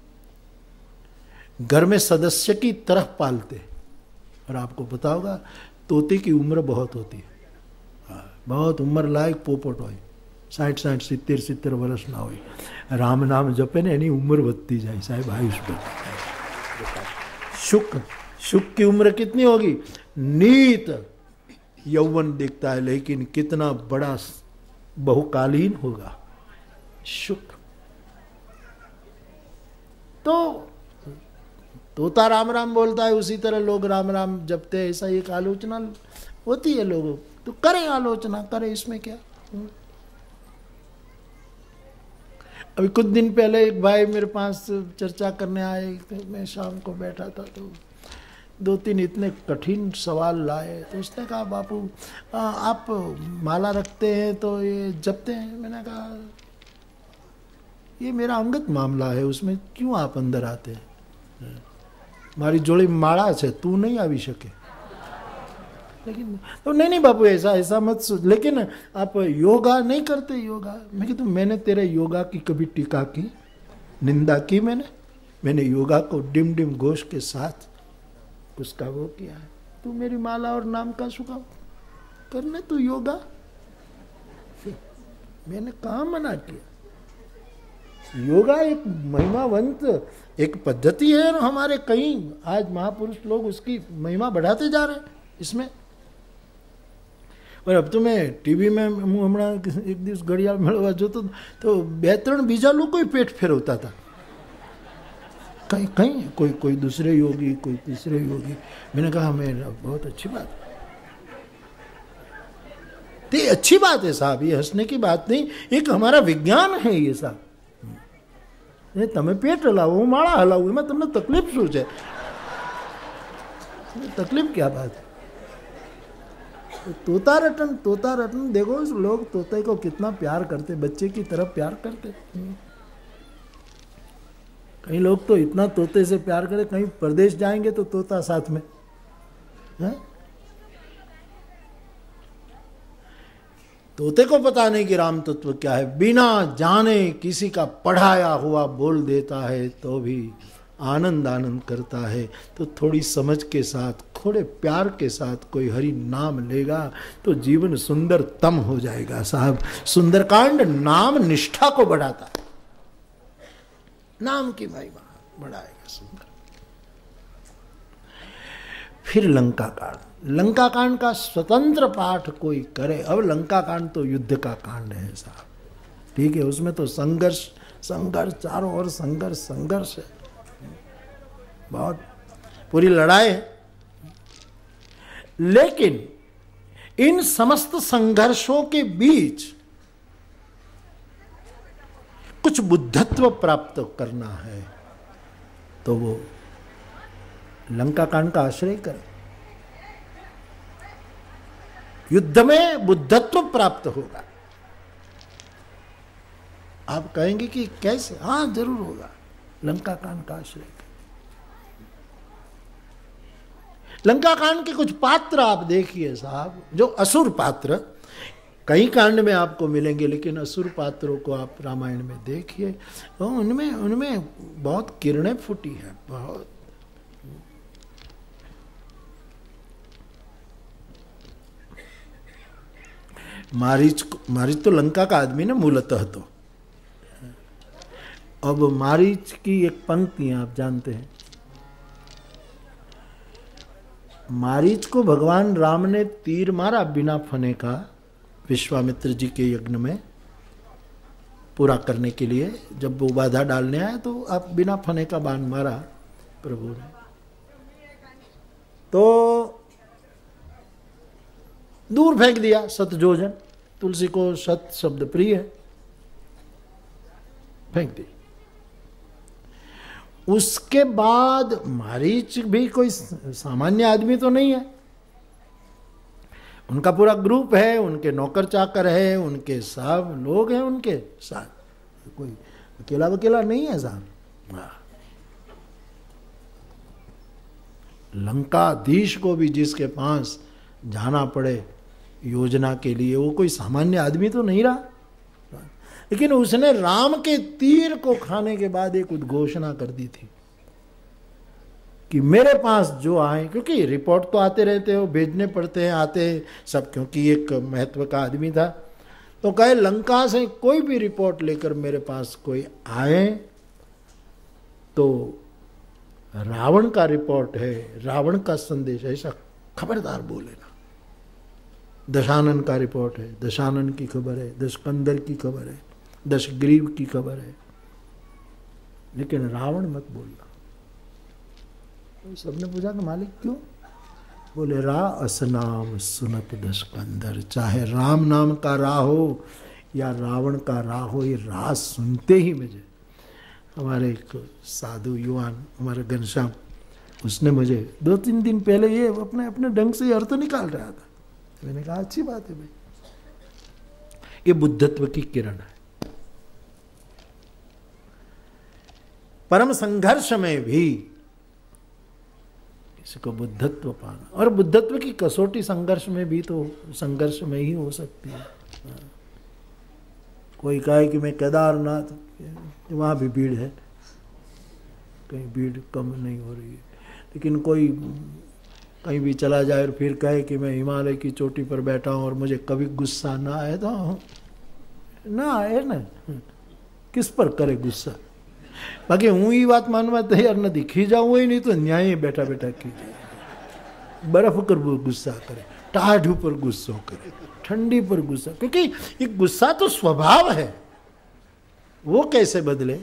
घर में सदस्य की तरह पालते। और आपको पता होगा तोते की उम्र बहुत होती है, बहुत उम्र लायक पोपट हो 60 70 वर्ष ना हो, राम नाम जपे ने एनी उम्र વધતી જાય साहब, आयुष शुक की उम्र कितनी होगी? नीत यौवन दिखता है लेकिन कितना बड़ा बहुकालीन होगा शुक। तो तोता राम राम बोलता है, उसी तरह लोग राम राम जपते हैं, ऐसा एक आलोचना होती है लोगों, तो करें आलोचना, करें, इसमें क्या। अभी कुछ दिन पहले एक भाई मेरे पास चर्चा करने आए, मैं शाम को बैठा था तो 2-3 इतने कठिन सवाल लाए। तो उसने कहा बापू आप माला रखते हैं तो ये जपते हैं? मैंने कहा ये मेरा अंगत मामला है, उसमें क्यों आप अंदर आते हैं? मारी जोड़ी माला है, तू नहीं आवी सके। लेकिन तो नहीं बापू ऐसा मत सोच, लेकिन आप योगा नहीं करते? योगा, मैं कहता मैंने तेरे योगा की कभी टीका की, निंदा की? मैंने योगा को डिम डिम घोष के साथ उसका वो किया है। तू मेरी माला और नाम का सुखा करने तू योगा, मैंने कहाँ मना किया? योगा एक महिमावंत एक पद्धति है और हमारे कई आज महापुरुष लोग उसकी महिमा बढ़ाते जा रहे हैं इसमें। और अब तो मैं टीवी में हमारा एक दिवस घड़ियाल मेळवा जो तो 2-3 बीजा लोग कोई पेट फेरवता था, कहीं कहीं कोई दूसरे योगी, कोई तीसरे योगी। मैंने कहा मेरा बहुत अच्छी बात है, ये अच्छी बात है साहब, ये हंसने की बात नहीं, एक हमारा विज्ञान है ये साहब। તમે પેટ હલાવો, હું માળા હલાવું, એમાં તમને તકલીફ શું છે? तकलीफ क्या बात है? तोता रटन देखो, लोग तोते को कितना प्यार करते, बच्चे की तरफ प्यार करते। कई लोग तो इतना तोते से प्यार करे, कहीं प्रदेश जाएंगे तो तोता साथ में है? तोते को पता नहीं कि राम तत्व क्या है, बिना जाने किसी का पढ़ाया हुआ बोल देता है तो भी आनंद करता है। तो थोड़ी समझ के साथ, थोड़े प्यार के साथ कोई हरि नाम लेगा तो जीवन सुंदरतम हो जाएगा साहब। सुंदरकांड नाम निष्ठा को बढ़ाता है, नाम की महिमा बढ़ाएगा सुंदर। फिर लंका कांड, लंका कांड का स्वतंत्र पाठ कोई करे। अब लंका कांड तो युद्ध का कांड है साहब, ठीक है, उसमें तो संघर्ष चारों ओर संघर्ष है, बहुत पूरी लड़ाई है। लेकिन इन समस्त संघर्षों के बीच कुछ बुद्धत्व प्राप्त करना है तो वो लंका कांड का आश्रय करे। युद्ध में बुद्धत्व प्राप्त होगा। आप कहेंगे कि कैसे? हाँ जरूर होगा, लंका कांड का आश्रय। लंका कांड के कुछ पात्र आप देखिए साहब, जो असुर पात्र कई कांड में आपको मिलेंगे, लेकिन असुर पात्रों को आप रामायण में देखिए तो उनमें बहुत किरणें फूटी है, बहुत। मारीच तो लंका का आदमी ना मूलतः तो। अब मारीच की एक पंक्ति आप जानते हैं, मारीच को भगवान राम ने तीर मारा बिना फने का विश्वामित्र जी के यज्ञ में पूरा करने के लिए। जब वो बाधा डालने आया तो आप बिना फने का बाण मारा प्रभु ने, तो दूर फेंक दिया 7 योजन। तुलसी को 7 शब्द प्रिय है, फेंक दी। उसके बाद मारीच भी कोई सामान्य आदमी तो नहीं है, उनका पूरा ग्रुप है, उनके नौकर चाकर है, उनके सब लोग हैं उनके साथ, कोई अकेला नहीं है साहब। लंकाधीश को भी जिसके पास जाना पड़े योजना के लिए, वो कोई सामान्य आदमी तो नहीं रहा। लेकिन उसने राम के तीर को खाने के बाद एक उद्घोषणा कर दी थी कि मेरे पास जो आए, क्योंकि रिपोर्ट तो आते रहते हो, भेजने पड़ते हैं, आते सब, क्योंकि एक महत्व का आदमी था। तो कहे लंका से कोई भी रिपोर्ट लेकर मेरे पास कोई आए तो रावण का रिपोर्ट है, रावण का संदेश, ऐसा खबरदार बोलेना। दशानन का रिपोर्ट है, दशानन की खबर है, दशकंदर की खबर है, दशग्रीव की खबर है, लेकिन रावण मत बोलना। तो सबने पूछा कि मालिक क्यों? बोले रा असनाम सुनत दशकंदर, चाहे राम नाम का रा हो या रावण का रा हो, ये रा सुनते ही मुझे, हमारे एक साधु युवान हमारे घनश्याम, उसने मुझे 2-3 दिन पहले ये अपने ढंग से अर्थ निकाल रहा था। मैंने कहा अच्छी बात है भाई, ये बुद्धत्व की किरण है। परम संघर्ष में भी इसको बुद्धत्व पाना, और बुद्धत्व की कसौटी संघर्ष में भी तो संघर्ष में ही हो सकती है। कोई कहे कि मैं केदारनाथ, वहां भी भीड़ है, कहीं भीड़ कम नहीं हो रही है, लेकिन कोई कहीं भी चला जाए और फिर कहे कि मैं हिमालय की चोटी पर बैठा हूं और मुझे कभी गुस्सा ना आए, तो ના એ ને કિસ પર કરે ગુસ્સા. બાકી હું એ વાત માનવા તૈયાર નથી. ખીજાવું હોય નહીં તો ન્યાય બેઠા બેઠા ખીજાય. बर्फ पर गुस्सा करे, टाढ़ पर गुस्सा करे, ठंडी पर गुस्सा, क्योंकि ये गुस्सा तो स्वभाव है, वो कैसे बदले.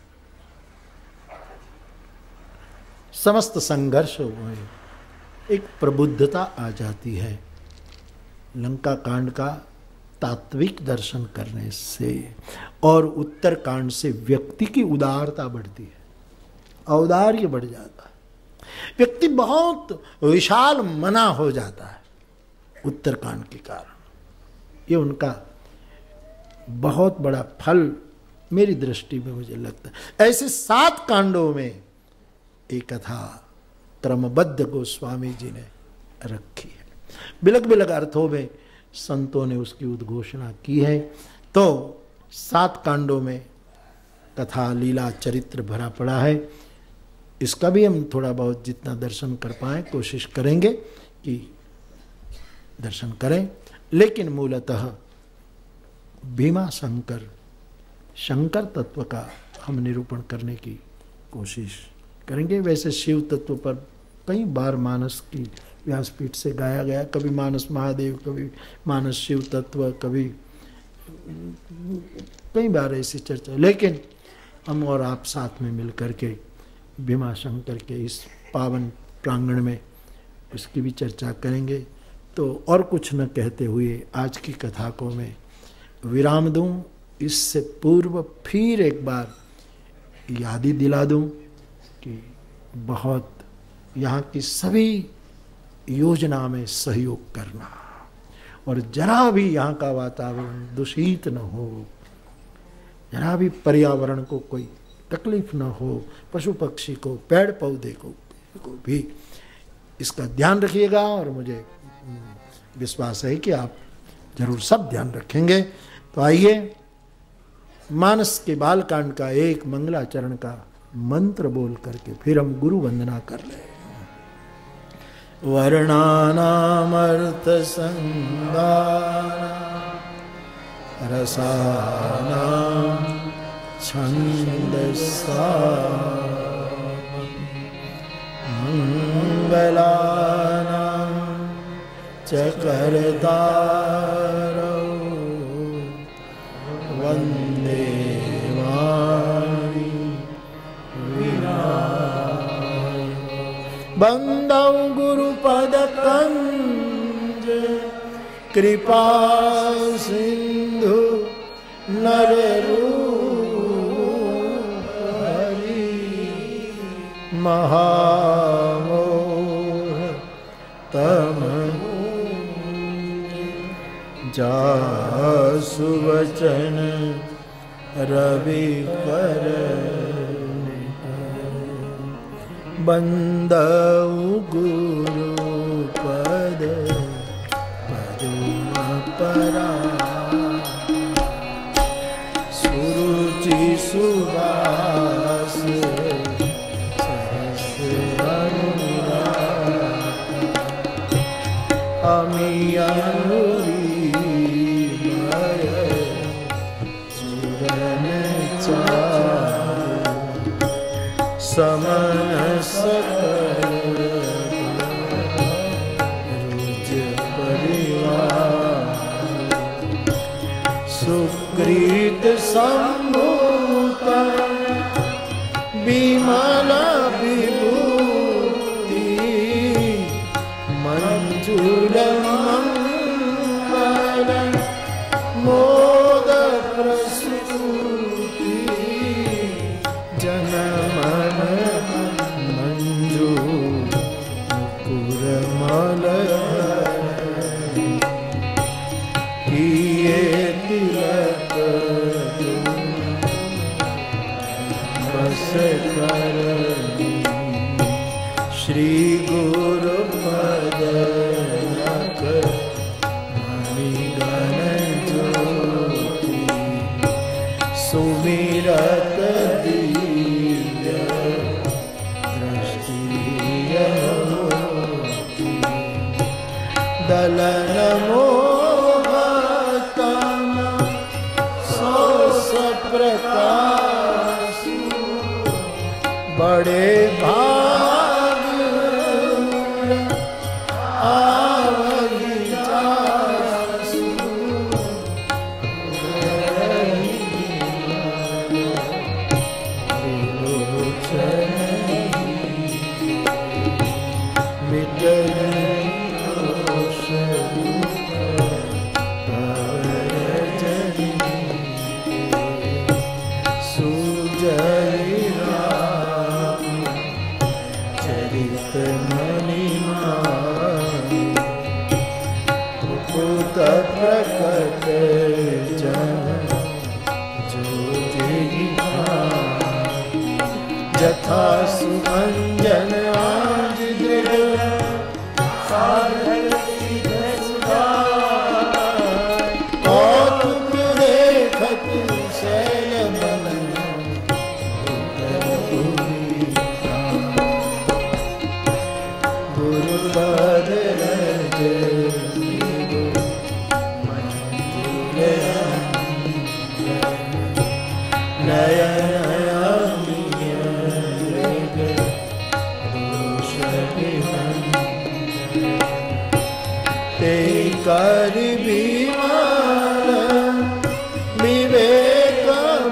समस्त संघर्ष हुए, एक प्रबुद्धता आ जाती है. लंका कांड का तात्विक दर्शन करने से और उत्तर कांड से व्यक्ति की उदारता बढ़ती है, औदार्य बढ़ जाता है. व्यक्ति बहुत विशाल मना हो जाता है उत्तरकांड के कारण. ये उनका बहुत बड़ा फल मेरी दृष्टि में मुझे लगता है. ऐसे 7 कांडों में एक कथा क्रमबद्ध गोस्वामी जी ने रखी है. बिलग बिलग अर्थों में संतों ने उसकी उद्घोषणा की है. तो 7 कांडों में कथा लीला चरित्र भरा पड़ा है. इसका भी हम थोड़ा बहुत जितना दर्शन कर पाए कोशिश करेंगे कि दर्शन करें. लेकिन मूलतः भीमा शंकर, शंकर तत्व का हम निरूपण करने की कोशिश करेंगे. वैसे शिव तत्व पर कई बार मानस की व्यासपीठ से गाया गया, कभी मानस महादेव, कभी मानस शिव तत्व, कभी कई बार ऐसी चर्चा. लेकिन हम और आप साथ में मिल करके भीमा शंकर के इस पावन प्रांगण में उसकी भी चर्चा करेंगे. तो और कुछ न कहते हुए आज की कथा को मैं विराम दूं. इससे पूर्व फिर एक बार याद ही दिला दूं कि बहुत यहाँ की सभी योजना में सहयोग करना और जरा भी यहाँ का वातावरण दूषित न हो, जरा भी पर्यावरण को कोई तकलीफ न हो, पशु पक्षी को, पेड़ पौधे को भी इसका ध्यान रखिएगा. और मुझे विश्वास है कि आप जरूर सब ध्यान रखेंगे. तो आइए मानस के बालकांड का एक मंगलाचरण का मंत्र बोल करके फिर हम गुरु वंदना कर ले. वर्णानामर्थ संगाना रसानां छंदसा मंगलानां चकरतारौ वंदे वाणी विनायक. बंदौ गुरुपद कंज कृपा सिंधु नररूप महामोह तम जासु वचन रवि कर बंदौ गुरु पद पदुम परा सुरुचि सुवास समन सकल रुज परिवार सुकृत सम्भूत विमल विभूति मंजुल मंगल मोद प्रसूति जनमन मंजू कुरमल किए तिलक बस कर श्री गुरु पद मणिगण ज्योति सुमिरत दिव्य दृष्टि दलन मोहतम बड़े भाग आवहि जासु प्रकट जन जो जथा सुमंजन आज दृढ़ साधक सिद्ध सुधार कौतुक देखत शैल बन गुरु बदर कर बीमार विवेक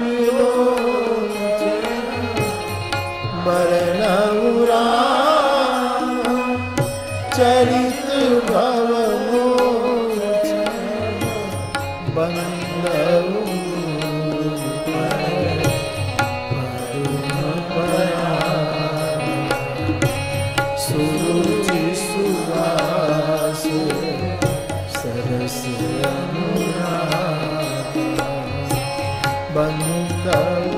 बरनउरा चरित भव बंदऊ सुरुचि सुवास सरस बंदऊ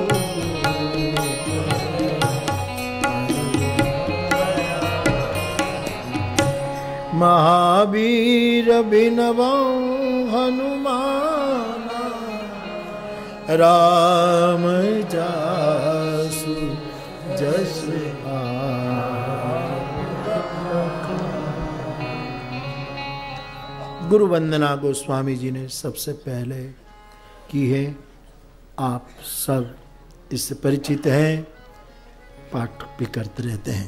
महावीर बिनवौ हनुमान राम जासु जस गुरु वंदना गोस्वामी जी ने सबसे पहले की है। आप सब इससे परिचित हैं, पाठ भी करते रहते हैं।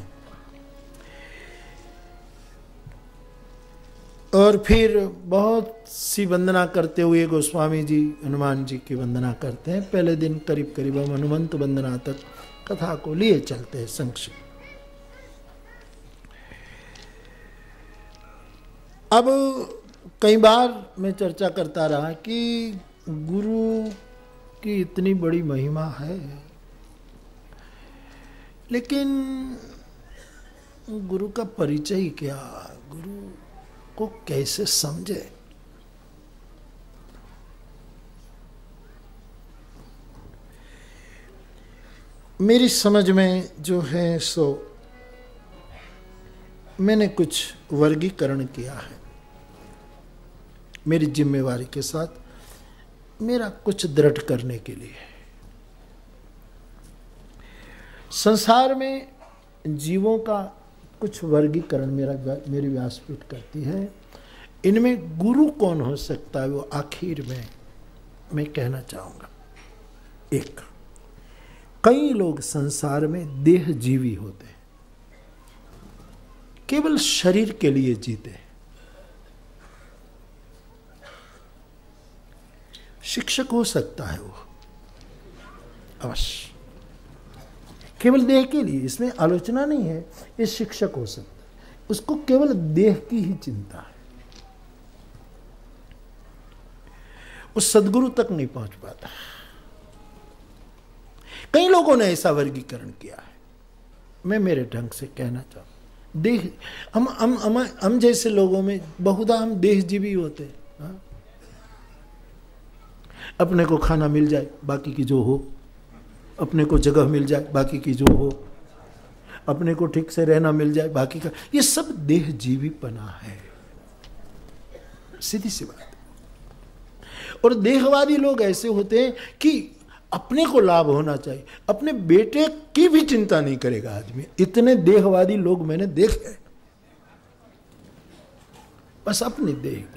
और फिर बहुत सी वंदना करते हुए गोस्वामी जी हनुमान जी की वंदना करते हैं। पहले दिन करीब करीब हम हनुमंत वंदना तक कथा को लिए चलते हैं संक्षिप्त। अब कई बार मैं चर्चा करता रहा कि गुरु की इतनी बड़ी महिमा है, लेकिन गुरु का परिचय क्या, गुरु को कैसे समझे। मेरी समझ में जो है सो मैंने कुछ वर्गीकरण किया है मेरी जिम्मेवारी के साथ, मेरा कुछ दृढ़ करने के लिए। संसार में जीवों का कुछ वर्गीकरण मेरी व्यासपीठ करती है। इनमें गुरु कौन हो सकता है वो आखिर में मैं कहना चाहूंगा। एक, कई लोग संसार में देहजीवी होते हैं, केवल शरीर के लिए जीते हैं। शिक्षक हो सकता है वो अवश्य, केवल देह के लिए, इसमें आलोचना नहीं है। ये शिक्षक हो सकता है, उसको केवल देह की ही चिंता है, उस सदगुरु तक नहीं पहुंच पाता। कई लोगों ने ऐसा वर्गीकरण किया है। मैं मेरे ढंग से कहना चाहूं, देह हम जैसे लोगों में बहुधा हम देहजीवी होते हैं। हाँ? अपने को खाना मिल जाए, बाकी की जो हो, अपने को जगह मिल जाए, बाकी की जो हो, अपने को ठीक से रहना मिल जाए, बाकी का, ये सब देहजीवीपना है, सीधी सी बात। और देहवादी लोग ऐसे होते हैं कि अपने को लाभ होना चाहिए, अपने बेटे की भी चिंता नहीं करेगा आदमी। इतने देहवादी लोग मैंने देखे, बस अपने देह की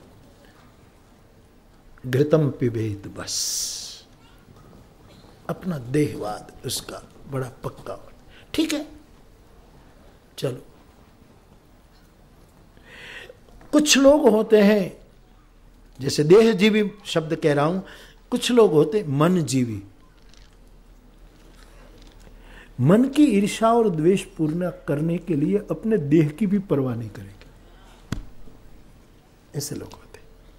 घृतम पिबेत, बस अपना देहवाद उसका बड़ा पक्का। ठीक है, चलो। कुछ लोग होते हैं, जैसे देहजीवी शब्द कह रहा हूं, कुछ लोग होते मन जीवी, मन की ईर्ष्या और द्वेष पूर्ण करने के लिए अपने देह की भी परवाह नहीं करेंगे। ऐसे लोग होते,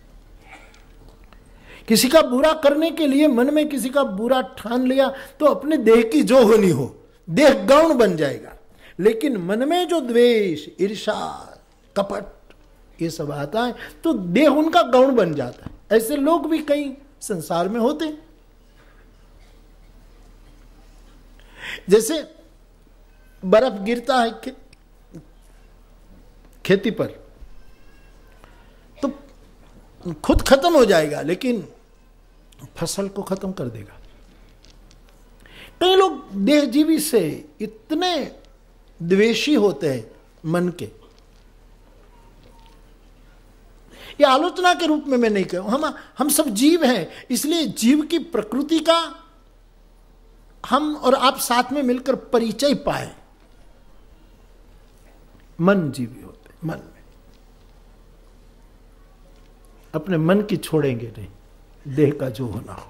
किसी का बुरा करने के लिए मन में किसी का बुरा ठान लिया तो अपने देह की जो होनी हो, देह गौण बन जाएगा। लेकिन मन में जो द्वेष, ईर्ष्या, कपट ये सब आता है तो देह उनका गौण बन जाता है। ऐसे लोग भी कई संसार में होते हैं। जैसे बर्फ गिरता है खेती पर तो खुद खत्म हो जाएगा, लेकिन फसल को खत्म कर देगा। कई लोग देहजीवी से इतने द्वेषी होते हैं मन के। ये आलोचना के रूप में मैं नहीं कहूं, हम सब जीव हैं, इसलिए जीव की प्रकृति का हम और आप साथ में मिलकर परिचय पाए। मन जीवी होते, मन में अपने मन की छोड़ेंगे नहीं, देह का जो होना हो।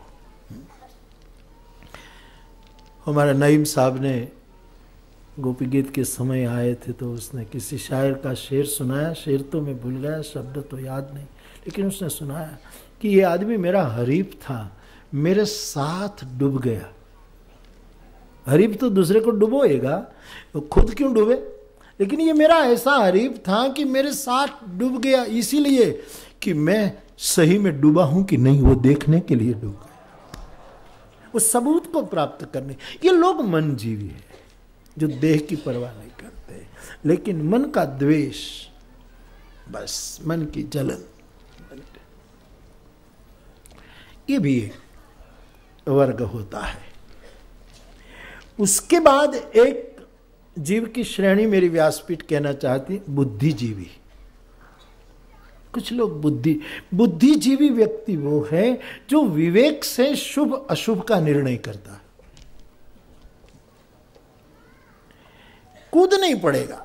हमारे नईम साहब ने गोपी गीत के समय आए थे तो उसने किसी शायर का शेर सुनाया। शेर तो मैं भूल गया, शब्द तो याद नहीं, लेकिन उसने सुनाया कि ये आदमी मेरा हरीफ था, मेरे साथ डूब गया। हरीफ तो दूसरे को डुबोएगा, तो खुद क्यों डूबे? लेकिन ये मेरा ऐसा हरीफ था कि मेरे साथ डूब गया, इसीलिए कि मैं सही में डूबा हूं कि नहीं वो देखने के लिए डूब गया, उस सबूत को प्राप्त करने। ये लोग मन जीवी है जो देह की परवाह नहीं करते, लेकिन मन का द्वेष, बस मन की जलन, ये भी एक वर्ग होता है। उसके बाद एक जीव की श्रेणी मेरी व्यासपीठ कहना चाहती, बुद्धिजीवी। कुछ लोग बुद्धिजीवी व्यक्ति वो है जो विवेक से शुभ अशुभ का निर्णय करता है। कूद नहीं पड़ेगा,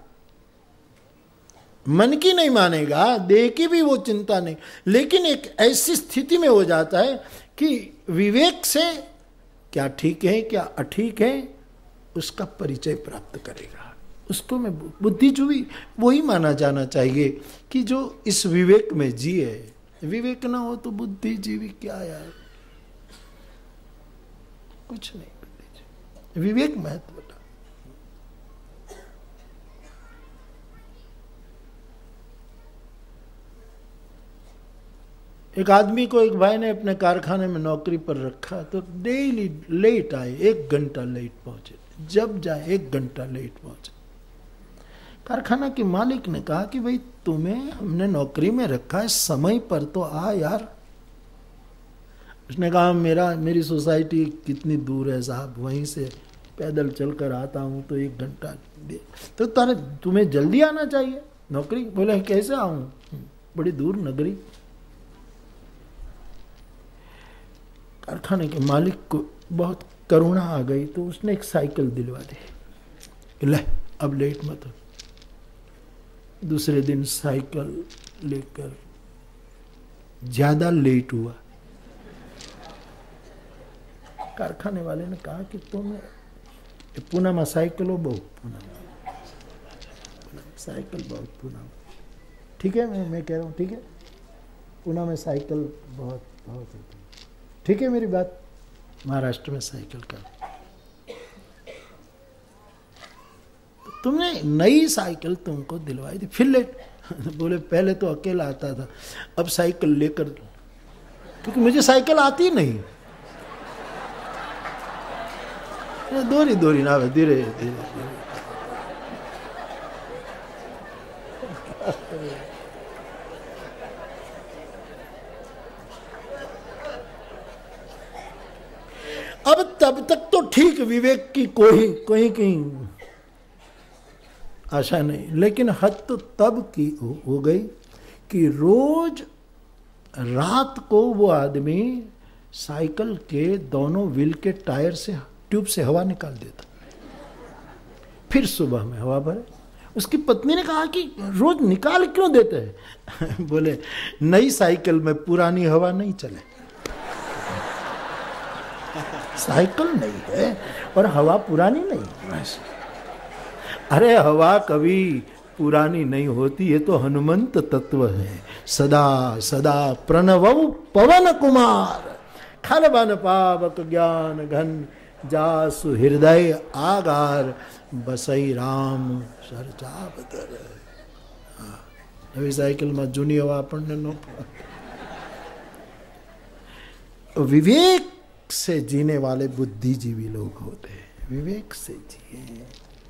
मन की नहीं मानेगा, देह की भी वो चिंता नहीं, लेकिन एक ऐसी स्थिति में हो जाता है कि विवेक से क्या ठीक है क्या अठीक है उसका परिचय प्राप्त करेगा। उसको मैं बुद्धिजीवी वही माना जाना चाहिए कि जो इस विवेक में जिए। विवेक ना हो तो बुद्धिजीवी क्या यार, कुछ नहीं। विवेक महत्व का। एक आदमी को एक भाई ने अपने कारखाने में नौकरी पर रखा तो डेली लेट आए, 1 घंटा लेट पहुंचे, जब जाए 1 घंटा लेट पहुंचे। कारखाना के मालिक ने कहा कि भाई तुम्हें हमने नौकरी में रखा है, समय पर तो आ यार। उसने कहा मेरी सोसाइटी कितनी दूर है साहब, वहीं से पैदल चलकर आता हूं तो 1 घंटा तो तुम्हें जल्दी आना चाहिए नौकरी। बोले कैसे आऊं, बड़ी दूर नगरी। कारखाने के मालिक को बहुत करुणा आ गई तो उसने एक साइकिल दिलवा दी। ले अब लेट मत हो। दूसरे दिन साइकिल लेकर ज्यादा लेट हुआ। कारखाने वाले ने कहा कि तुम पूना में साइकिल हो बहुत, पूना साइकिल बहुत, पूना ठीक है, मैं कह रहा हूँ ठीक है, पूना में साइकिल बहुत बहुत होती है, ठीक है मेरी बात। महाराष्ट्र में साइकिल का तो तुमने नई साइकिल तुमको दिलवाई थी, फिर लेट। बोले पहले तो अकेला आता था, अब साइकिल लेकर, क्योंकि मुझे साइकिल आती नहीं। दोरी दोरी ना, धीरे धीरे अब तब तक तो ठीक, विवेक की कोई कहीं आशा नहीं, लेकिन हद तो तब की हो गई कि रोज रात को वो आदमी साइकिल के दोनों व्हील के टायर से, ट्यूब से हवा निकाल देता। फिर सुबह में हवा भरे। उसकी पत्नी ने कहा कि रोज निकाल क्यों देते हैं? बोले नई साइकिल में पुरानी हवा नहीं चले। साइकिल नहीं है और हवा पुरानी नहीं। अरे हवा कभी पुरानी नहीं होती, ये तो हनुमंत तत्व है। सदा सदा प्रणवौ पवन कुमार, खल बन पावक ज्ञान घन, जासु हृदय आगार, बसई राम सरचा बदर। नवी साइकिल में जूनी हवा આપણને ન विवेक से जीने वाले बुद्धिजीवी लोग होते हैं। विवेक से जिए।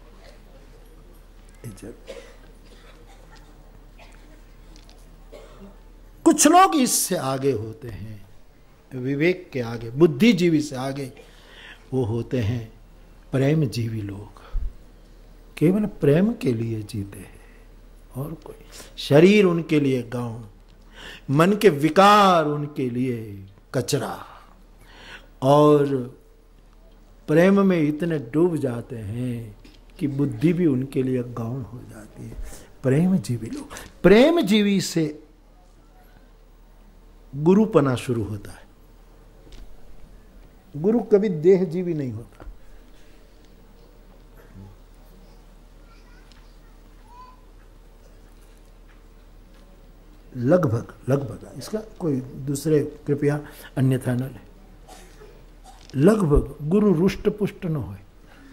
कुछ लोग इससे आगे होते हैं, विवेक के आगे, बुद्धिजीवी से आगे वो होते हैं प्रेम जीवी लोग। केवल प्रेम के लिए जीते हैं और कोई, शरीर उनके लिए गौण, मन के विकार उनके लिए कचरा, और प्रेम में इतने डूब जाते हैं कि बुद्धि भी उनके लिए गौण हो जाती है। प्रेम जीवी लोग, प्रेम जीवी से गुरुपना शुरू होता है। गुरु कभी देहजीवी नहीं होता। लगभग लगभग, इसका कोई दूसरे कृपया अन्यथा न ले। लगभग गुरु रुष्ट पुष्ट न हो।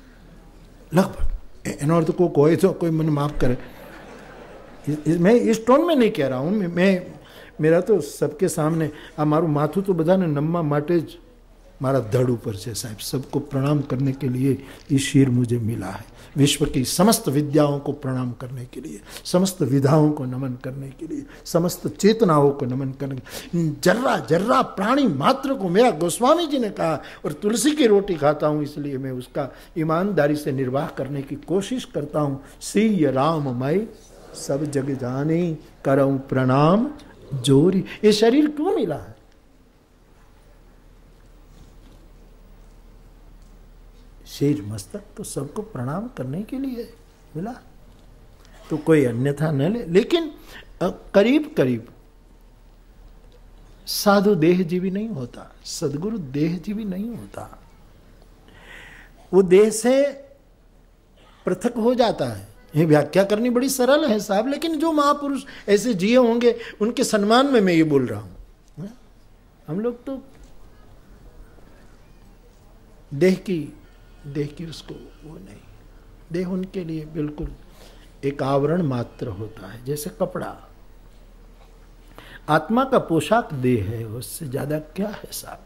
लगभग एनो अर्थ को कोई तो कोई मन माफ करे। मैं इस टोन में नहीं कह रहा हूं। मैं मेरा तो सबके सामने आ मारू माथું तो बधाने नमवा माटे ज मारा धड़ ऊपर से साहब। सबको प्रणाम करने के लिए ये शीर मुझे मिला है। विश्व की समस्त विद्याओं को प्रणाम करने के लिए, समस्त विधाओं को नमन करने के लिए, समस्त चेतनाओं को नमन करने के लिए, जर्रा जर्रा प्राणी मात्र को, मेरा गोस्वामी जी ने कहा, और तुलसी की रोटी खाता हूं इसलिए मैं उसका ईमानदारी से निर्वाह करने की कोशिश करता हूं। सिय राम मैं सब जग जाने, करऊं प्रणाम जोरी। ये शरीर क्यों मिला है? शेर मस्तक तो सबको प्रणाम करने के लिए मिला, तो कोई अन्यथा न ले। लेकिन करीब करीब साधु देहजीवी नहीं होता, सदगुरु देहजीवी नहीं होता। वो देह से पृथक हो जाता है। ये व्याख्या करनी बड़ी सरल है साहब, लेकिन जो महापुरुष ऐसे जिए होंगे उनके सम्मान में मैं ये बोल रहा हूं। हम लोग तो देह की उसको वो नहीं, देह उनके लिए बिल्कुल एक आवरण मात्र होता है, जैसे कपड़ा। आत्मा का पोशाक देह है, उससे ज्यादा क्या है साहब?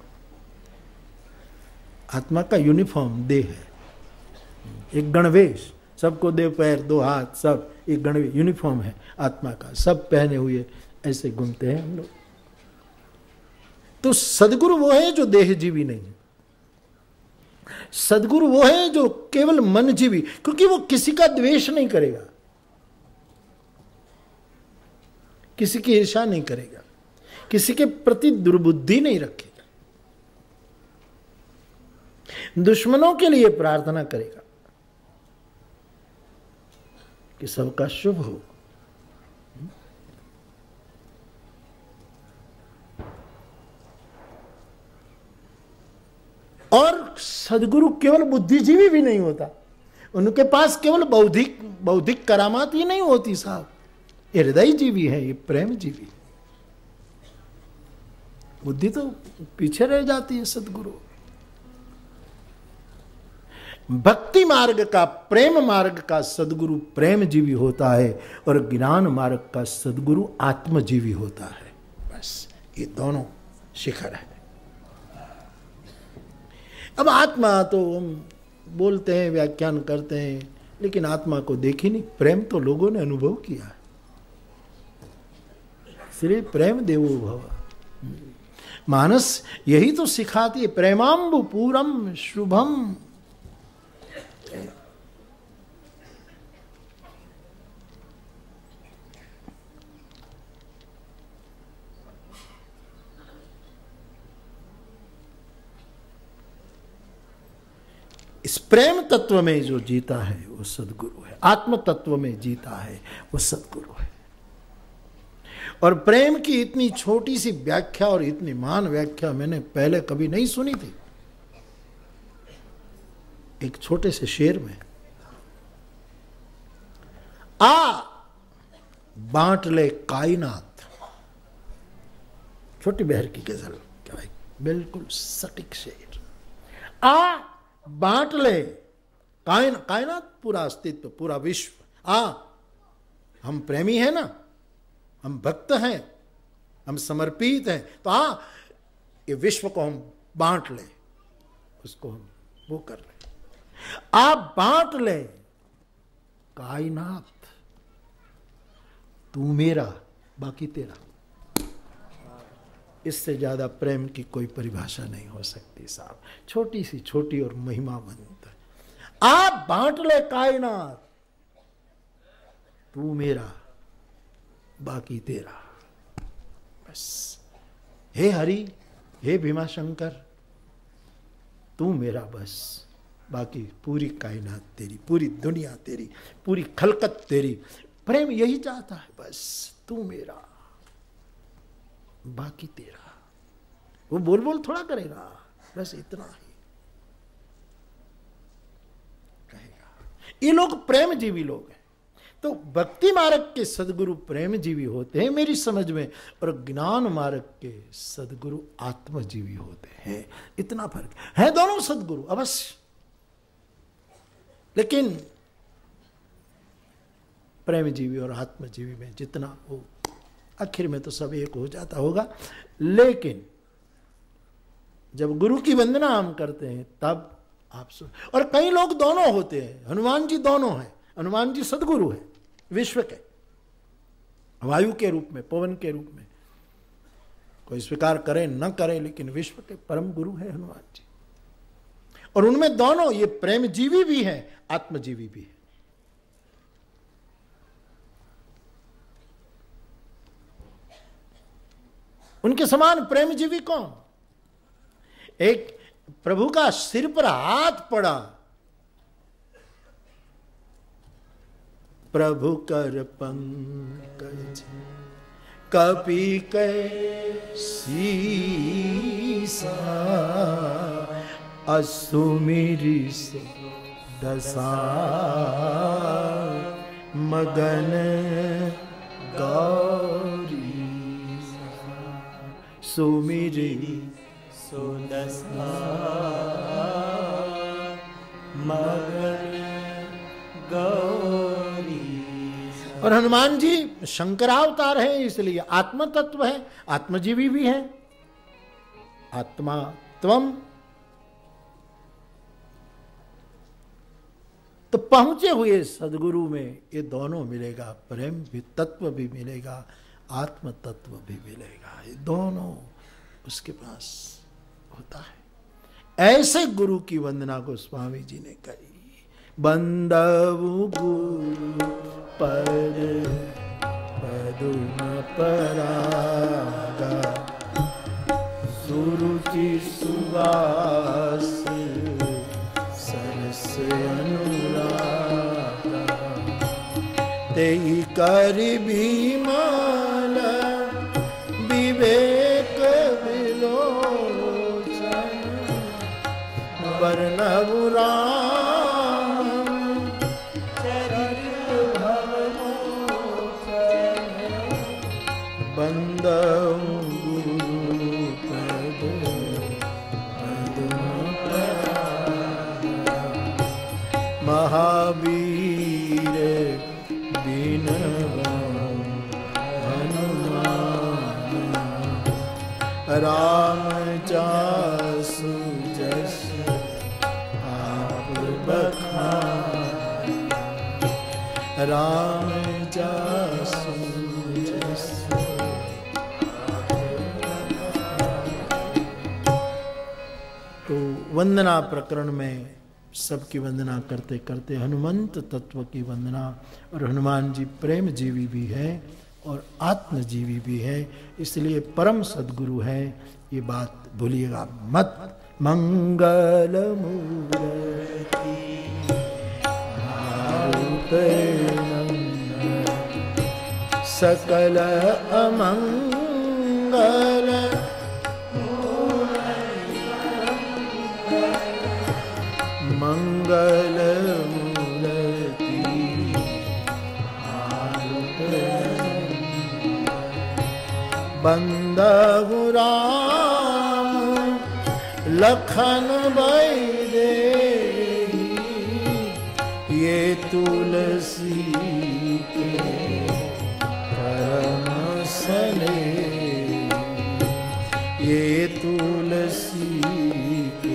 आत्मा का यूनिफॉर्म देह है, एक गणवेश, सबको दो पैर दो हाथ सब एक गणवेश यूनिफॉर्म है आत्मा का, सब पहने हुए ऐसे घूमते हैं हम लोग। तो सदगुरु वो है जो देहजीवी नहीं है। सदगुरु वो है जो केवल मन जीवी, क्योंकि वो किसी का द्वेष नहीं करेगा, किसी की ईर्ष्या नहीं करेगा, किसी के प्रति दुर्बुद्धि नहीं रखेगा, दुश्मनों के लिए प्रार्थना करेगा कि सबका शुभ हो। और सदगुरु केवल बुद्धिजीवी भी नहीं होता, उनके पास केवल बौद्धिक करामात ही नहीं होती साहब, ये हृदय जीवी है, ये प्रेम जीवी। बुद्धि तो पीछे रह जाती है सदगुरु। भक्ति मार्ग का, प्रेम मार्ग का सदगुरु प्रेम जीवी होता है, और ज्ञान मार्ग का सदगुरु आत्मजीवी होता है। बस ये दोनों शिखर है। अब आत्मा तो हम बोलते हैं, व्याख्यान करते हैं, लेकिन आत्मा को देखी नहीं। प्रेम तो लोगों ने अनुभव किया है, इसलिए प्रेम देवो भव। मानस यही तो सिखाती है, प्रेमाम्बु पूरम शुभम। इस प्रेम तत्व में जो जीता है वो सद्गुरु है, आत्म तत्व में जीता है वो सद्गुरु है। और प्रेम की इतनी छोटी सी व्याख्या और इतनी महान व्याख्या मैंने पहले कभी नहीं सुनी थी। एक छोटे से शेर में, आ बांट ले कायनात, छोटी बहर की गजल, क्या भाई, बिल्कुल सटीक शेर। आ बांट ले कायनात, पूरा अस्तित्व, पूरा विश्व। हम प्रेमी हैं ना, हम भक्त हैं, हम समर्पित हैं, तो ये विश्व को हम बांट ले, उसको हम वो कर ले। आप बांट ले कायनात, तू मेरा बाकी तेरा। इससे ज्यादा प्रेम की कोई परिभाषा नहीं हो सकती साहब। छोटी सी छोटी और महिमावंत। आप बांट ले कायनात, तू मेरा बाकी तेरा। बस हे हरि, हे भीमाशंकर, तू मेरा बस, बाकी पूरी कायनात तेरी, पूरी दुनिया तेरी, पूरी खलकत तेरी। प्रेम यही चाहता है, बस तू मेरा बाकी तेरा। वो बोल बोल थोड़ा करेगा, बस इतना ही कहेगा। ये लोग प्रेम जीवी लोग हैं। तो भक्ति मार्ग के सदगुरु प्रेम जीवी होते हैं मेरी समझ में, और ज्ञान मार्ग के सदगुरु आत्मजीवी होते हैं। इतना फर्क है, दोनों सदगुरु अवश्य, लेकिन प्रेम जीवी और आत्मजीवी में जितना वो, आखिर में तो सब एक हो जाता होगा। लेकिन जब गुरु की वंदना हम करते हैं तब आप सुन। और कई लोग दोनों होते हैं, हनुमान जी दोनों हैं। हनुमान जी सदगुरु है विश्व के, वायु के रूप में, पवन के रूप में, कोई स्वीकार करे न करे, लेकिन विश्व के परम गुरु है हनुमान जी। और उनमें दोनों, ये प्रेम जीवी भी है, आत्मजीवी भी है। उनके समान प्रेम जीवी कौन? एक प्रभु का सिर पर हाथ पड़ा, प्रभु कर पंकज कपि कै सीसा, असुमिरि दशा मगन गौरी, सुमिरि सुदशा मगन गौरी। और हनुमान जी शंकरावतार है, इसलिए आत्म तत्व है, आत्मजीवी भी है। आत्मा त्वम, तो पहुंचे हुए सदगुरु में ये दोनों मिलेगा, प्रेम भी तत्व भी मिलेगा, आत्म तत्व भी मिलेगा, ये दोनों उसके पास होता है। ऐसे गुरु की वंदना को स्वामी जी ने कही, बंदवु गुरु पद पदुम परागा, सुरुचि सुवास सरस अनुरागा, तेहि करि बिमल विवेक विलोचन, वर्णवु राम चरित भवमोचन, बंदवु गुरु पद पद्म परागा, महावीर बिनवं हनुमान, राम जासु जस आप बखान, राम जासु जस। तो वंदना प्रकरण में सबकी वंदना करते करते हनुमंत तत्व की वंदना, और हनुमान जी प्रेम जीवी भी है और आत्मजीवी भी है, इसलिए परम सद्गुरु है। ये बात भूलिएगा मत। मंगलमूर्ति मारुते सकल अमंगल मंगल मूर्ति बंदहु राम लखन बैदेही ये तुलसी के परम स्नेही ये तुलसी के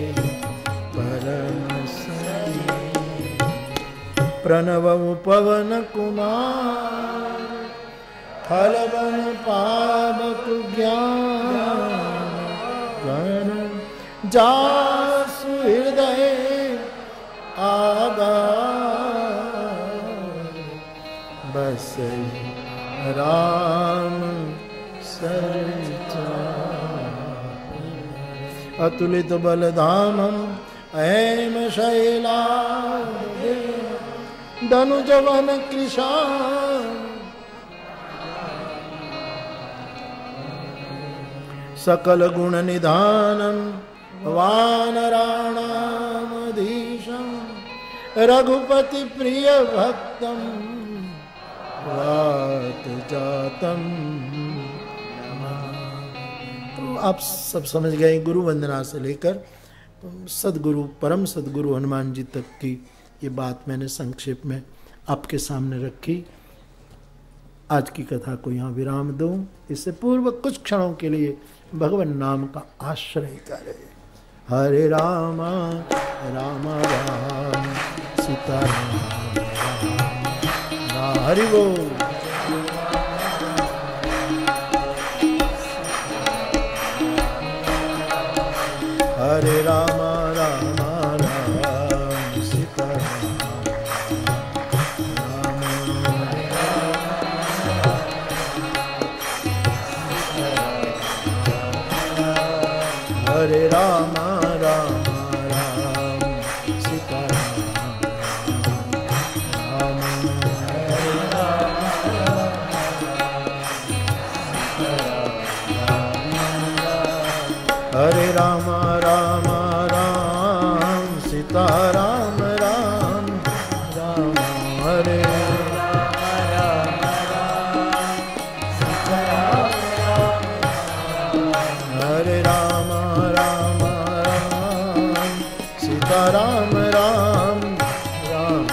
परम स्नेही प्रणव पवन कुमार फलवन पावक ज्ञान जासु हृदय आगा बस राम सरचा अतुलित बलधामम ऐम शैला धनुजवन कृशान सकल गुण निधानम वानराणामधीशं रघुपति प्रिय भक्तम वात जातम। तो आप सब समझ गए, गुरु वंदना से लेकर सदगुरु परम सदगुरु हनुमान जी तक की ये बात मैंने संक्षेप में आपके सामने रखी। आज की कथा को यहाँ विराम दूं। इससे पूर्व कुछ क्षणों के लिए भगवान नाम का आश्रय करें। हरे रामा राम राम सीता राम हरि बोल। हरे रामा राम राम सीता हरे राम राम राम सीता राम हरे राम राम राम सीता राम राम राम हरे हरे राम राम राम सीता राम राम राम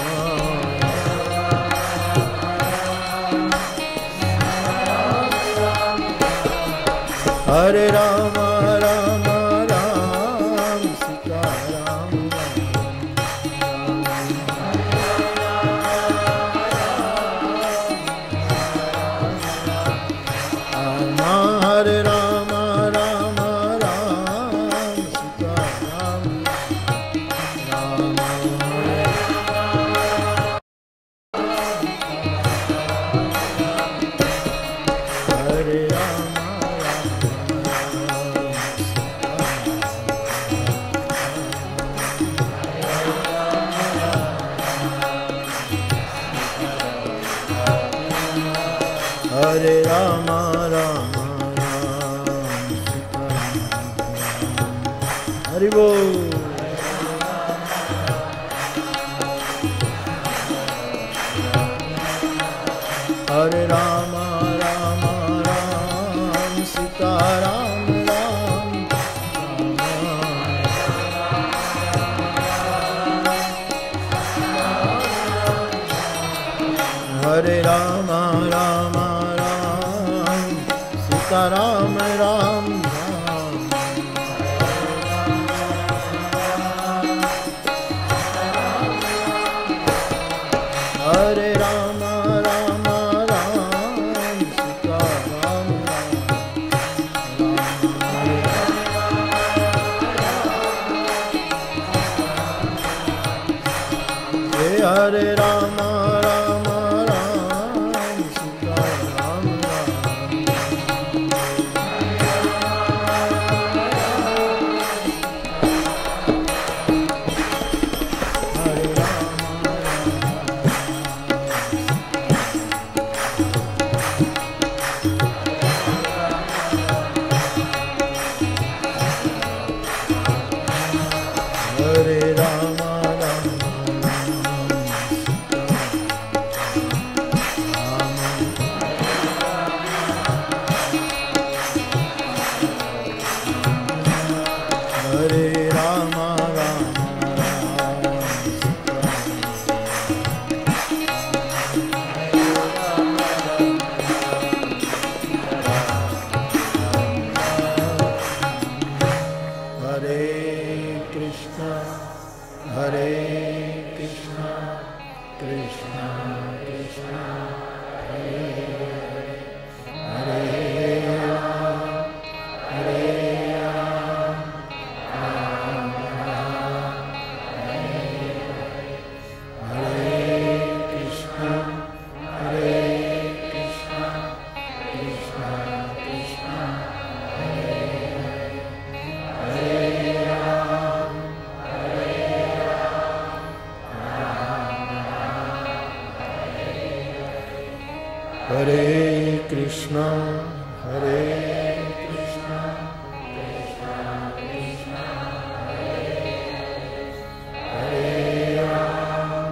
हरे राम राम राम सीता राम राम हरे राम राम राम सीता राम राम हरे राम हरे राम राम राम सीता हरि बोल। हरे राम राम राम सीता राम राम हरे राम राम राम सीता राम राम हरे राम राम राम सीता राम हरे राम राम राम सीता राम कृष्ण कृष्ण हरे हरे राम हरे राम राम राम हरे हरे कृष्ण हरे कृष्ण कृष्ण कृष्ण हरे हरे राम हरे कृष्ण हरे कृष्ण कृष्ण कृष्ण हरे राम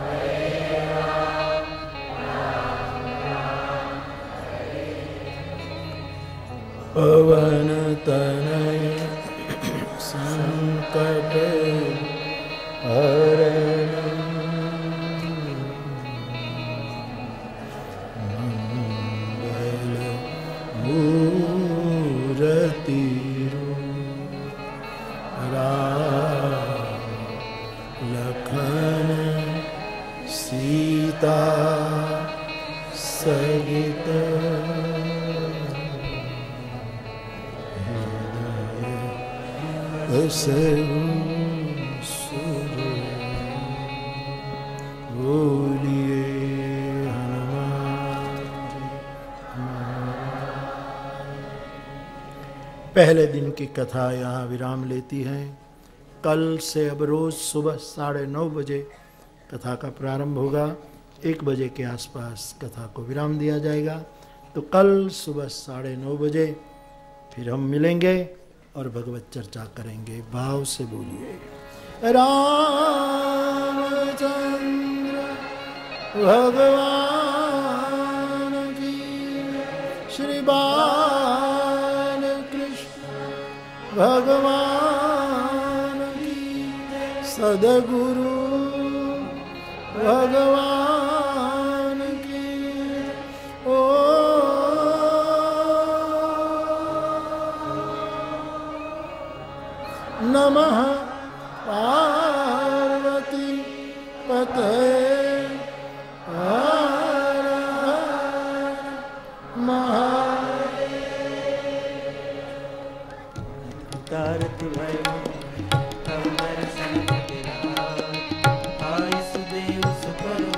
पवन तनय संकट हरण मूरति राम लखन सीता सहित सुर बोलिए हनुमान जी। पहले दिन की कथा यहाँ विराम लेती है। कल से अब रोज सुबह 9:30 बजे कथा का प्रारंभ होगा। 1 बजे के आसपास कथा को विराम दिया जाएगा। तो कल सुबह 9:30 बजे फिर हम मिलेंगे और भगवत चर्चा करेंगे। भाव से बोलिए रामचंद्र भगवान की, श्री बाल कृष्ण भगवान की, सदगुरु भगवान की। ओ नमः पार्वती पतये हर हर महादेव। तारक भय तब दर्शन तेरा, आय सुदेव सुपरम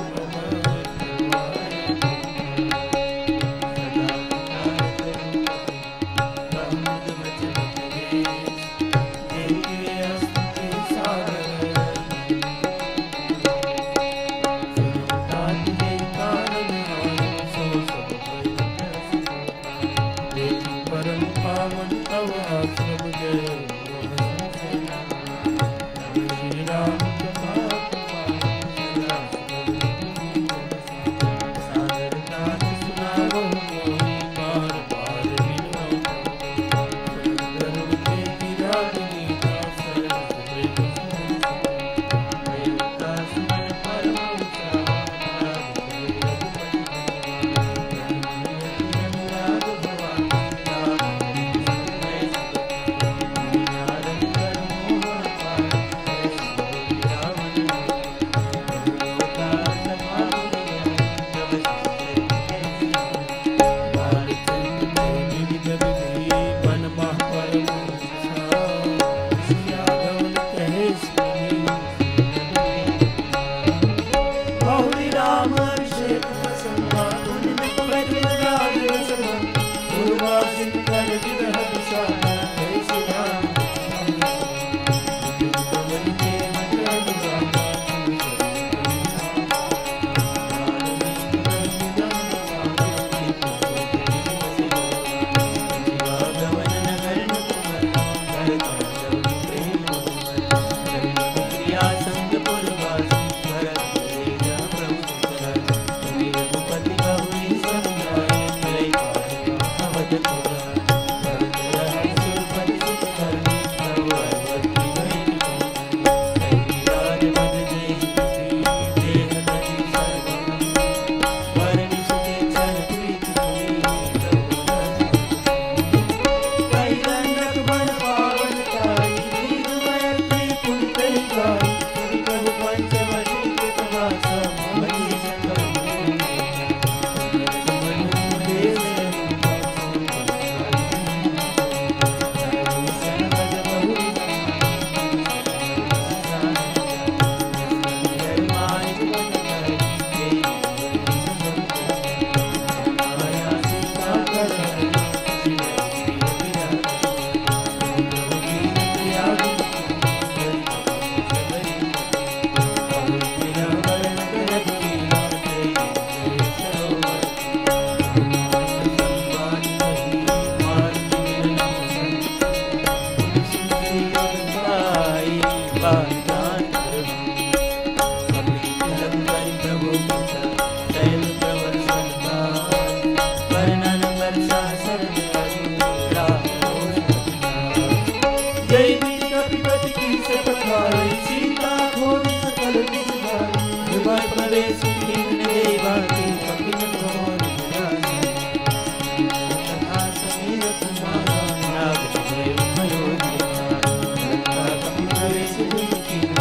प्रवेश कीन देवा के कपिल कौन विराजे तथा समीर कुमारा नाग भयो कपिल प्रवेश कीन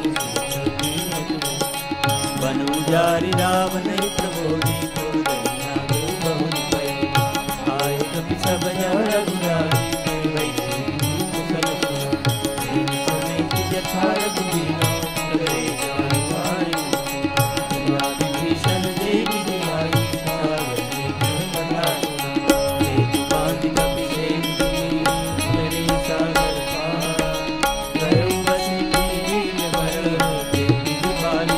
बन उजारी रावण प्रभोगी पुरदैया बहु भय आय कपि सब रघुराई वै कुशल समेत यथा रघुवीरा करे जाय भीषण देवी दिवाई सागरे बधाई देवी बांध कपि करे सागर पार भयो बसी कीन भर देवी दिवाली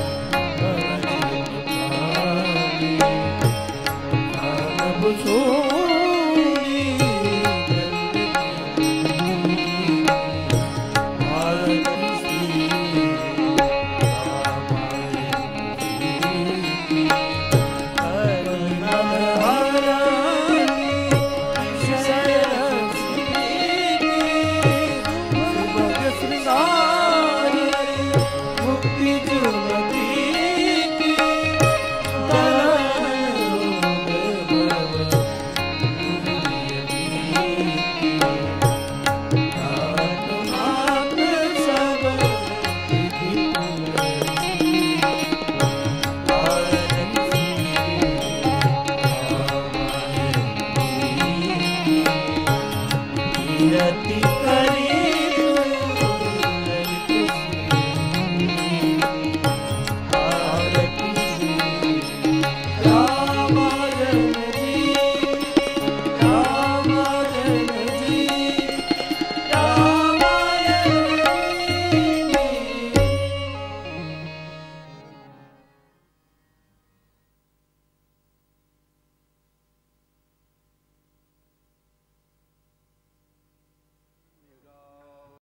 Oh